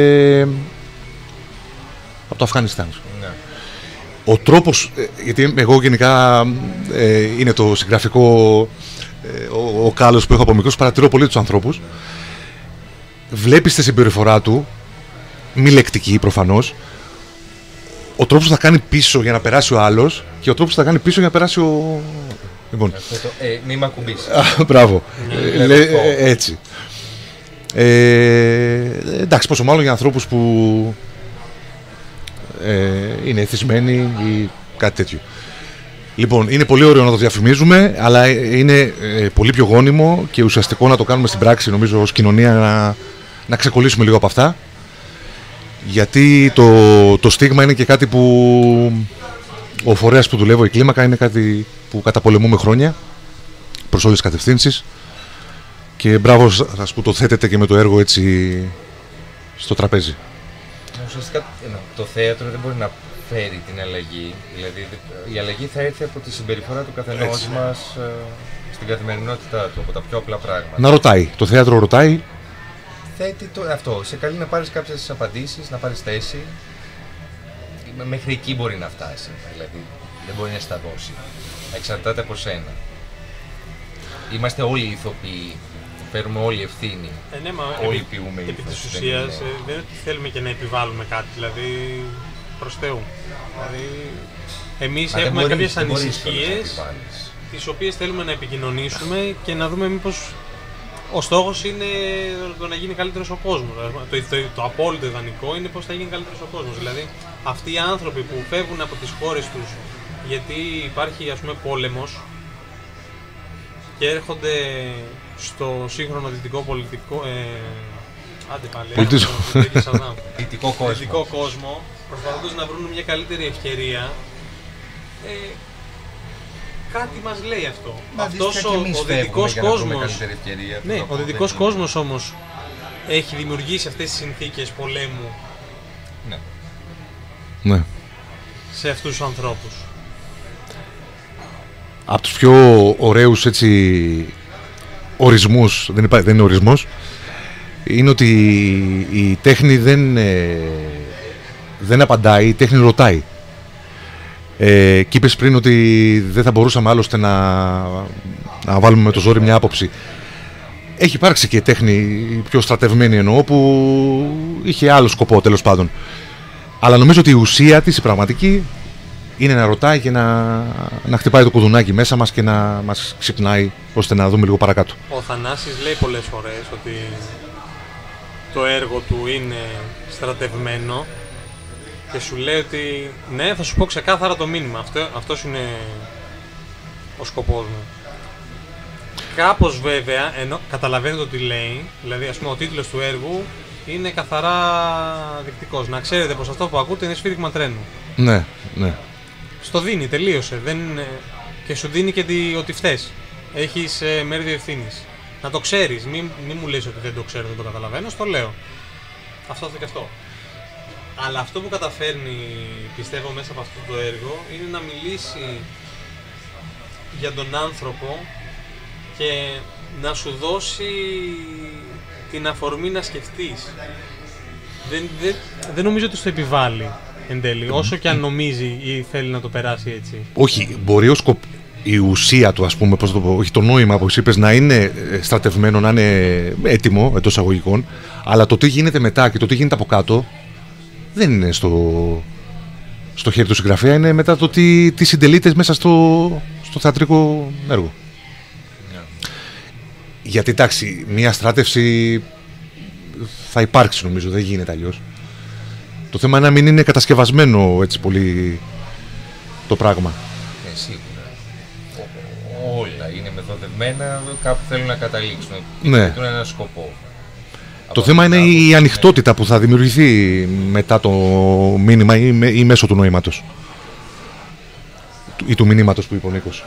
από το Αφγανιστάν. Ναι. Ο τρόπος, γιατί εγώ γενικά είναι το συγγραφικό ο κάλος που έχω από μικρός, παρατηρώ πολύ τους ανθρώπους. Βλέπεις τη συμπεριφορά του, μη λεκτική προφανώς, ο τρόπος που θα κάνει πίσω για να περάσει ο άλλος και ο τρόπος που θα κάνει πίσω για να περάσει ο... Λοιπόν. Μη μ' ακουμπήσει. Μπράβο. Έτσι. Εντάξει, πόσο μάλλον για ανθρώπους που είναι εθισμένοι ή κάτι τέτοιο. Λοιπόν, είναι πολύ ωραίο να το διαφημίζουμε, αλλά είναι πολύ πιο γόνιμο και ουσιαστικό να το κάνουμε στην πράξη, νομίζω, ως κοινωνία, να ξεκολλήσουμε λίγο από αυτά. Γιατί το στίγμα είναι και κάτι που ο φορέας που δουλεύω, η κλίμακα, είναι κάτι που καταπολεμούμε χρόνια προς όλες τις κατευθύνσεις. Και μπράβο σας που το θέτετε και με το έργο έτσι στο τραπέζι. Ουσιαστικά το θέατρο δεν μπορεί να φέρει την αλλαγή. Δηλαδή η αλλαγή θα έρθει από τη συμπεριφορά του καθενός μας στην καθημερινότητά του, από τα πιο απλά πράγματα. Να ρωτάει. Το θέατρο ρωτάει. Θέτει αυτό. Σε καλεί να πάρεις κάποιες απαντήσεις, να πάρεις θέση. Μέχρι εκεί μπορεί να φτάσει. Δηλαδή δεν μπορεί να στα δώσει. Εξαρτάται από σένα. Είμαστε όλοι ηθοποιοί. Φέρουμε όλοι ευθύνη. Ναι, όλοι ποιούμε. Επί της ουσίας δεν είναι ότι θέλουμε και να επιβάλλουμε κάτι. Δηλαδή προς Θεού. Δηλαδή εμείς έχουμε κάποιες ανησυχίες τις οποίες θέλουμε να επικοινωνήσουμε και να δούμε μήπως ο στόχος είναι το να γίνει καλύτερος ο κόσμος. Το απόλυτο ιδανικό είναι πώς θα γίνει καλύτερος ο κόσμος. Δηλαδή αυτοί οι άνθρωποι που φεύγουν από τις χώρες τους γιατί υπάρχει, ας πούμε, πόλεμος και έρχονται στο σύγχρονο δυτικό πολιτικό δυτικό κόσμο, προσπαθώντας να βρουν μια καλύτερη ευκαιρία, κάτι μας λέει αυτό. Αυτός ο δυτικός κόσμος, ναι, ο δυτικός κόσμος όμως έχει δημιουργήσει αυτές τις συνθήκες πολέμου, ναι, σε αυτούς τους ανθρώπους. Από τους πιο ωραίους έτσι ορισμούς, δεν είναι ορισμός, είναι ότι η τέχνη δεν απαντάει, η τέχνη ρωτάει. Και είπες πριν ότι δεν θα μπορούσαμε άλλωστε να βάλουμε με το ζόρι μια άποψη. Έχει υπάρξει και τέχνη πιο στρατευμένη, εννοώ, που είχε άλλο σκοπό, τέλος πάντων. Αλλά νομίζω ότι η ουσία της, η πραγματική, είναι να ρωτάει και να χτυπάει το κουδουνάκι μέσα μας και να μας ξυπνάει, ώστε να δούμε λίγο παρακάτω. Ο Θανάσης λέει πολλές φορές ότι το έργο του είναι στρατευμένο και σου λέει ότι ναι, θα σου πω ξεκάθαρα το μήνυμα. Αυτός είναι ο σκοπός μου. Κάπως βέβαια, ενώ καταλαβαίνετε τι λέει, δηλαδή ας πούμε ο τίτλος του έργου είναι καθαρά δεικτικός. Να ξέρετε πως αυτό που ακούτε είναι σφύριγμα τρένου. Ναι, ναι. Στο δίνει, τελείωσε. Και σου δίνει και ότι φταίς. Έχεις μερίδιο ευθύνης. Να το ξέρεις, μην μου λες ότι δεν το ξέρω, δεν το καταλαβαίνω, στο λέω. Αυτό και αυτό. Αλλά αυτό που καταφέρνει, πιστεύω, μέσα από αυτό το έργο είναι να μιλήσει για τον άνθρωπο και να σου δώσει την αφορμή να σκεφτείς. Δεν νομίζω ότι στο επιβάλλει εν τέλει, όσο και αν νομίζει ή θέλει να το περάσει έτσι. Όχι, μπορεί η ουσία του, ας πούμε, πώς το πω, όχι το νόημα που είπες, να είναι στρατευμένο, να είναι έτοιμο εντός αγωγικών, αλλά το τι γίνεται μετά και το τι γίνεται από κάτω δεν είναι στο χέρι του συγγραφέα, είναι μετά το τι συντελείται μέσα στο θεατρικό έργο. Γιατί εντάξει, μια στράτευση θα υπάρξει, νομίζω, δεν γίνεται αλλιώς. Το θέμα είναι να μην είναι κατασκευασμένο έτσι πολύ το πράγμα. Σίγουρα. Όλα είναι μεθοδευμένα, κάπου θέλουν να καταλήξουν. Ναι. Έχουν έναν σκοπό. Το θέμα είναι η ανοιχτότητα που θα δημιουργηθεί μετά το μήνυμα ή μέσω του νοήματος. Ή του μηνύματος που είπε ο Νίκος.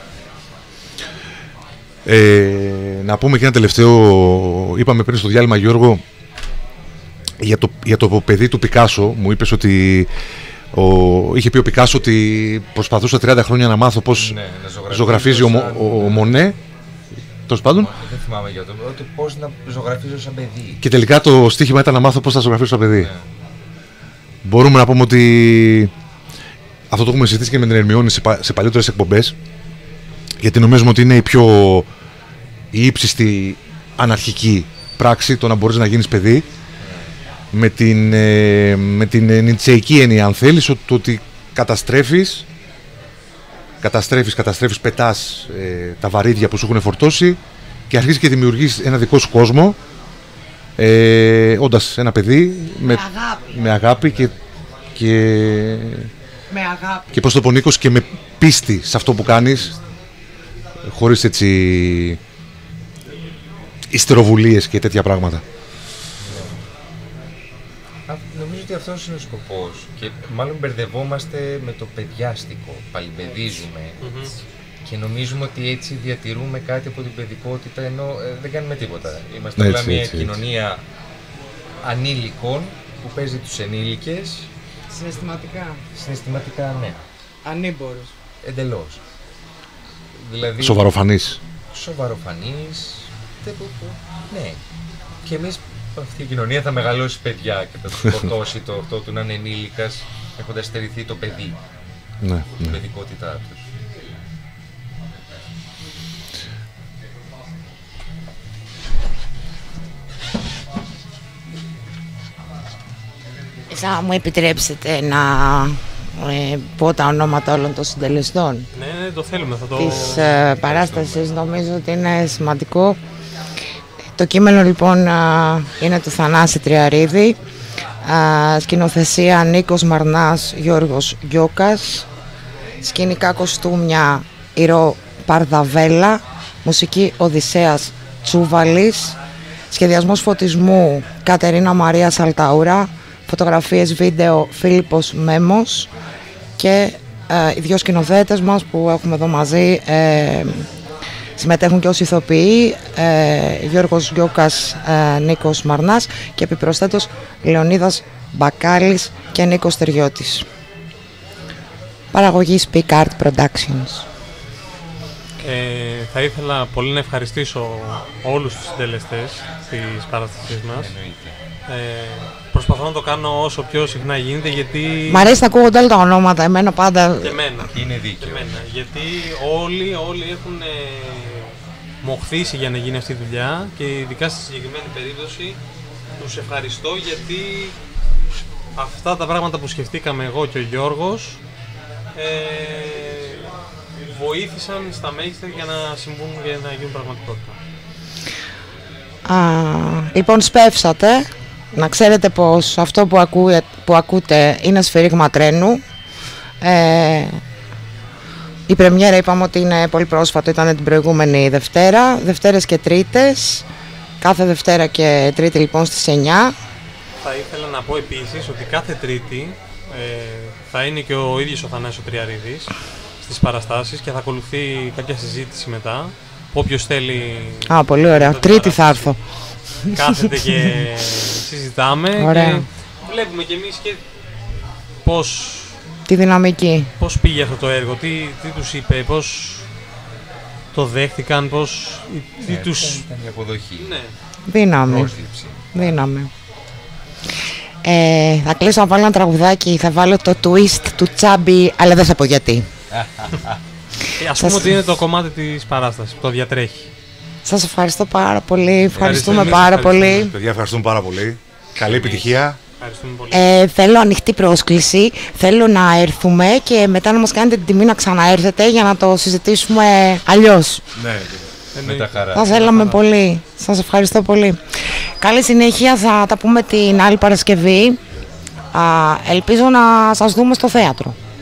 Να πούμε και ένα τελευταίο, είπαμε πριν στο διάλειμμα, Γιώργο, για το παιδί του Πικάσο. Μου είπες ότι είχε πει ο Πικάσο ότι προσπαθούσα 30 χρόνια να μάθω πώς ζωγραφίζει ο Μονέ. Τέλος πάντων. Δεν θυμάμαι για το πώς να ζωγραφίζω σαν παιδί. Και τελικά το στοίχημα ήταν να μάθω πώς θα ζωγραφίζω σαν παιδί. Ναι. Μπορούμε να πούμε ότι αυτό το έχουμε συζητήσει και με την Ερμιόνη σε παλιότερες εκπομπές, γιατί νομίζουμε ότι είναι η ύψιστη αναρχική πράξη το να μπορείς να γίνεις παιδί. Με την νιτσεϊκή έννοια, αν θέλεις, ότι καταστρέφεις, πετάς τα βαρύδια που σου έχουν φορτώσει και αρχίζεις και δημιουργείς ένα δικό σου κόσμο, όντας ένα παιδί με αγάπη και προς το πονίκος και με πίστη σε αυτό που κάνεις, χωρίς έτσι υστεροβουλίες και τέτοια πράγματα. Νομίζω ότι αυτός είναι ο σκοπός και μάλλον μπερδευόμαστε με το παιδιάστικο, παλιμπεδίζουμε και νομίζουμε ότι έτσι διατηρούμε κάτι από την παιδικότητα, ενώ δεν κάνουμε τίποτα. Είμαστε όλα μια κοινωνία ανήλικων που παίζει τους ενήλικες. Συναισθηματικά, ναι. Ανήμπορος. Εντελώς. Δηλαδή, Σοβαροφανής. Ναι. Και εμείς αυτή η κοινωνία θα μεγαλώσει παιδιά και θα του φορτώσει το αυτό του να είναι ενήλικας, έχοντας στερηθεί το παιδί, την παιδικότητά τους. Θα μου επιτρέψετε να πω τα ονόματα όλων των συντελεστών. Ναι, το θέλουμε. Της παράστασης, νομίζω ότι είναι σημαντικό. Το κείμενο λοιπόν είναι του Θανάση Τριαρίδη, σκηνοθεσία Νίκος Μαρνάς, Γιώργος Γκιόκας, σκηνικά κοστούμια Ηρώ Παρδαβέλα, μουσική Οδυσσέας Τσούβαλης, σχεδιασμός φωτισμού Κατερίνα Μαρία Σαλταούρα, φωτογραφίες βίντεο Φίλιππος Μέμος και οι δύο σκηνοθέτες μας που έχουμε εδώ μαζί συμμετέχουν και ως ηθοποιοί, Γιώργος Γκιόκας, Νίκος Μαρνάς και επιπροσθέτως Λεωνίδας Μπακάλης και Νίκος Τεριώτης. Παραγωγή Speak Art Productions. Θα ήθελα πολύ να ευχαριστήσω όλους τους συντελεστές της παράστασής μας. Προσπαθώ να το κάνω όσο πιο συχνά γίνεται, γιατί... Μ' αρέσει να ακούγονται όλα τα ονόματα, εμένα πάντα... Και εμένα. Είναι δίκαιο. Γιατί όλοι έχουν μοχθήσει για να γίνει αυτή η δουλειά και ειδικά στη συγκεκριμένη περίπτωση τους ευχαριστώ, γιατί αυτά τα πράγματα που σκεφτήκαμε εγώ και ο Γιώργος βοήθησαν στα μέγιστα για να συμβούν και να γίνουν πραγματικότητα. Λοιπόν, σπεύσατε Να ξέρετε πως αυτό που ακούτε είναι Σφύριγμα Τρένου. Η πρεμιέρα είπαμε ότι είναι πολύ πρόσφατο, ήταν την προηγούμενη Δευτέρα. Δευτέρες και Τρίτες. Κάθε Δευτέρα και Τρίτη λοιπόν στις 9. Θα ήθελα να πω επίσης ότι κάθε Τρίτη θα είναι και ο ίδιος ο Θανάσης ο Τριαρίδης στις παραστάσεις και θα ακολουθεί κάποια συζήτηση μετά. Όποιος θέλει... Πολύ ωραία. Τρίτη θα έρθω. Κάθεται και συζητάμε. Ωραία. Και βλέπουμε κι εμείς και πώς... Τη δυναμική. Πώς πήγε αυτό το έργο, τι τους είπε, πώς το δέχτηκαν, τι τους... Ήταν η αποδοχή. Ναι. Δύναμη. Πρόσληψη. Δύναμη. Θα κλείσω να βάλω ένα τραγουδάκι, θα βάλω το twist του Τσάμπι, αλλά δεν θα πω γιατί. Ας πούμε ότι είναι το κομμάτι της παράστασης που το διατρέχει. Σας ευχαριστώ πάρα πολύ, ευχαριστούμε Εμείς πάρα ευχαριστούμε. πολύ. Παιδιά, ευχαριστούμε πάρα πολύ. Καλή επιτυχία. Ευχαριστούμε πολύ. Θέλω ανοιχτή πρόσκληση, θέλω να έρθουμε και μετά να μας κάνετε την τιμή να ξαναέρθετε για να το συζητήσουμε αλλιώς. Ναι. Με τα χαρά. Θα θέλαμε πολύ. Σας ευχαριστώ πολύ. Καλή συνέχεια, θα τα πούμε την άλλη Παρασκευή. Ελπίζω να σας δούμε στο θέατρο.